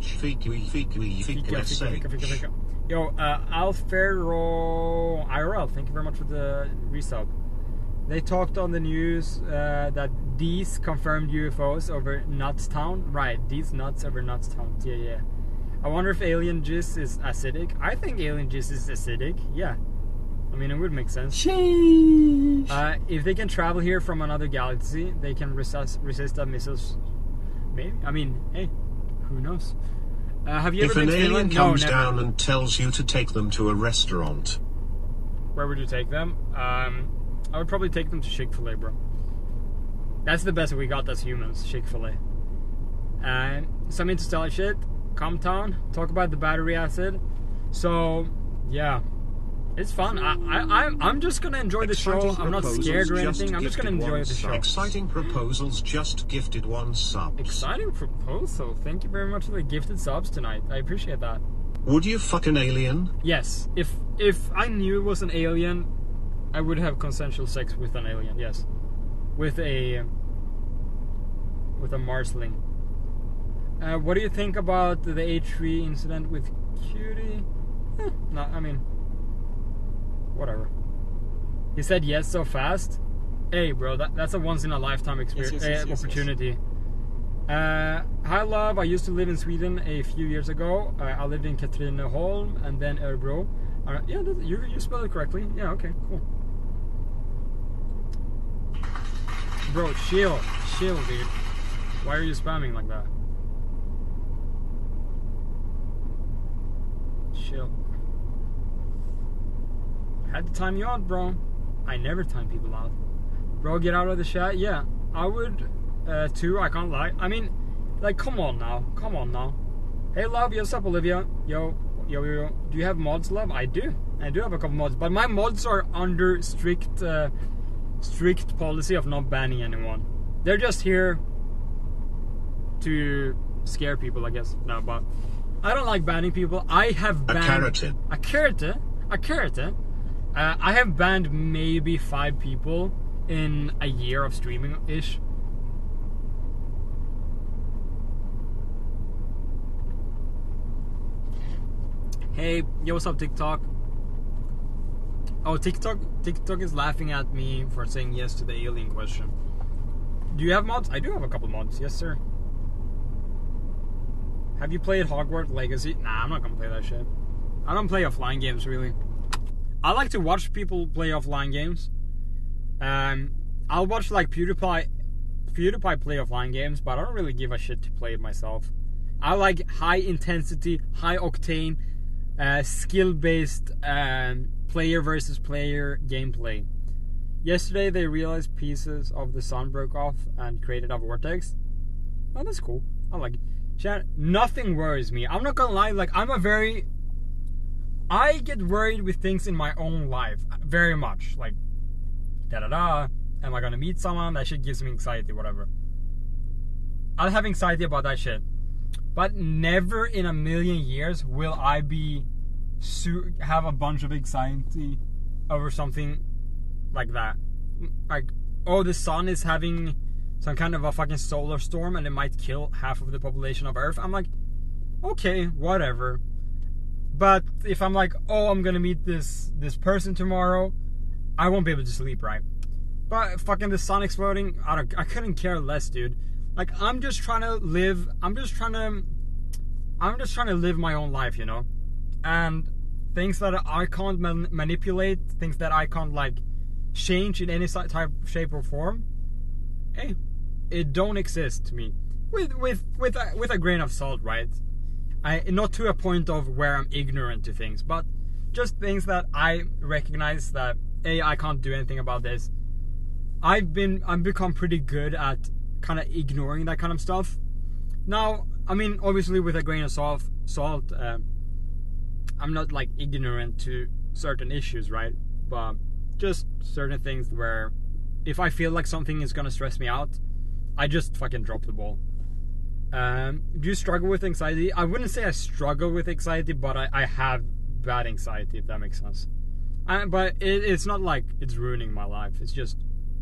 months. Yo, Alfero IRL, thank you very much for the resub. They talked on the news that these confirmed UFOs over Nutstown. Right, these nuts over Nutstown. Yeah. I wonder if alien jizz is acidic. I think alien jizz is acidic. Yeah. I mean, it would make sense. Sheesh. If they can travel here from another galaxy, they can resist the missiles. Maybe. I mean, hey, who knows? Have you ever been to If an alien Finland? comes No, down and tells you to take them to a restaurant, where would you take them? I would probably take them to Chick-fil-A, bro. That's the best we got as humans, Chick-fil-A. Some interstellar shit. Come town. Talk about the battery acid. So, yeah. It's fun. I'm just gonna enjoy the show. I'm not scared or anything. I'm just gonna enjoy the show. Exciting proposals just gifted 1 sub. Exciting proposal. Thank you very much for the gifted subs tonight. I appreciate that. Would you fuck an alien? Yes. If I knew it was an alien, I would have consensual sex with an alien. Yes. With a Marsling. What do you think about the H3 incident with Cutie? No, I mean, whatever. He said yes so fast. Hey, bro, that's a once in a lifetime experience opportunity. Hi, love. I used to live in Sweden a few years ago. I lived in Katrineholm and then Örebro. Yeah, you spelled it correctly. Yeah, okay, cool. Bro, chill, dude. Why are you spamming like that? Chill. Had to time you out, bro. I never time people out. Bro, get out of the chat. Yeah, I would too. I can't lie. I mean, like, come on now. Hey, love. What's up, Olivia? Yo. Do you have mods, love? I do have a couple mods, but my mods are under strict policy of not banning anyone. They're just here to scare people, I guess. No, but I don't like banning people. I have banned a keratin. I have banned maybe 5 people in a year of streaming ish. Hey, yo, what's up, TikTok? Oh, TikTok is laughing at me for saying yes to the alien question. Do you have mods? I do have a couple mods. Yes, sir. Have you played Hogwarts Legacy? Nah, I'm not gonna play that shit. I don't play offline games, really. I like to watch people play offline games. I'll watch, like, PewDiePie play offline games, but I don't really give a shit to play it myself. I like high intensity, high octane, skill-based player versus player gameplay. Yesterday they realized pieces of the sun broke off and created a vortex. Oh, that's cool. I like it. Nothing worries me. I'm not gonna lie, like, I get worried with things in my own life very much. Like, am I gonna meet someone? That shit gives me anxiety, whatever. I'll have anxiety about that shit. But never in a million years will I have a bunch of anxiety over something like that. Like, oh, the sun is having some kind of a fucking solar storm and it might kill half of the population of Earth. I'm like, okay, whatever. But if I'm like, oh, I'm gonna meet this person tomorrow, I won't be able to sleep, right? But fucking the sun exploding, I couldn't care less, dude. Like, I'm just trying to live my own life, you know? And things that I can't manipulate, things that I can't, like, change in any type, shape, or form, hey, it don't exist to me. With a grain of salt, right? Not to a point of where I'm ignorant to things, but just things that I recognize that, hey, I can't do anything about this. I've become pretty good at kind of ignoring that kind of stuff. Now, I mean, obviously with a grain of salt, I'm not, like, ignorant to certain issues, right? But just certain things where if I feel like something is gonna stress me out, I just fucking drop the ball. Do you struggle with anxiety? I wouldn't say I struggle with anxiety, but I have bad anxiety, if that makes sense. But it's not like it's ruining my life. It's just,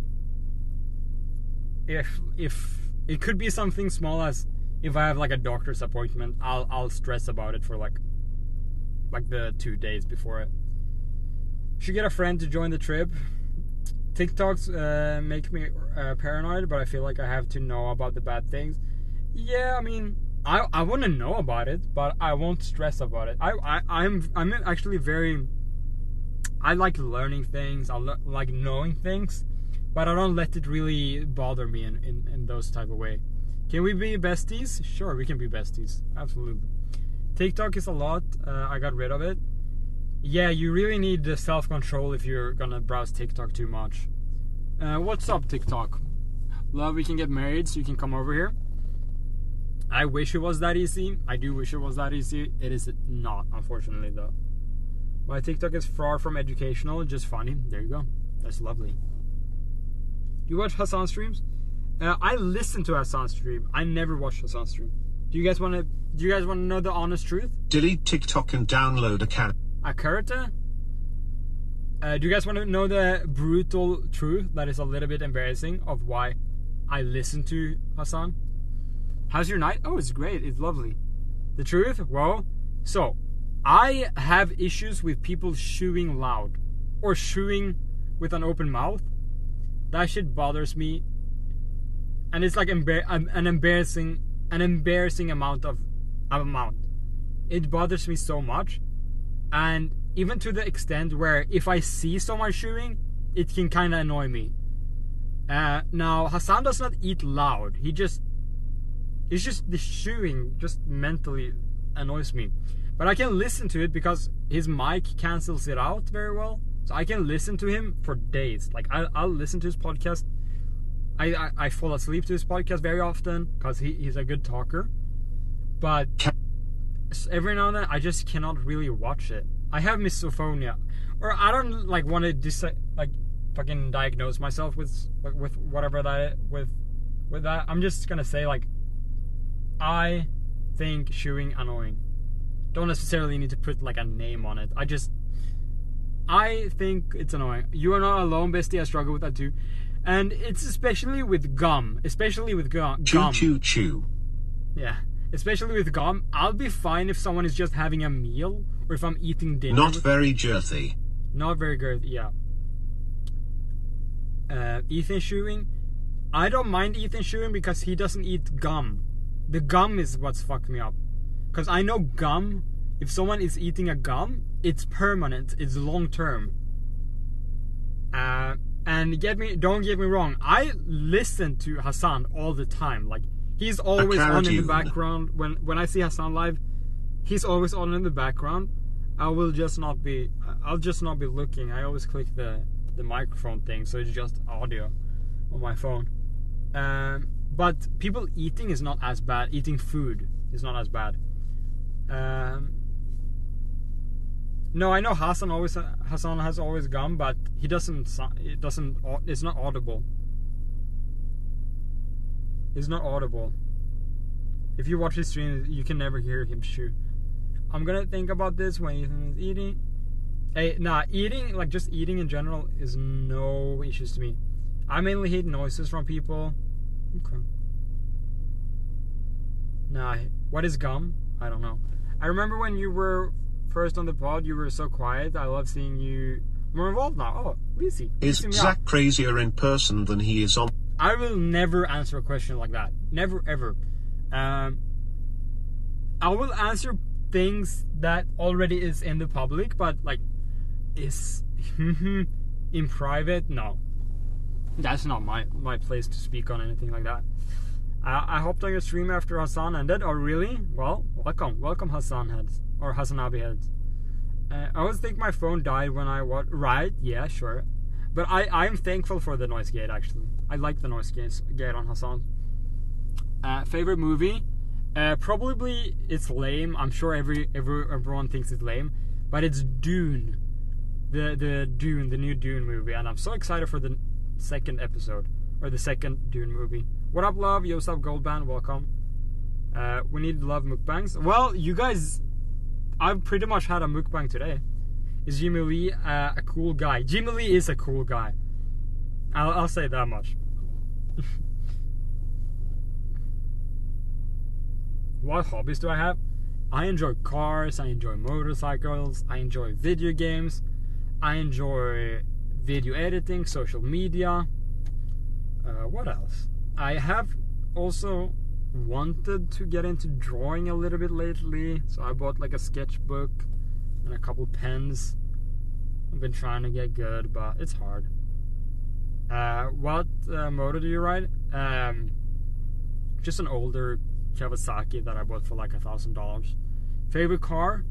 if it could be something small as if I have, like, a doctor's appointment, I'll stress about it for like the 2 days before it. Should get a friend to join the trip. TikToks make me paranoid, but I feel like I have to know about the bad things. Yeah, I mean, I want to know about it, but I won't stress about it. I'm actually very... I like learning things. I like knowing things, but I don't let it really bother me in those type of way. Can we be besties? Sure, we can be besties. Absolutely. TikTok is a lot. I got rid of it. Yeah, you really need the self-control if you're gonna browse TikTok too much. What's up, TikTok? Love, we can get married, so you can come over here. I wish it was that easy. I do wish it was that easy. It is not, unfortunately, though. My TikTok is far from educational, just funny. There you go. That's lovely. Do you watch Hassan streams? I listen to Hassan stream. I never watch Hassan stream. Do you guys want to know the honest truth? Delete TikTok and download a character. Do you guys want to know the brutal truth that is a little bit embarrassing of why I listen to Hassan? How's your night? Oh, it's great. It's lovely. The truth? Well, so I have issues with people shooing loud or shooing with an open mouth. That shit bothers me, and it's like an embarrassing amount. It bothers me so much, and even to the extent where if I see someone shooing, it can kind of annoy me. Now Hassan does not eat loud. It's just the shooing just mentally annoys me. But I can listen to it because his mic cancels it out very well. So I can listen to him for days. Like I'll listen to his podcast. I fall asleep to his podcast very often because he's a good talker. But every now and then I just cannot really watch it. I have misophonia, or I don't like want to fucking diagnose myself with whatever that with that. I'm just gonna say like I think shooing annoying. Don't necessarily need to put like a name on it. I think it's annoying. You are not alone, bestie. I struggle with that too, and it's especially with gum. Chew, chew, chew. Yeah, especially with gum. I'll be fine if someone is just having a meal or if I'm eating dinner. Not very girthy. Not very girthy. Yeah. Ethan chewing. I don't mind Ethan chewing because he doesn't eat gum. The gum is what's fucked me up. Because I know gum, if someone is eating a gum, it's permanent, it's long term. And don't get me wrong, I listen to Hassan all the time. Like, he's always on in the background. When I see Hassan live, he's always on in the background. I'll just not be looking. I always click the microphone thing, so it's just audio on my phone. But people eating is not as bad. Eating food is not as bad. No, I know Hassan has always gum, but it's not audible. It's not audible. If you watch his stream, you can never hear him chew. I'm gonna think about this when Ethan is eating. Eating, like just eating in general, is no issues to me. I mainly hate noises from people. Okay. What is gum? I don't know. I remember when you were first on the pod, you were so quiet. I love seeing you more involved now. Oh, Lizzie. Is Zach crazier in person than he is on? I will never answer a question like that. Never, ever. I will answer things that already is in the public, but like, is in private? No. That's not my place to speak on anything like that. I hopped on your stream after Hassan ended. Oh, really? Well, welcome Hassan heads. Or Hassanabi heads. I always think my phone died when I was... Right? Yeah, sure. But I'm thankful for the noise gate, actually. I like the noise gate on Hassan. Favorite movie? Probably it's lame. I'm sure everyone thinks it's lame. But it's Dune. The new Dune movie. And I'm so excited for the second episode. Or the second Dune movie. What up, love? Yo, what's up, Goldband? Welcome. We need love mukbangs. Well, you guys... I've pretty much had a mukbang today. Is Jimmy Lee a cool guy? Jimmy Lee is a cool guy. I'll say that much. What hobbies do I have? I enjoy cars, I enjoy motorcycles, I enjoy video games, I enjoy video editing, social media. What else? I have also wanted to get into drawing a little bit lately, so I bought like a sketchbook and a couple pens. I've been trying to get good, but it's hard. What motor do you ride? Just an older Kawasaki that I bought for like $1,000. Favorite car?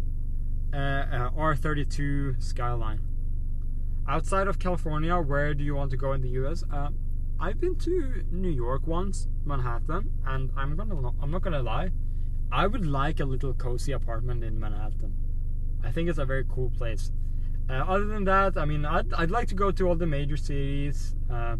R32 Skyline. Outside of California, where do you want to go in the US? I've been to New York once, Manhattan, and I'm not gonna lie, I would like a little cozy apartment in Manhattan. I think it's a very cool place. Other than that, I mean, I'd like to go to all the major cities,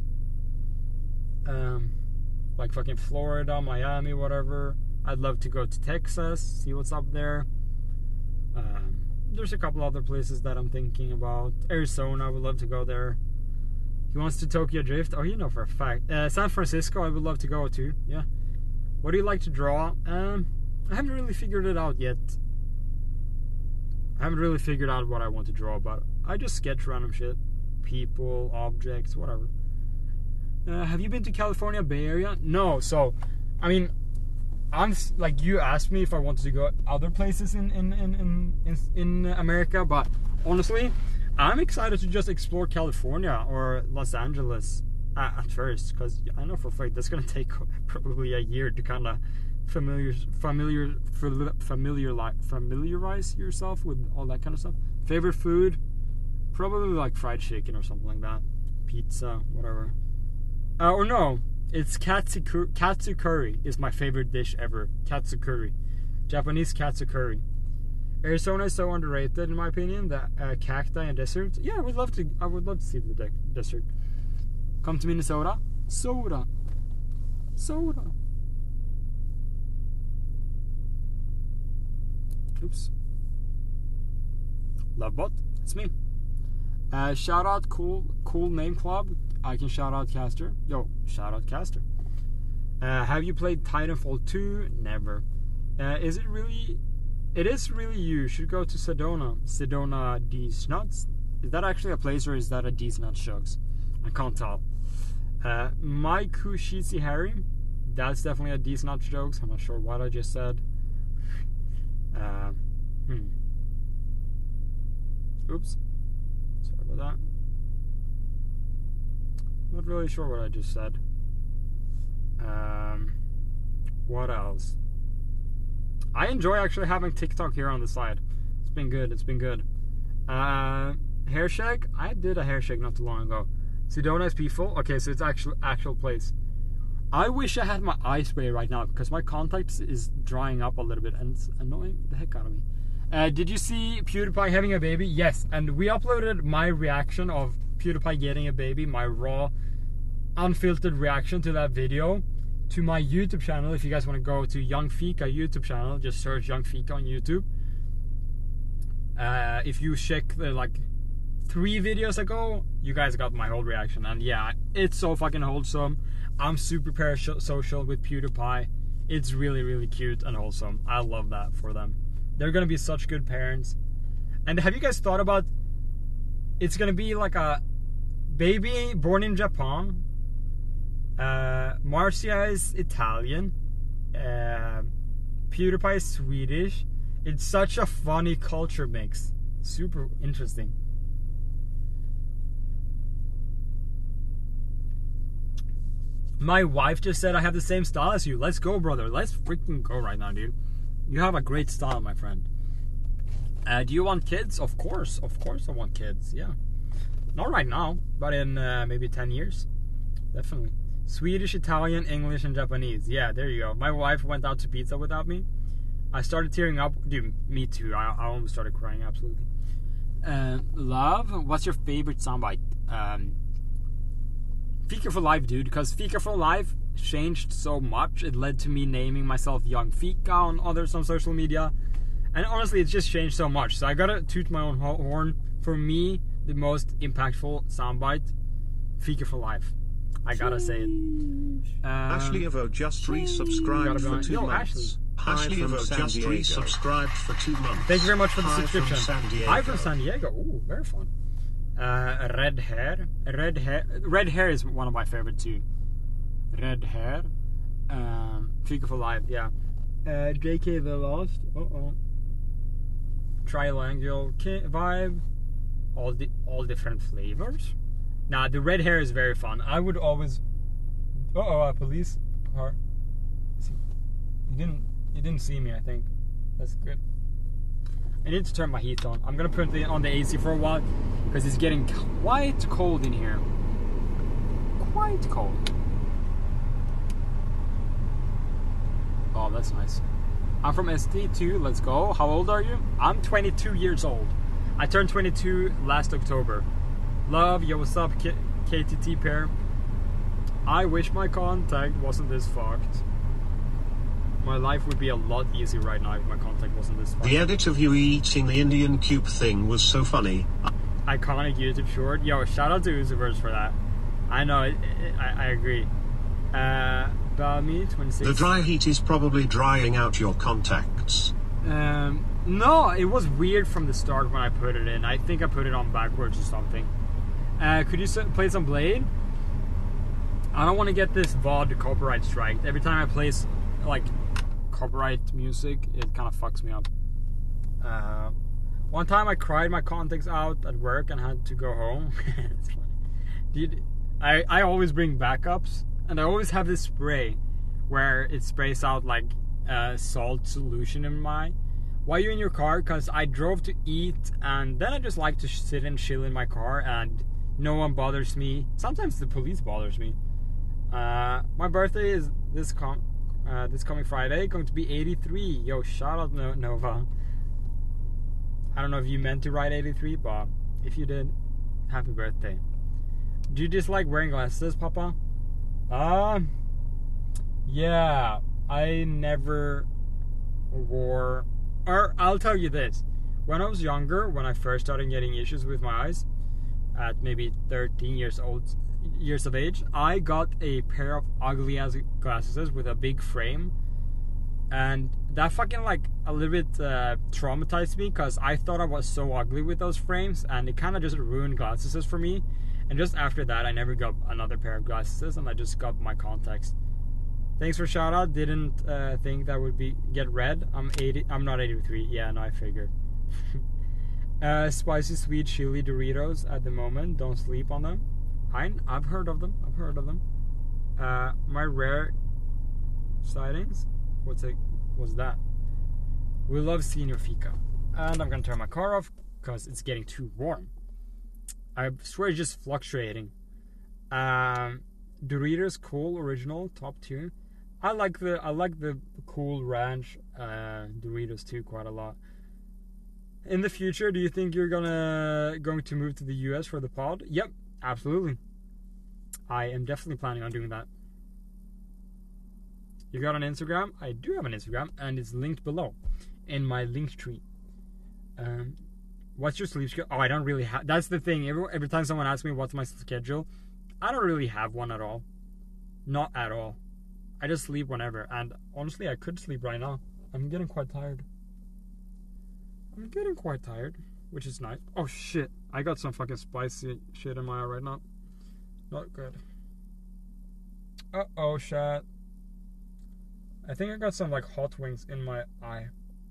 like fucking Florida, Miami, whatever. I'd love to go to Texas, see what's up there. There's a couple other places that I'm thinking about. Arizona, I would love to go there. He wants to Tokyo Drift. Oh, you know for a fact. San Francisco, I would love to go to. Yeah. What do you like to draw? I haven't really figured it out yet. I haven't really figured out what I want to draw, but I just sketch random shit. People, objects, whatever. Have you been to California, Bay Area? No, so, I mean, I'm like, you asked me if I wanted to go other places in America, but honestly, I'm excited to just explore California or Los Angeles at first, because I know for a fact that's gonna take probably a year to kind of familiarize yourself with all that kind of stuff. Favorite food? Probably like fried chicken or something like that. Pizza, whatever. Or no, it's katsu curry is my favorite dish ever. Katsu curry, Japanese katsu curry. Arizona is so underrated in my opinion. The cacti and deserts. Yeah, I would love to see the desert. Come to Minnesota. Soda. Oops. Lovebot. It's me. Shout out cool name club. I can shout out Caster. Yo, shout out Caster. Have you played Titanfall 2? Never. Is it really? It is really. You should go to Sedona D's Nuts. Is that actually a place or is that a D's Nuts shows? I can't tell. My Kushitsi Harry. That's definitely a D's Nuts jokes. I'm not sure what I just said. Oops. Sorry about that. Not really sure what I just said. What else? I enjoy actually having TikTok here on the side. It's been good. Hair shake? I did a hair shake not too long ago. Sedona is peaceful. Okay, so it's actual place. I wish I had my eye spray right now because my contacts is drying up a little bit and it's annoying the heck out of me. Did you see PewDiePie having a baby? Yes, and we uploaded my reaction of PewDiePie getting a baby, my raw, unfiltered reaction to that video, to my YouTube channel. If you guys want to go to Young Fika YouTube channel, just search Young Fika on YouTube. If you check the like 3 videos ago, you guys got my whole reaction, and yeah, it's so fucking wholesome. I'm super parasocial with PewDiePie. It's really cute and wholesome. I love that for them. They're gonna be such good parents. And have you guys thought about, it's gonna be like a baby born in Japan, Marcia is Italian, PewDiePie is Swedish. It's such a funny culture mix. Super interesting. My wife just said I have the same style as you. Let's go, brother. Let's freaking go right now, dude. You have a great style, my friend. Do you want kids? Of course I want kids, yeah. Not right now, but in maybe 10 years. Definitely. Swedish, Italian, English, and Japanese. Yeah, there you go. My wife went out to pizza without me. I started tearing up. Dude, me too. I almost started crying, absolutely. Love, what's your favorite soundbite? Fika for Life, dude, because Fika for Life changed so much. It led to me naming myself Young Fika on social media. And honestly, it's just changed so much. So I gotta toot my own horn. For me, the most impactful soundbite, Fika for Life. I gotta say it. Ashley Evo just resubscribed for 2 months. Ashley Evo just resubscribed for 2 months. Thank you very much for the subscription. Hi from San Diego. Ooh, very fun. Red hair. Red hair is one of my favorite too. Red hair. Fika for life. Yeah. JK the Lost. Triangle vibe. All different flavors. Nah, the red hair is very fun. I would always. A police car. You didn't see me. I think that's good. I need to turn my heat on. I'm gonna put it on the AC for a while because it's getting quite cold in here. Quite cold. Oh, that's nice. I'm from SD2. Let's go. How old are you? I'm 22 years old. I turned 22 last October. Love, yo, what's up, KTT pair? I wish my contact wasn't this fucked. My life would be a lot easier right now if my contact wasn't this fucked. The edit of you eating the Indian cube thing was so funny. Iconic YouTube short. Yo, shout out to Uziverse for that. I know, I agree. Balmy 26. The dry heat is probably drying out your contacts. No, it was weird from the start when I put it in. I think I put it on backwards or something. Could you play some Blade? I don't want to get this VOD copyright strike. Every time I play like copyright music, it kind of fucks me up. One time I cried my contacts out at work and had to go home. It's funny. Dude, I always bring backups, and I always have this spray where it sprays out like a salt solution in my. Why are you in your car? Because I drove to eat, and then I just like to sit and chill in my car, and no one bothers me. Sometimes the police bothers me. My birthday is this coming Friday, going to be 83. Yo, shout out Nova. I don't know if you meant to write 83, but if you did, happy birthday. Do you dislike wearing glasses, Papa? Yeah, I never wore. Or I'll tell you this: when I was younger, when I first started getting issues with my eyes, at maybe 13 years of age, I got a pair of ugly ass glasses with a big frame, and that fucking like a little bit traumatized me because I thought I was so ugly with those frames, and it kind of just ruined glasses for me. And just after that, I never got another pair of glasses, and I just got my contacts. Thanks for shout out. Didn't think that would get read. I'm not 83. Yeah, no, I figured. Spicy sweet chili Doritos at the moment. Don't sleep on them. I've heard of them. My rare sightings. What's that? We love Senior Fika. And I'm gonna turn my car off because it's getting too warm. I swear it's just fluctuating. Doritos Cool Original Top 2. I like the Cool Ranch Doritos too quite a lot. In the future, do you think you're going to move to the US for the pod? Yep, absolutely. I am definitely planning on doing that. You got an Instagram? I do have an Instagram, and it's linked below in my link tree. What's your sleep schedule? Oh, I don't really have. That's the thing. Every time someone asks me what's my schedule, I don't really have one at all. Not at all. I just sleep whenever. And honestly, I could sleep right now. I'm getting quite tired. Which is nice. Oh shit. I got some fucking spicy shit in my eye right now. Not good. Uh-oh, shit. I think I got some like hot wings in my eye.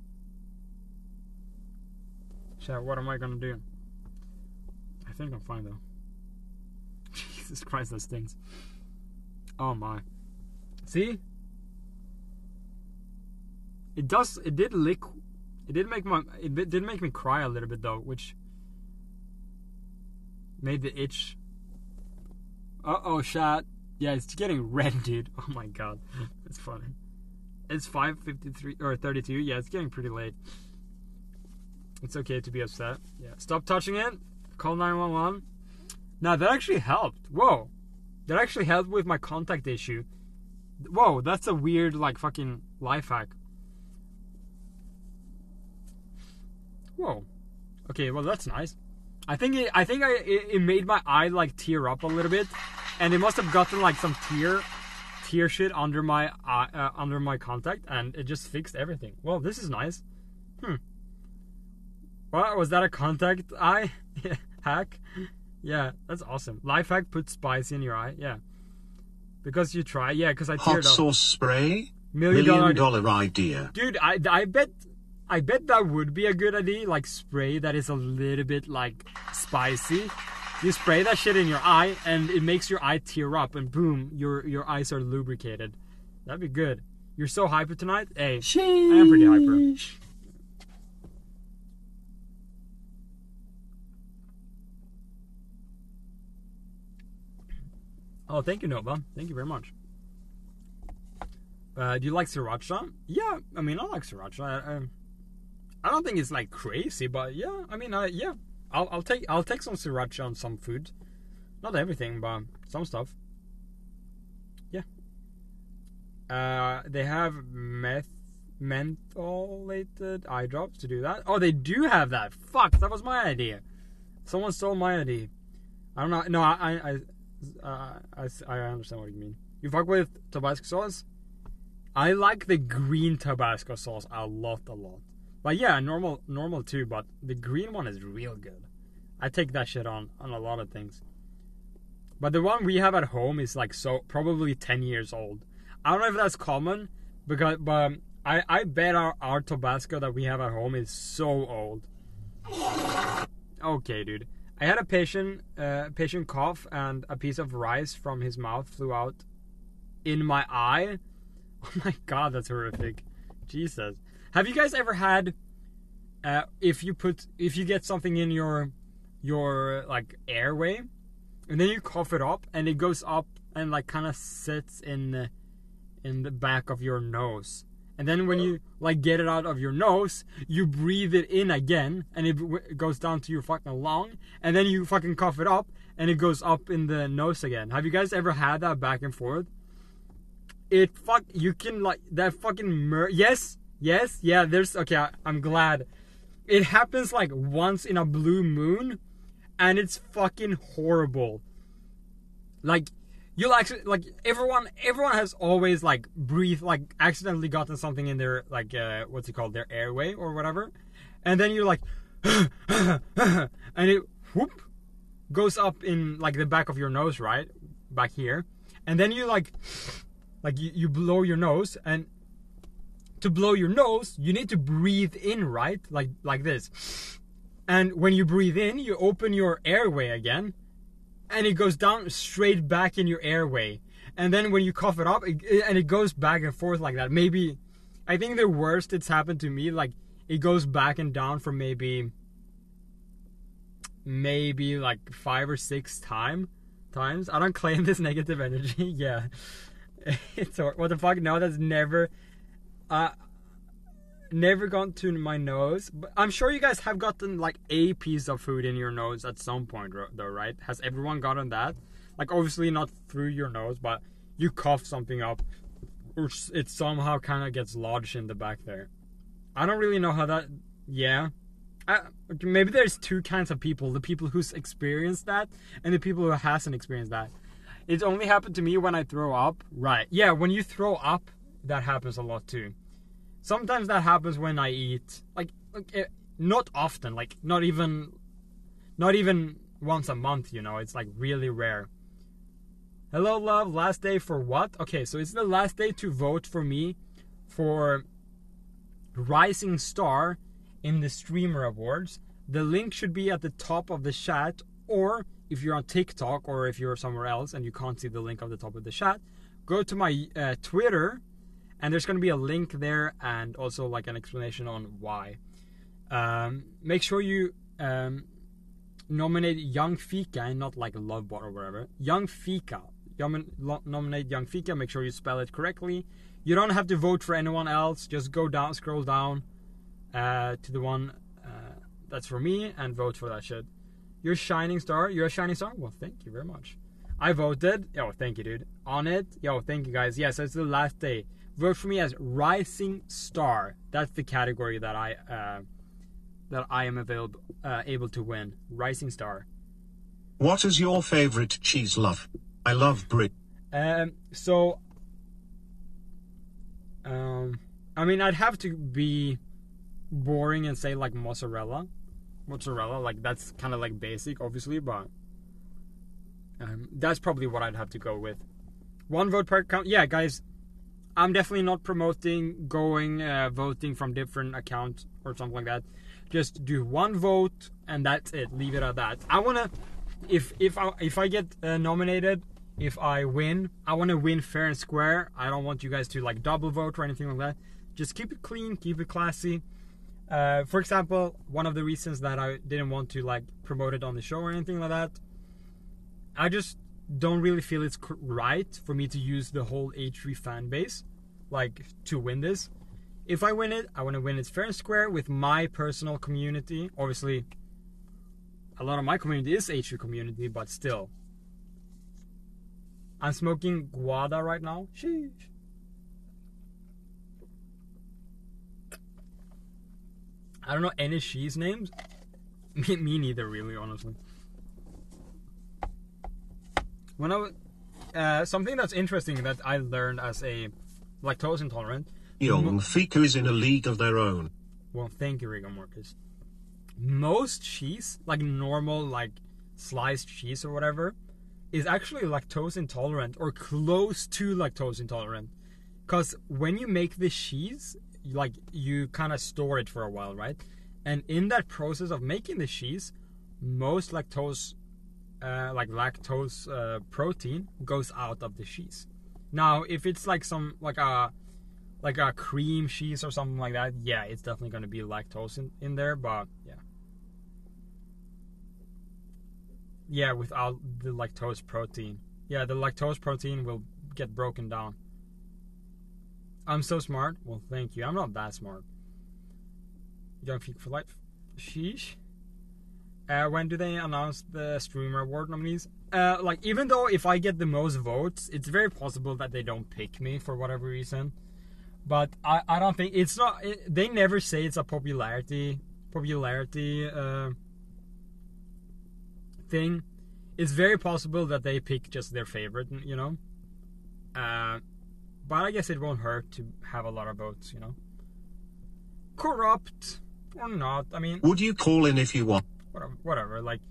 Shit, what am I gonna do? I think I'm fine though. Jesus Christ, that stings. Oh my. See? It did make me cry a little bit though, which made the itch. Uh-oh, shot. Yeah, it's getting red, dude. Oh my god. It's funny. It's 5:53 or 32. Yeah, it's getting pretty late. It's okay to be upset. Yeah. Stop touching it. Call 911. Now that actually helped. Whoa. That actually helped with my contact issue. Whoa, that's a weird like fucking life hack. Whoa. Okay, well that's nice. I think it made my eye like tear up a little bit, and it must have gotten like some tear shit under my contact, and it just fixed everything. Well, this is nice. Well, was that a contact eye? Yeah, hack. Yeah, that's awesome. Life hack: put spice in your eye. Yeah, because you try. Yeah, because I teared Hot up. sauce spray. $1 million idea. Dude, I bet that would be a good idea. Like spray that is a little bit like spicy. You spray that shit in your eye, and it makes your eye tear up, and boom, your eyes are lubricated. That'd be good. You're so hyper tonight. Hey, I am pretty hyper. Oh, thank you, Nova. Thank you very much. Do you like sriracha? Yeah, I mean, I like sriracha. I don't think it's like crazy, but yeah, I mean, yeah, I'll take some sriracha on some food. Not everything, but some stuff. Yeah. They have mentholated eye drops to do that. Oh, they do have that. Fuck, that was my idea. Someone stole my idea. I don't know. No, I understand what you mean. You fuck with Tabasco sauce? I like the green Tabasco sauce a lot. But yeah, normal too, but the green one is real good. I take that shit on a lot of things. But the one we have at home is like probably 10 years old. I don't know if that's common, but I bet our Tabasco that we have at home is so old. Okay, dude. I had a patient cough, and a piece of rice from his mouth flew out in my eye. Oh my god, that's horrific. Jesus. Have you guys ever had if you get something in your like airway, and then you cough it up, and it goes up and like kind of sits in the back of your nose, and then when you like get it out of your nose, you breathe it in again, and it goes down to your fucking lung, and then you fucking cough it up, and it goes up in the nose again. Have you guys ever had that back and forth? You can like that fucking yes, yeah. Okay. I'm glad. It happens like once in a blue moon, and it's fucking horrible. Like, you'll actually, like, everyone has always, like, breathed, like, accidentally gotten something in their, like, what's it called, their airway or whatever. And then you're like, and it, whoop, goes up in, like, the back of your nose, right? Back here. And then you, like you blow your nose, and to blow your nose, you need to breathe in, right? Like this. And when you breathe in, you open your airway again, and it goes down straight back in your airway. And then when you cough it up, it goes back and forth like that. Maybe, I think the worst it's happened to me, like, it goes back and down for maybe like 5 or 6 times. I don't claim this negative energy. Yeah. It's what the fuck? No, that's never gone to my nose. But I'm sure you guys have gotten like a piece of food in your nose at some point, though, right? Has everyone gotten that? Like, obviously not through your nose, but you cough something up, or it somehow kind of gets lodged in the back there. I don't really know how that. Yeah. Maybe there's 2 kinds of people: the people who's experienced that, and the people who hasn't experienced that. It's only happened to me when I throw up. Right. Yeah, when you throw up, that happens a lot too. Sometimes that happens when I eat. Like not often. Like, not even once a month, you know. It's like really rare. Hello, love. Last day for what? Okay, so it's the last day to vote for me for Rising Star in the Streamer Awards. The link should be at the top of the chat, or if you're on TikTok or if you're somewhere else and you can't see the link at the top of the chat, go to my Twitter, and there's going to be a link there, and also like an explanation on why. Make sure you nominate Young Fika and not like Lovebot or whatever. Young Fika. Nominate Young Fika. Make sure you spell it correctly. You don't have to vote for anyone else. Just go down, scroll down to the one that's for me, and vote for that shit. You're a shining star. You're a shining star? Well, thank you very much. I voted. Yo, thank you, dude. On it. Yo, thank you, guys. Yeah, so it's the last day. Vote for me as Rising Star. That's the category that I am able to win. Rising Star. What is your favorite cheese, love? I love Brie. I mean, I'd have to be boring and say like mozzarella. mozzarella. Like, that's kind of like basic, obviously, but that's probably what I'd have to go with. 1 vote per account. Yeah, guys, I'm definitely not promoting voting from different accounts or something like that. Just do 1 vote and that's it. Leave it at that. I wanna, if I get nominated, if I win, I wanna win fair and square. I don't want you guys to like double vote or anything like that. Just keep it clean, keep it classy. For example, one of the reasons that I didn't want to like promote it on the show or anything like that, I just don't really feel it's right for me to use the whole H3 fan base like to win this. If I win it, I want to win it fair and square with my personal community. Obviously, a lot of my community is H3 community, but still. I'm smoking Guada right now. Sheesh. I don't know any cheese names. Me neither, really, honestly. When I was, something that's interesting that I learned as a lactose intolerant. Young Fika is in a league of their own. Well, thank you, Rigor Mortis. Most cheese, like normal, like sliced cheese or whatever, is actually lactose intolerant or close to lactose intolerant. Because when you make the cheese, like you kind of store it for a while, right? And in that process of making the cheese, most lactose protein goes out of the cheese. Now, if it's like some like a cream cheese or something like that, yeah, it's definitely going to be lactose in there. But yeah, without the lactose protein, yeah, the lactose protein will get broken down. I'm so smart. Well, thank you. I'm not that smart. Young Fika for life. Sheesh. When do they announce the Streamer Award nominees? Like, even though if I get the most votes, it's very possible that they don't pick me for whatever reason. But I don't think it's not. They never say it's a popularity thing. It's very possible that they pick just their favorite, you know. But I guess it won't hurt to have a lot of votes, you know. Corrupt or not, I mean. Would you call in if you want? Whatever, like,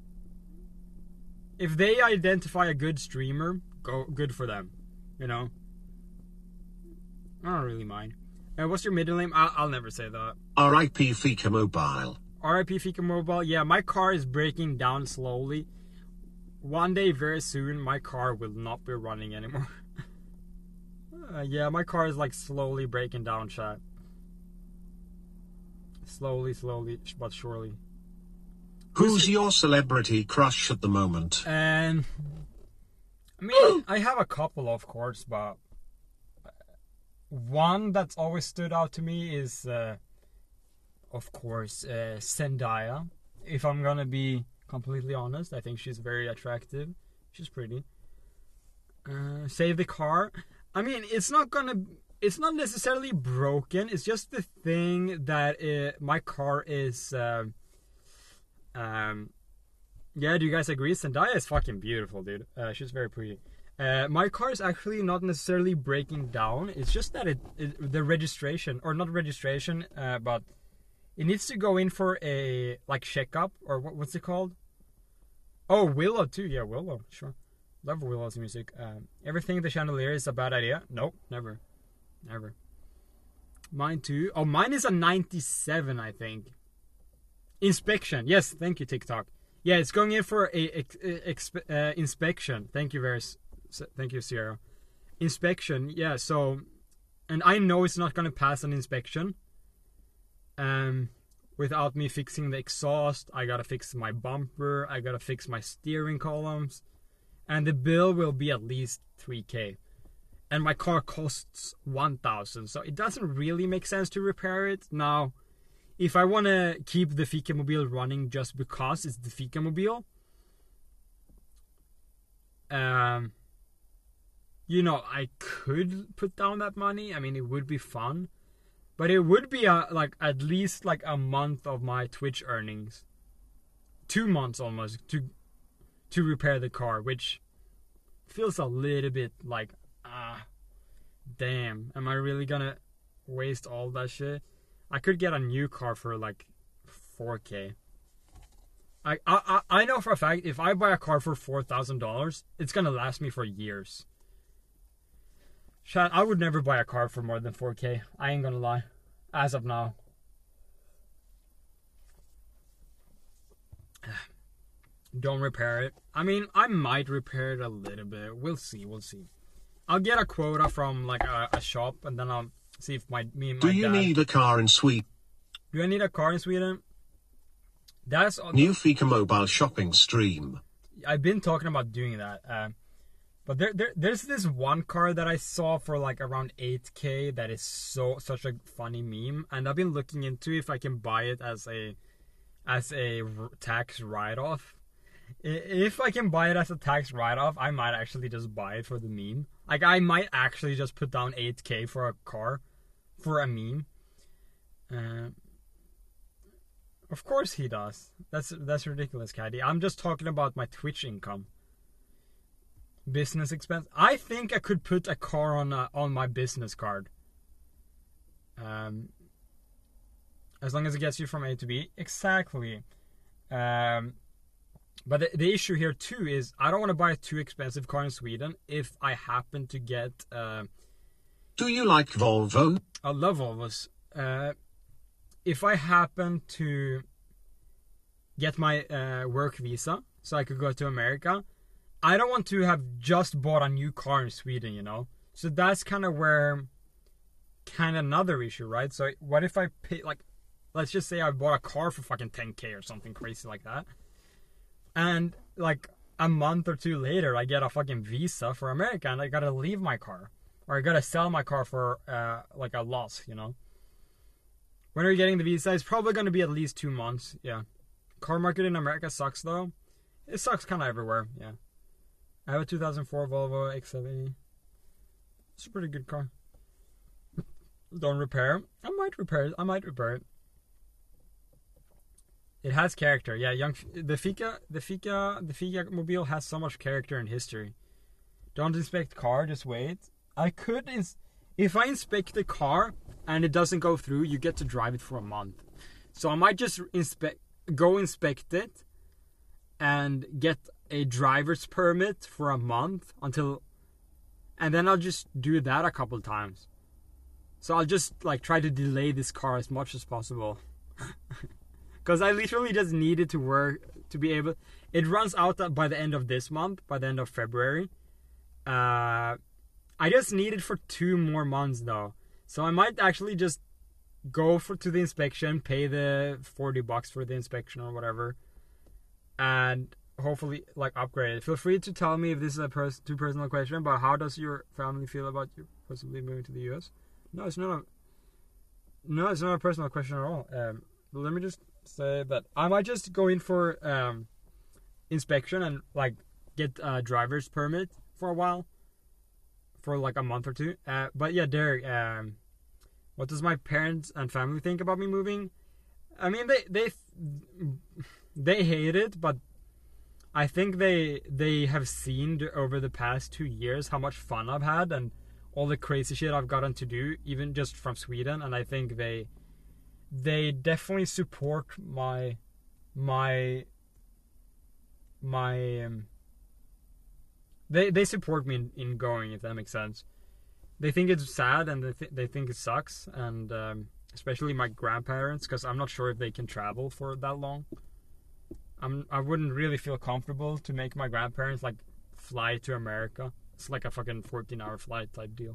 if they identify a good streamer, good for them, you know. I don't really mind. What's your middle name? I'll never say that. R.I.P. Fika Mobile. R.I.P. Fika Mobile. Yeah, my car is breaking down slowly. One day, very soon, my car will not be running anymore. Yeah, my car is like slowly breaking down, chat. Slowly, but surely. Who's your celebrity crush at the moment? I mean, I have a couple, of course, but one that's always stood out to me is, of course, Zendaya. If I'm gonna be completely honest, I think she's very attractive. She's pretty. Save the car. I mean, it's not necessarily broken. It's just the thing that my car is. Yeah, do you guys agree? Zendaya is fucking beautiful, dude. She's very pretty. My car is actually not necessarily breaking down. It's just that the registration, or not registration, but it needs to go in for a like checkup, or what's it called? Oh, Willow too. Yeah, Willow. Sure, love Willow's music. Everything the Chandelier is a bad idea. Nope, never. Mine too. Oh, mine is a 97, I think. Inspection. Yes, thank you, TikTok. Yeah, it's going in for a inspection. Thank you, Sierra. Inspection. Yeah. So, and I know it's not gonna pass an inspection. Without me fixing the exhaust, I gotta fix my bumper. I gotta fix my steering columns, and the bill will be at least 3K. And my car costs 1,000, so it doesn't really make sense to repair it now. If I want to keep the Fika Mobile running just because it's the Fika Mobile, you know, I could put down that money. I mean, it would be fun, but it would be like at least like a month of my Twitch earnings, 2 months almost to repair the car, which feels a little bit like damn. Am I really gonna waste all that shit? I could get a new car for like 4K. I know for a fact if I buy a car for $4,000, it's gonna last me for years. Chad, I would never buy a car for more than 4K. I ain't gonna lie. As of now. Don't repair it. I mean, I might repair it a little bit. We'll see. I'll get a quota from like a shop, and then I'll see if me and my dad... Do you need a car in Sweden? Do I need a car in Sweden? That's... New Fika mobile shopping stream. I've been talking about doing that. But there's this one car that I saw for like around 8K that is such a funny meme. And I've been looking into if I can buy it as a tax write-off. If I can buy it as a tax write-off, I might actually just buy it for the meme. Like, I might actually just put down 8K for a car, for a meme. Of course he does. That's ridiculous, Caddy. I'm just talking about my Twitch income. Business expense. I think I could put a car on my business card. As long as it gets you from A to B. Exactly. But the issue here too is I don't want to buy a too expensive car in Sweden if I happen to get... Do you like Volvo? I love Volvos. If I happen to get my work visa so I could go to America, I don't want to have just bought a new car in Sweden, you know? So that's kind of another issue, right? So what if I pay, like, let's just say I bought a car for fucking 10K or something crazy like that. And like a month or two later, I get a fucking visa for America and I gotta leave my car. Or I gotta sell my car for like a loss, you know? When are you getting the visa? It's probably gonna be at least 2 months, yeah. Car market in America sucks though. It sucks kind of everywhere, yeah. I have a 2004 Volvo XC70. It's a pretty good car. Don't repair. I might repair it. It has character, yeah. The Fika mobile has so much character and history. Don't inspect car, just wait. If I inspect the car and it doesn't go through, you get to drive it for a month. So I might just go inspect it and get a driver's permit for a month and then I'll just do that a couple times. So I'll just like try to delay this car as much as possible. Because I literally just need it to work, to be able... It runs out by the end of this month, by the end of February. I just need it for 2 more months, though. So I might actually just go to the inspection, pay the $40 for the inspection or whatever, and hopefully, like, upgrade it. Feel free to tell me if this is a too personal question, but how does your family feel about you possibly moving to the US? No, it's not a personal question at all. Let me just say that I might just go in for inspection and like get a driver's permit for a while, for like a month or two. But yeah, Derek, what does my parents and family think about me moving? I mean, they hate it, but I think they have seen over the past 2 years how much fun I've had and all the crazy shit I've gotten to do, even just from Sweden, and I think they definitely support they support me in going, if that makes sense. They think it's sad and they think it sucks, and especially my grandparents, because I'm not sure if they can travel for that long. I wouldn't really feel comfortable to make my grandparents like fly to America. It's like a fucking 14-hour flight type deal.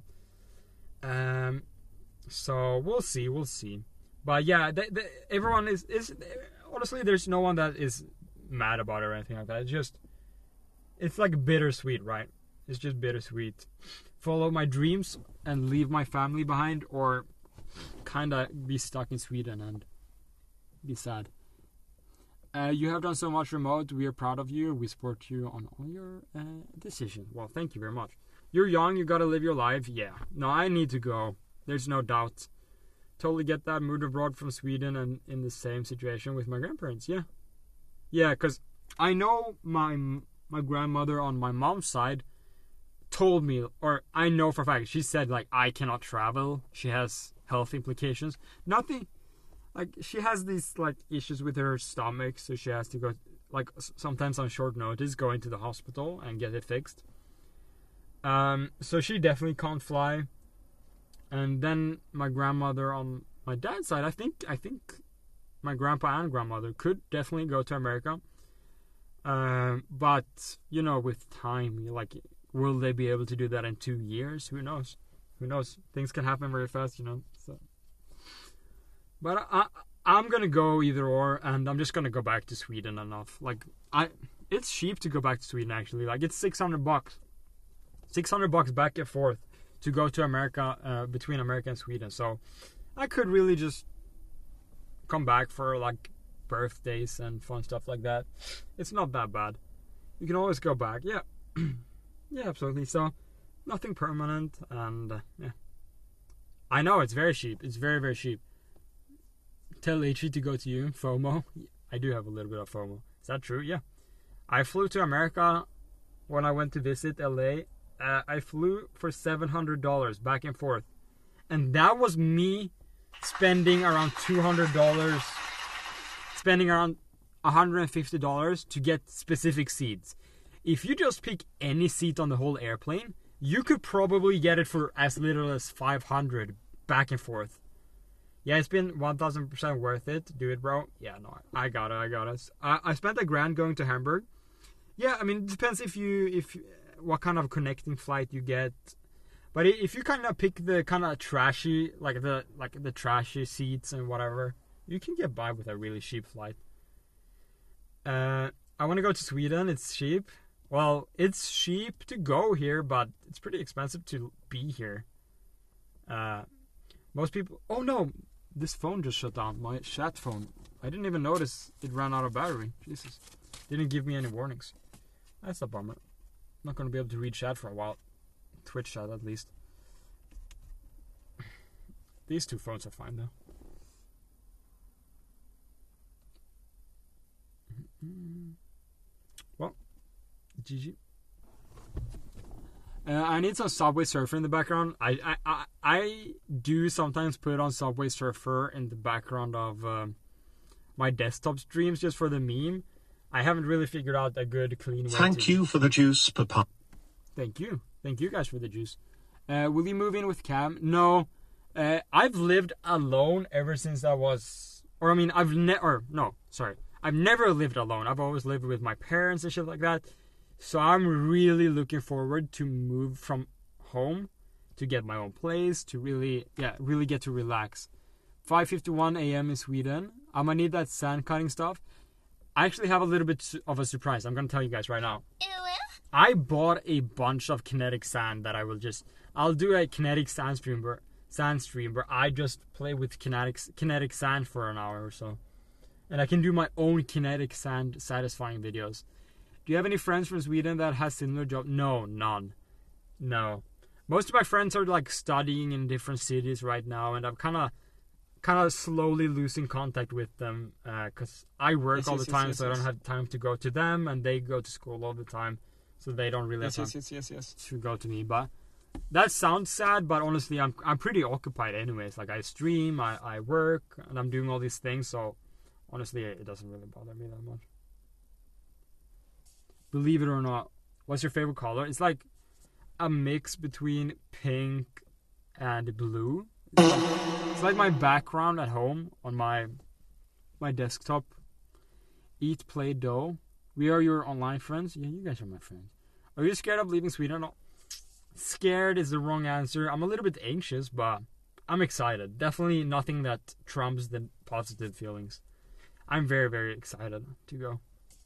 So we'll see. But yeah, everyone is honestly, there's no one that is mad about it or anything like that. It's like bittersweet, right? It's just bittersweet. Follow my dreams and leave my family behind, or kinda be stuck in Sweden and be sad. You have done so much remote. We are proud of you. We support you on all your decisions. Well, thank you very much. You're young. You gotta live your life. Yeah. No, I need to go. There's no doubt. Totally get that. Moved abroad from Sweden and in the same situation with my grandparents. Yeah. Yeah, because I know my grandmother on my mom's side told me, or I know for a fact, she said, like, I cannot travel. She has health implications. Nothing... Like, she has these, like, issues with her stomach, so she has to go like sometimes on short notice, go into the hospital and get it fixed. So she definitely can't fly. And then my grandmother on my dad's side, I think my grandpa and grandmother could definitely go to America. But you know, with time, like, will they be able to do that in 2 years? Who knows? Who knows? Things can happen very fast, you know. So, but I'm gonna go either or, and I'm just gonna go back to Sweden enough. Like, it's cheap to go back to Sweden actually. Like, it's $600, $600 back and forth to go to America, between America and Sweden. So I could really just come back for like birthdays and fun stuff like that. It's not that bad. You can always go back. Yeah. Yeah, absolutely. So nothing permanent, and yeah. I know it's very cheap. It's very, very cheap. Tell Ichi to go to you. FOMO. I do have a little bit of FOMO. Is that true? Yeah. I flew to America when I went to visit LA. I flew for $700 back and forth. And that was me spending around $200, spending around $150 to get specific seats. If you just pick any seat on the whole airplane, you could probably get it for as little as $500 back and forth. Yeah, it's been 1000% worth it. Do it, bro. Yeah, no, I got it. I spent $1,000 going to Hamburg. Yeah, I mean, it depends if what kind of connecting flight you get. But if you kind of pick the kind of trashy, like the trashy seats and whatever, you can get by with a really cheap flight. I want to go to Sweden. It's cheap. Well, it's cheap to go here, but it's pretty expensive to be here. Most people... Oh no! This phone just shut down. My chat phone. I didn't even notice it ran out of battery. Jesus. Didn't give me any warnings. That's a bummer. Not going to be able to read chat for a while. Twitch chat, at least. These two phones are fine, though. Well, GG. I need some Subway Surfer in the background. I do sometimes put on Subway Surfer in the background of my desktop streams just for the meme. I haven't really figured out a good, clean way. Thank you for the juice, Papa. Thank you. Thank you guys for the juice. Will you move in with Cam? No. I've lived alone ever since I was... Or, I mean, I've never lived alone. I've always lived with my parents and shit like that. So I'm really looking forward to move from home, to get my own place, to really get to relax. 5:51 a.m. in Sweden. I'm gonna need that sand cutting stuff. I actually have a little bit of a surprise. I'm gonna tell you guys right now. I bought a bunch of kinetic sand that I'll do a kinetic sand stream where I just play with kinetic sand for an hour or so. And I can do my own kinetic sand satisfying videos. Do you have any friends from Sweden that has similar job? No, none. No. Most of my friends are like studying in different cities right now, and I'm kind of slowly losing contact with them because I work all the time, so I don't have time to go to them, and they go to school all the time, so they don't really have time to go to me. But that sounds sad, but honestly, I'm pretty occupied anyways. Like, I stream, I work, and I'm doing all these things, so honestly, it doesn't really bother me that much. Believe it or not, what's your favorite color? It's like a mix between pink and blue. It's like my background at home on my desktop. Eat, play, dough. We are your online friends. Yeah, you guys are my friends. Are you scared of leaving Sweden? No. Scared is the wrong answer. I'm a little bit anxious, but I'm excited. Definitely nothing that trumps the positive feelings. I'm very, very excited to go.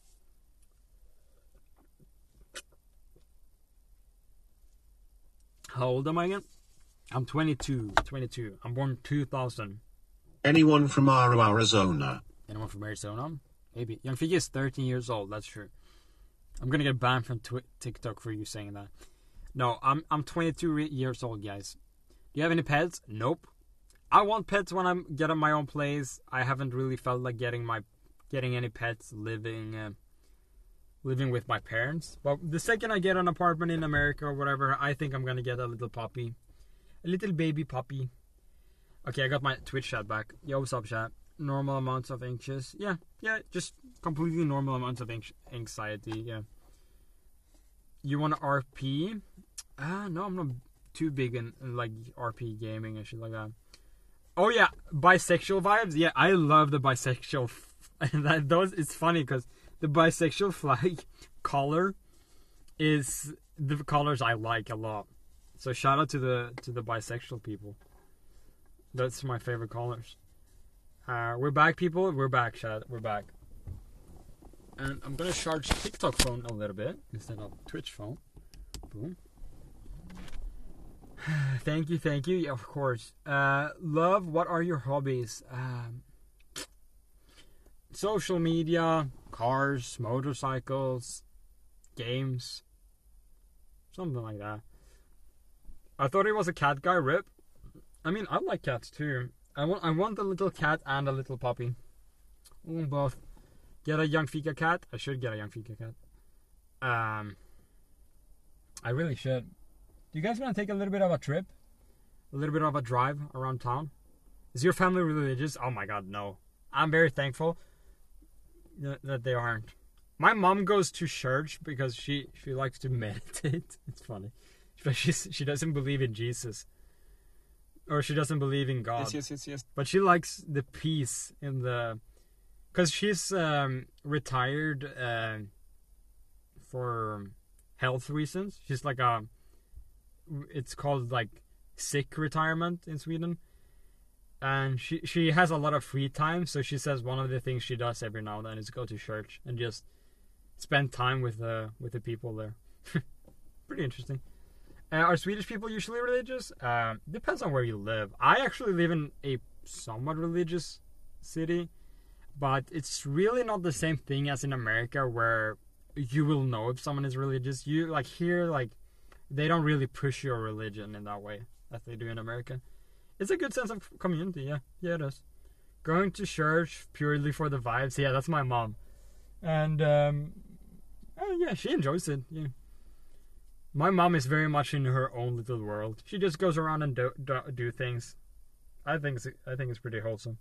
How old am I again? I'm 22. I'm born 2000. Anyone from Arizona? Anyone from Arizona? Maybe. Young Figgy is 13 years old. That's true. I'm gonna get banned from TikTok for you saying that. No, I'm 22 years old, guys. Do you have any pets? Nope. I want pets when I'm getting my own place. I haven't really felt like getting any pets living with my parents. But the second I get an apartment in America or whatever, I think I'm gonna get a little puppy. A little baby puppy. Okay, I got my Twitch chat back. Yo, what's up, chat? Normal amounts of anxious. Yeah, just completely normal amounts of anxiety. Yeah. You want to RP? No, I'm not too big in like RP gaming and shit like that. Oh yeah, bisexual vibes. Yeah, I love the bisexual. It's funny because the bisexual flag color is the colors I like a lot. So shout out to the bisexual people. That's my favorite colors. We're back, people. We're back, chat. We're back. And I'm gonna charge TikTok phone a little bit instead of Twitch phone. Boom. Thank you. Yeah, of course. Love, what are your hobbies? Social media, cars, motorcycles, games, something like that. I thought he was a cat guy, rip. I mean, I like cats too. I want a little cat and a little puppy. Both. Get a young Fika cat. I should get a young Fika cat. I really should. Do you guys want to take a little bit of a trip? A little bit of a drive around town? Is your family religious? Oh my god, no. I'm very thankful that they aren't. My mom goes to church because she likes to meditate. It's funny. But she doesn't believe in Jesus. Or she doesn't believe in God. Yes. But she likes the peace in the... Because she's retired for health reasons. She's like a... It's called like sick retirement in Sweden. And she has a lot of free time. So she says one of the things she does every now and then is go to church and just spend time with the people there. Pretty interesting. Are Swedish people usually religious? Depends on where you live. I actually live in a somewhat religious city, but it's really not the same thing as in America where you will know if someone is religious. You like here, like they don't really push your religion in that way as they do in America. It's a good sense of community, yeah, it is. Going to church purely for the vibes, yeah, that's my mom, and yeah, she enjoys it. Yeah. My mom is very much in her own little world. She just goes around and do things. I think it's pretty wholesome.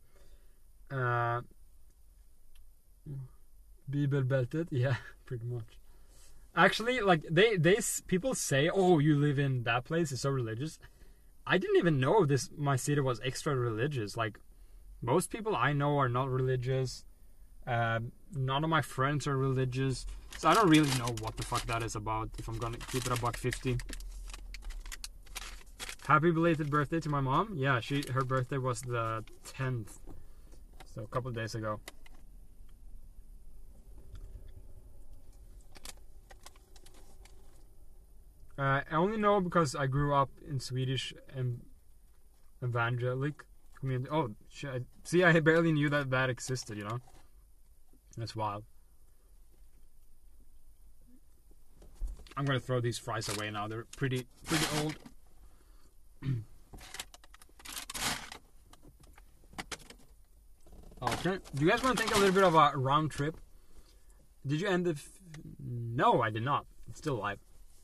Bibelbältet, yeah, pretty much. Actually, like they people say, "Oh, you live in that place; it's so religious." I didn't even know my city was extra religious. Like most people I know are not religious. None of my friends are religious, so I don't really know what the fuck that is about. If I'm gonna keep it $1.50. Happy belated birthday to my mom. Yeah, her birthday was the 10th, so a couple of days ago. I only know because I grew up in Swedish evangelic community. Oh, shit. See, I barely knew that existed, you know? That's wild. I'm gonna throw these fries away now. They're pretty old. Okay. Do you guys want to take a little bit of a round trip? Did you end the... No, I did not. It's still live.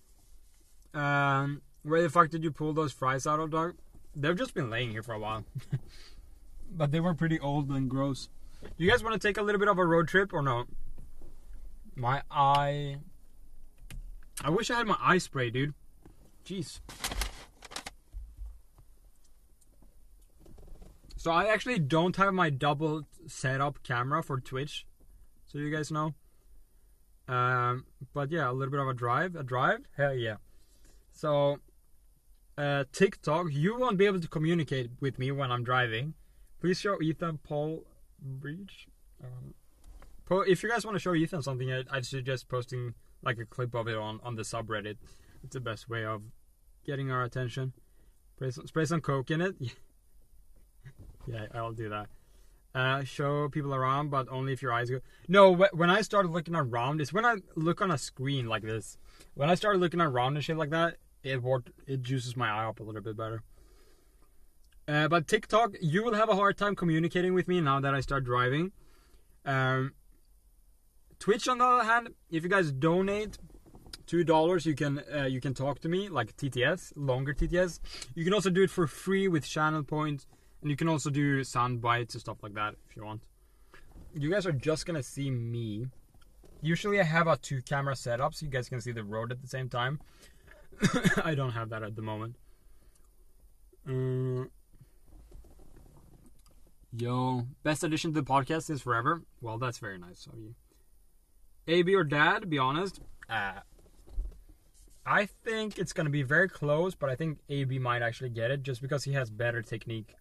Where the fuck did you pull those fries out of, dog? They've just been laying here for a while. But they were pretty old and gross. You guys want to take a little bit of a road trip or no? My eye... I wish I had my eye spray, dude. Jeez. So I actually don't have my double setup camera for Twitch. So you guys know. But yeah, a little bit of a drive. Hell yeah. So, TikTok, you won't be able to communicate with me when I'm driving. Please show Ethan Paul Breach. If you guys want to show Ethan something, I'd suggest posting like a clip of it on the subreddit. It's the best way of getting our attention. Spray some coke in it. Yeah, I'll do that. Show people around, but only if your eyes go... No, when I started looking around, it's when I look on a screen like this. When I started looking around and shit like that, it juices my eye up a little bit better. But TikTok, you will have a hard time communicating with me now that I start driving. Twitch, on the other hand, if you guys donate $2, you can talk to me like TTS, longer TTS. You can also do it for free with channel points And you can also do sound bites and stuff like that if you want. You guys are just gonna see me. Usually I have a 2-camera setup so you guys can see the road at the same time. I don't have that at the moment. Yo, best addition to the podcast is forever. Well, that's very nice of you. AB or Dad, be honest. I think it's going to be very close, but I think AB might actually get it just because he has better technique.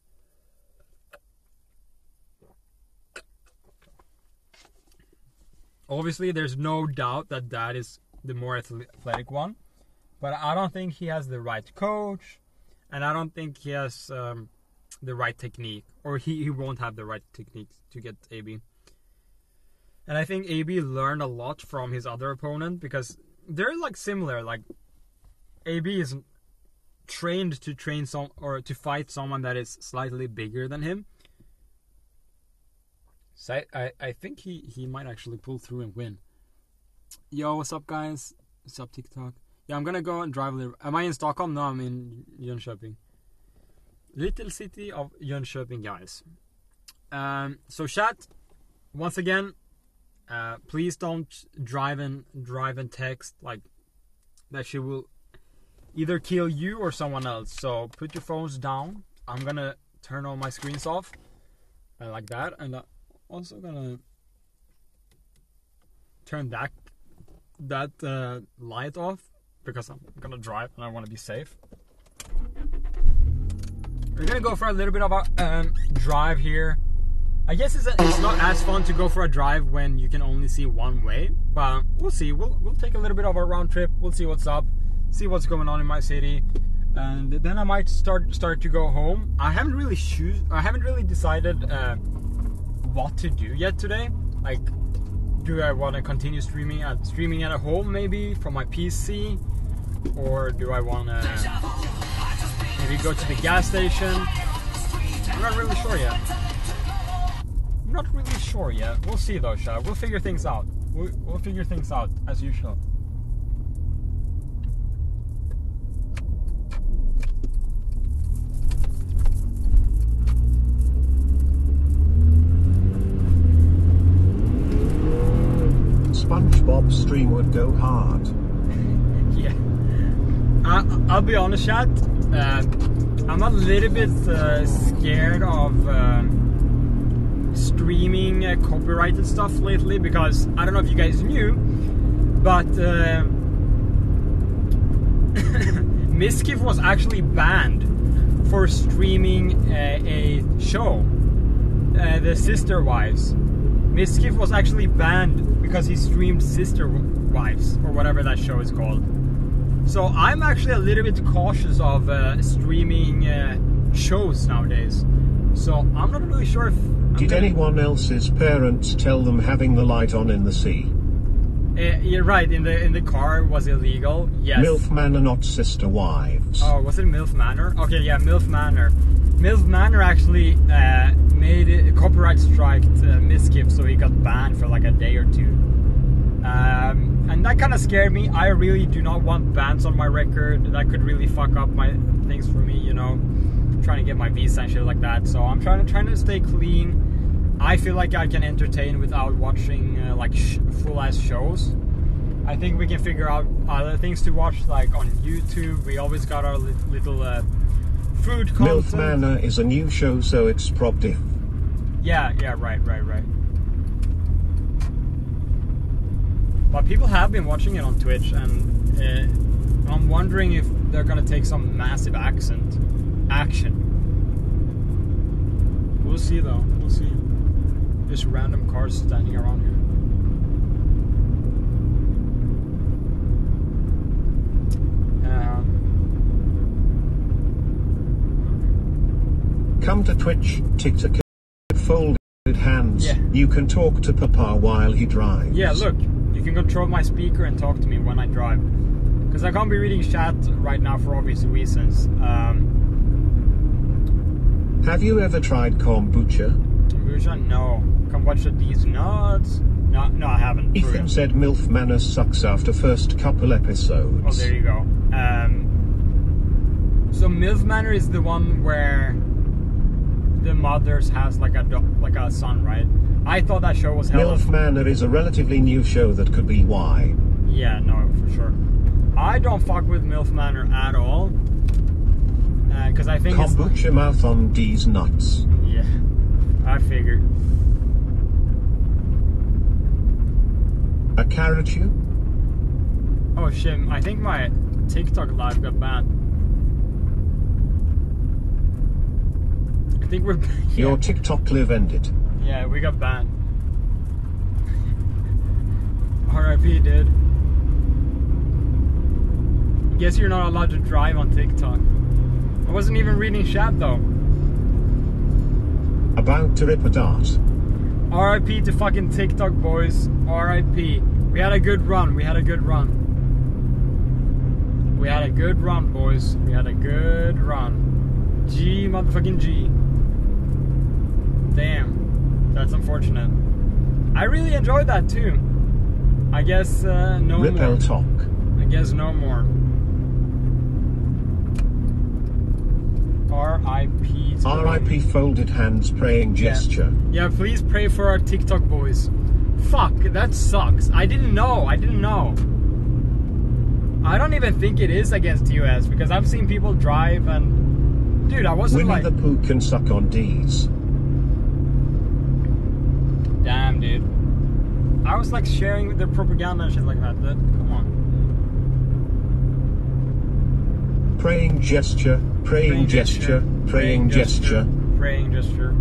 Obviously, there's no doubt that Dad is the more athletic one, but I don't think he has the right coach, and I don't think he has the right technique, or he won't have the right technique to get AB. And I think AB learned a lot from his other opponent because they're like similar. Like AB is trained to to fight someone that is slightly bigger than him. So I think he might actually pull through and win. Yo, what's up, guys? What's up, TikTok? Yeah, I'm gonna go and drive a little. Am I in Stockholm? No, I'm in Jönköping. Little city of Jönköping, guys. So chat, once again, please don't drive and text like that. She will either kill you or someone else. So put your phones down. I'm gonna turn all my screens off, like that, and also gonna turn that light off because I'm gonna drive and I want to be safe. We're gonna go for a little bit of a drive here. I guess it's not as fun to go for a drive when you can only see one way, but we'll see. We'll take a little bit of a round trip. We'll see what's up, see what's going on in my city, and then I might start to go home. I haven't really decided what to do yet today. Like, do I want to continue streaming at home maybe from my PC, or do I want to maybe go to the gas station? I'm not really sure yet. We'll see though, Shah. We'll figure things out. We'll figure things out as usual. SpongeBob's stream would go hard. Yeah. I'll be honest, chat. I'm a little bit scared of streaming copyrighted stuff lately because I don't know if you guys knew, but Miskiff was actually banned for streaming a show, The Sister Wives. Miskiff was actually banned because he streamed Sister Wives, or whatever that show is called. So I'm actually a little bit cautious of streaming shows nowadays. So I'm not really sure if... Did anyone else's parents tell them having the light on in the sea? You're right, in the car was illegal, yes. MILF Manor, not Sister Wives. Oh, was it MILF Manor? Okay, yeah, MILF Manor. MILF Manor actually made a copyright strike Miskiff, so he got banned for like a day or two. And that kind of scared me. I really do not want bans on my record. That could really fuck up my things for me, you know. I'm trying to get my visa and shit like that. So I'm trying to stay clean. I feel like I can entertain without watching like full-ass shows. I think we can figure out other things to watch, like on YouTube. We always got our little food content. MILF Manor is a new show, so it's prop diff. Yeah, right. But people have been watching it on Twitch, and I'm wondering if they're gonna take some massive action. We'll see though, we'll see. Just random cars standing around here. Come to Twitch, TikTok, folded hands. Yeah. You can talk to Papa while he drives. Yeah, look. You can control my speaker and talk to me when I drive. Because I can't be reading chat right now for obvious reasons. Have you ever tried kombucha? Kombucha? No. Kombucha these nuts? No, I haven't. Ethan said MILF Manor sucks after first couple episodes. Oh, there you go. So MILF Manor is the one where the mothers has like a son, right? I thought that show was hella MILF Manor is a relatively new show that could be why. Yeah, no, for sure. I don't fuck with MILF Manor at all. Because I think Kombucha mouth on D's nuts. Yeah, I figured. A carrot you? Oh shit, I think my TikTok live got banned. I think we're... Yeah. Your TikTok live ended. Yeah, we got banned. RIP, dude. Guess you're not allowed to drive on TikTok. I wasn't even reading chat though. About to rip a dart. RIP to fucking TikTok, boys. RIP. We had a good run. We had a good run. We had a good run, boys. We had a good run. G, motherfucking G. Damn. That's unfortunate. I really enjoyed that too. I guess no Rip more. talk. I guess no more. R.I.P. R.I.P. folded hands praying gesture. Yeah, please pray for our TikTok boys. Fuck, that sucks. I didn't know. I don't even think it is against US because I've seen people drive and... Dude, I wasn't Winnie like... the Pooh can suck on D's. Damn, dude. I was like sharing their propaganda and shit like that, dude. Come on. Praying gesture, praying gesture, praying gesture. Praying gesture.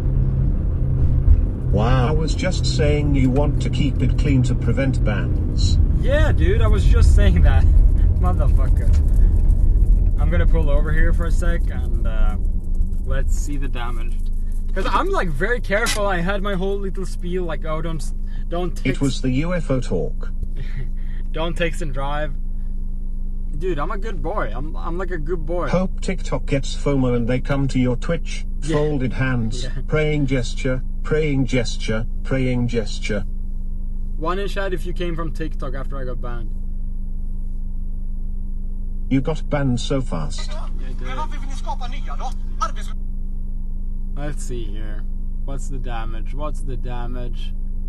Wow. I was just saying you want to keep it clean to prevent bans. Yeah, dude, I was just saying that. Motherfucker. I'm gonna pull over here for a sec and let's see the damage. Because I'm like very careful. I had my whole little spiel like, oh, don't text. It was the UFO talk. Don't text and drive. Dude, I'm a good boy. I'm like a good boy. Hope TikTok gets FOMO and they come to your Twitch. Yeah. Folded hands, Yeah. praying gesture, praying gesture, praying gesture. One in chat if you came from TikTok after I got banned. You got banned so fast. Let's see here. What's the damage? What's the damage?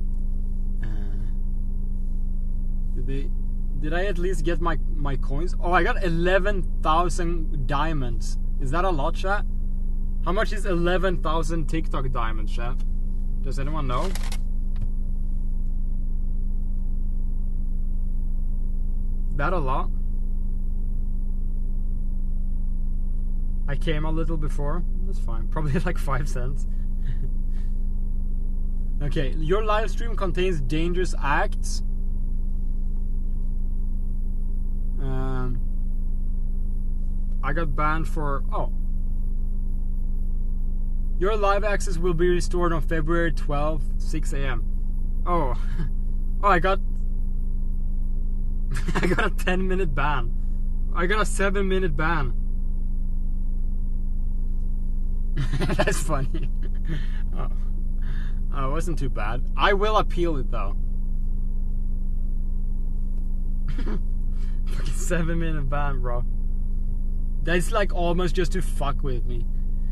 Did I at least get my coins? Oh, I got 11,000 diamonds. Is that a lot, chat? How much is 11,000 TikTok diamonds, chat? Does anyone know? That a lot? I came a little before. That's fine. Probably like 5 cents. Okay, your live stream contains dangerous acts. I got banned for... Oh. Your live access will be restored on February 12th, 6 a.m. Oh. Oh, I got a 10-minute ban. I got a 7-minute ban. That's funny. Oh. Oh, it wasn't too bad. I will appeal it though. Fucking 7-minute ban, bro. That's like almost just to fuck with me.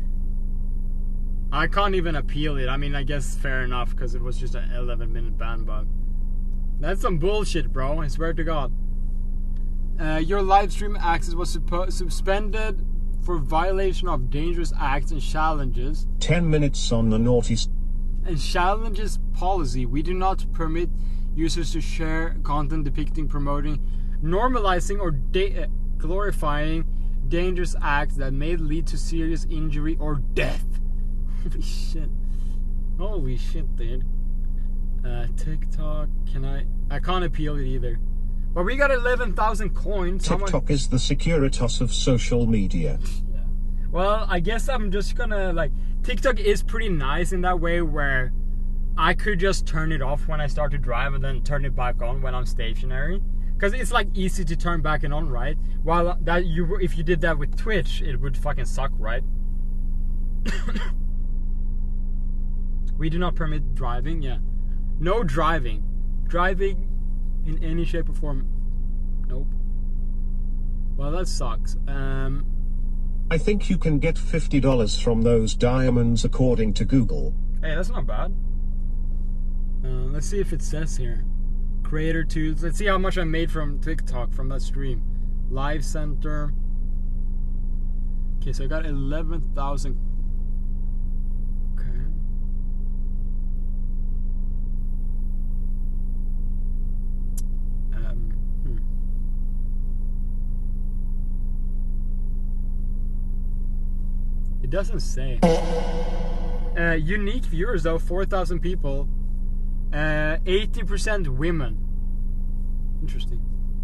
I can't even appeal it. I mean, I guess fair enough because it was just an 11-minute ban, but that's some bullshit, bro. I swear to God. Your live stream access was suspended for violation of dangerous acts and challenges. 10 minutes on the naughty... And challenges policy. We do not permit users to share content depicting, promoting, normalizing, or glorifying dangerous acts that may lead to serious injury or death. Holy shit. Holy shit, dude. TikTok, I can't appeal it either. But we got 11,000 coins. TikTok is the Securitas of social media. Yeah. Well, I guess I'm just gonna, like, TikTok is pretty nice in that way where I could just turn it off when I start to drive and then turn it back on when I'm stationary. Because it's like easy to turn back and on, right? While that if you did that with Twitch, it would fucking suck, right? We do not permit driving, yeah. No driving. Driving in any shape or form. Nope. Well, that sucks. I think you can get $50 from those diamonds according to Google. Hey, that's not bad. Let's see if it says here. Creator tools. Let's see how much I made from TikTok from that stream. Live Center. Okay, so I got 11,000. Okay. It doesn't say. Unique viewers though, 4,000 people. 80% women. Interesting.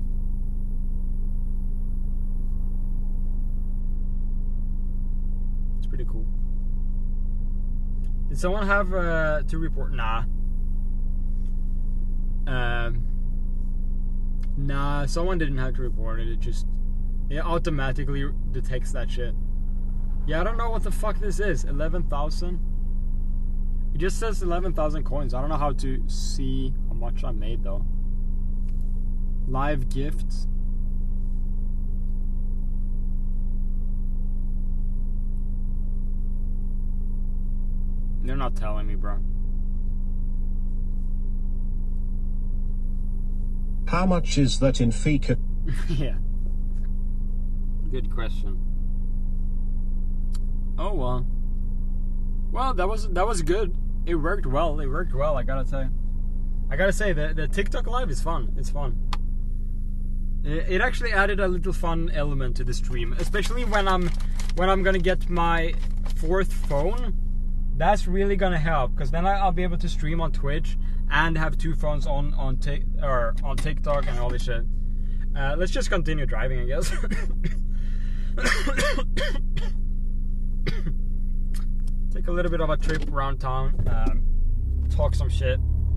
It's pretty cool. Did someone have to report? Nah. Nah, someone didn't have to report it. It automatically detects that shit. Yeah, I don't know what the fuck this is. 11,000. It just says 11,000 coins. I don't know how to see how much I made though. Live gifts. They're not telling me, bro. How much is that in Fika? Yeah. Good question. Oh well. Well, that was good. It worked well. It worked well. I gotta say the TikTok live is fun. It's fun. It actually added a little fun element to the stream, especially when I'm gonna get my 4th phone. That's really gonna help because then I'll be able to stream on Twitch and have 2 phones on TikTok and all this shit. Let's just continue driving, I guess. Take a little bit of a trip around town, talk some shit.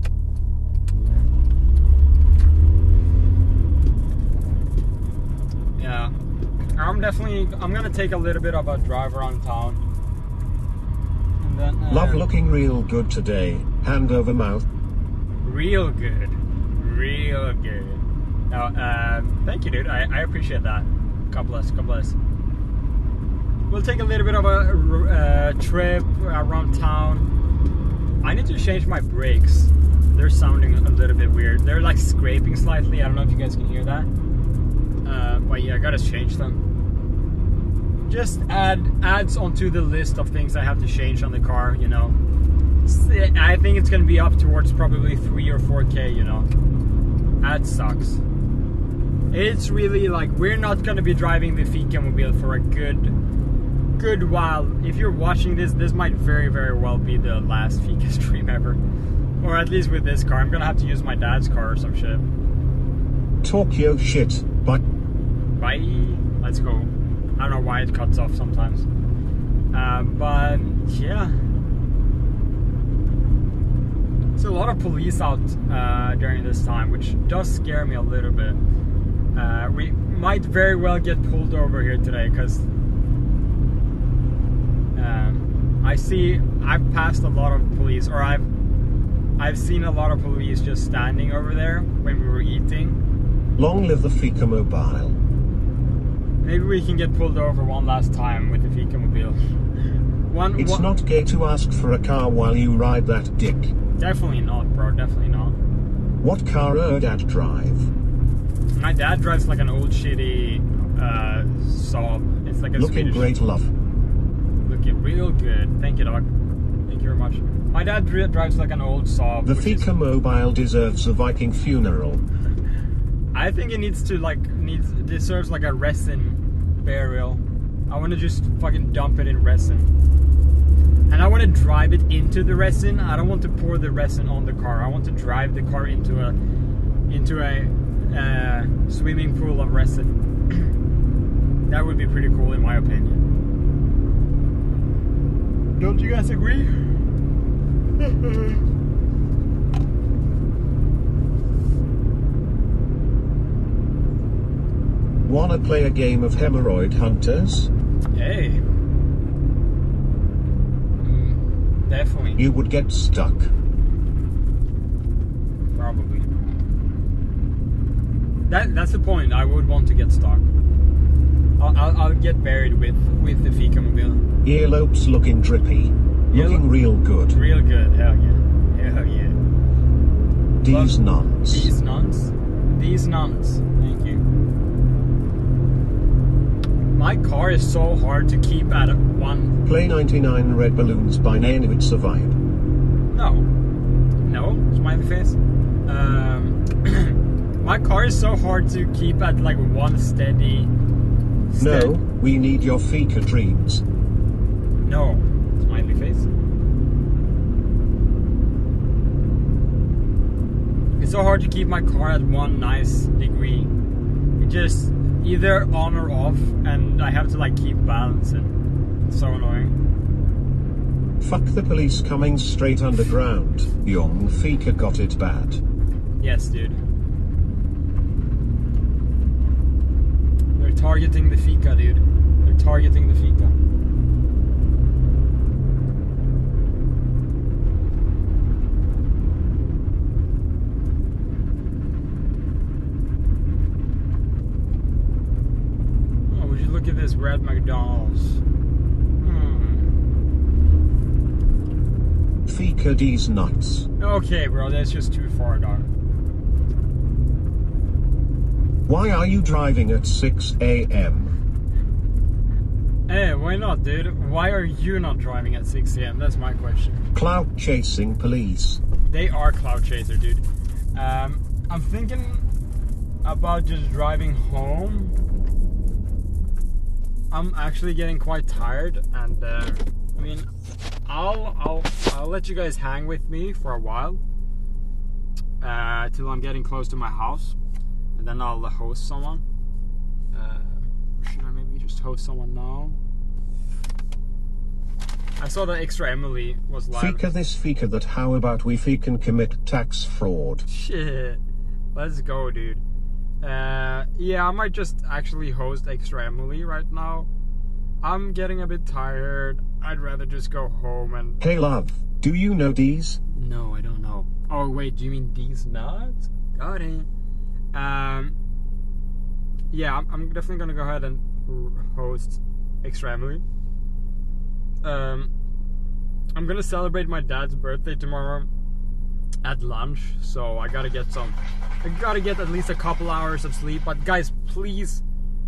Yeah, I'm gonna take a little bit of a drive around town. And then, love looking real good today, hand over mouth. Real good. Real good. Now, thank you, dude. I appreciate that. God bless. God bless. We'll take a little bit of a trip around town. I need to change my brakes. They're sounding a little bit weird. They're like scraping slightly. I don't know if you guys can hear that. But yeah, I gotta change them. Just adds onto the list of things I have to change on the car, you know. I think it's gonna be up towards probably 3 or 4K, you know. That sucks. It's really like, we're not gonna be driving the Fika-mobile for a good while. If you're watching this might very, very well be the last Fika stream ever. Or at least with this car. I'm gonna have to use my dad's car or some shit. Talk your shit. Bye. Bye. Let's go. I don't know why it cuts off sometimes. But yeah. There's a lot of police out during this time, which does scare me a little bit. We might very well get pulled over here today, because I've passed a lot of police, or I've seen a lot of police just standing over there when we were eating. Long live the Fika-mobile. Maybe we can get pulled over one last time with the Fika-mobile. It's not gay to ask for a car while you ride that dick. Definitely not, bro. Definitely not. What car Dad drive? My dad drives like an old shitty Saab. It's like a looking Swedish. Great, love. Looking real good. Thank you, dog. Thank you very much. My dad drives like an old Saab. The Fika-mobile deserves a Viking funeral. I think it deserves like a resin burial. I want to just fucking dump it in resin. And I want to drive it into the resin. I don't want to pour the resin on the car. I want to drive the car into a swimming pool of resin. That would be pretty cool in my opinion. Don't you guys agree? Wanna play a game of Hemorrhoid Hunters? Hey. Definitely. You would get stuck. Probably. That's the point. I would want to get stuck. I'll get buried with the Fika mobile. Earlobes looking drippy. Looking real good. Real good, hell yeah. Hell yeah. These nuns. These nuns. These nuns. Thank you. My car is so hard to keep at one. Play 99 red balloons by Nanowitz Vibe. No. No? Smiley face. My car is so hard to keep at like one steady. No, we need your Fika dreams. No. Smiley face. It's so hard to keep my car at one nice degree. It just either on or off, and I have to like keep balancing. It's so annoying. Fuck the police coming straight underground. Young Fika got it bad. Yes, dude. They're targeting the Fika, dude. They're targeting the Fika. Oh, would you look at this red McDonald's? Fika D's nuts. Okay, bro, that's just too far, dog. Why are you driving at 6 a.m.? Hey, why not, dude? Why are you not driving at 6 a.m.? That's my question. Cloud chasing police. They are cloud chaser, dude. I'm thinking about just driving home. I'm actually getting quite tired, and I mean, I'll let you guys hang with me for a while till I'm getting close to my house, and then I'll host someone. Should I maybe just host someone now? I saw that Extra Emily was live. Fika this, Fika that. How about we Fika and commit tax fraud? Shit, let's go, dude. Yeah, I might just actually host Extra Emily right now. I'm getting a bit tired. I'd rather just go home and... Hey love, do you know these? No, I don't know. Oh wait, do you mean these nuts? Got it. Yeah, I'm definitely gonna go ahead and host Extra Emily. I'm gonna celebrate my dad's birthday tomorrow at lunch, so I gotta get at least a couple hours of sleep. But guys, please,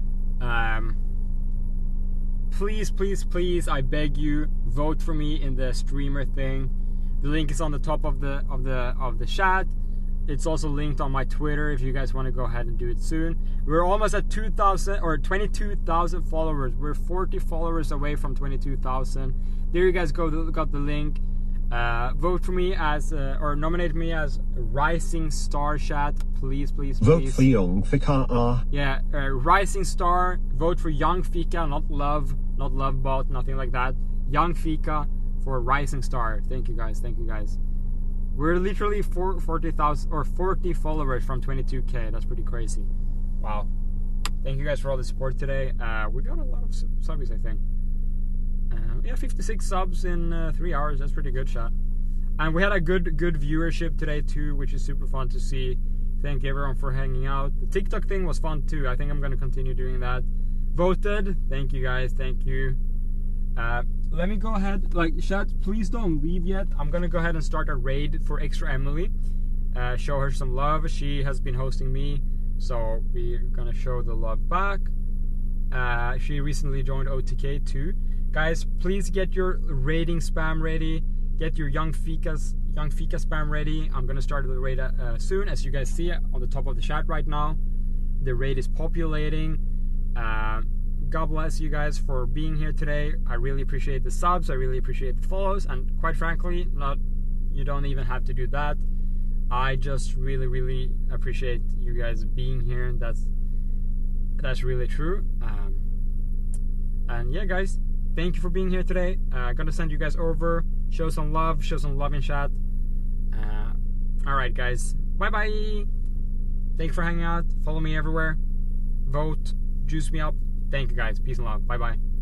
please, I beg you, vote for me in the streamer thing. The link is on the top of the chat. It's also linked on my Twitter if you guys want to go ahead and do it soon. We're almost at 2,000 or 22,000 followers. We're 40 followers away from 22,000. There you guys go. Got the link. Vote for me as or nominate me as Rising Star chat, please. Vote for Young Fika. Yeah, Rising Star. Vote for Young Fika, not Love Bot, nothing like that. Young Fika for Rising Star. Thank you guys. We're literally 40,000 or 40 followers from 22k. That's pretty crazy. Wow. Thank you guys for all the support today. We got a lot of subs, I think. Yeah, 56 subs in 3 hours. That's pretty good, shot. And we had a good viewership today too, which is super fun to see. Thank you everyone for hanging out. The TikTok thing was fun too. I think I'm gonna continue doing that. Voted. Thank you guys. Thank you. Let me go ahead, chat, please don't leave yet. I'm gonna go ahead and start a raid for Extra Emily. Show her some love. She has been hosting me, so we're gonna show the love back. She recently joined OTK too. Guys, please get your raiding spam ready. Get your Young Fika spam ready. I'm gonna start the raid soon. As you guys see on the top of the chat right now, the raid is populating. God bless you guys for being here today. I really appreciate the subs. I really appreciate the follows. And quite frankly, you don't even have to do that. I just really appreciate you guys being here. That's really true. And yeah, guys, thank you for being here today. Gonna send you guys over. Show some love in chat. Alright, guys. Bye-bye. Thank you for hanging out. Follow me everywhere. Vote. Juice me up. Thank you guys. Peace and love. Bye bye.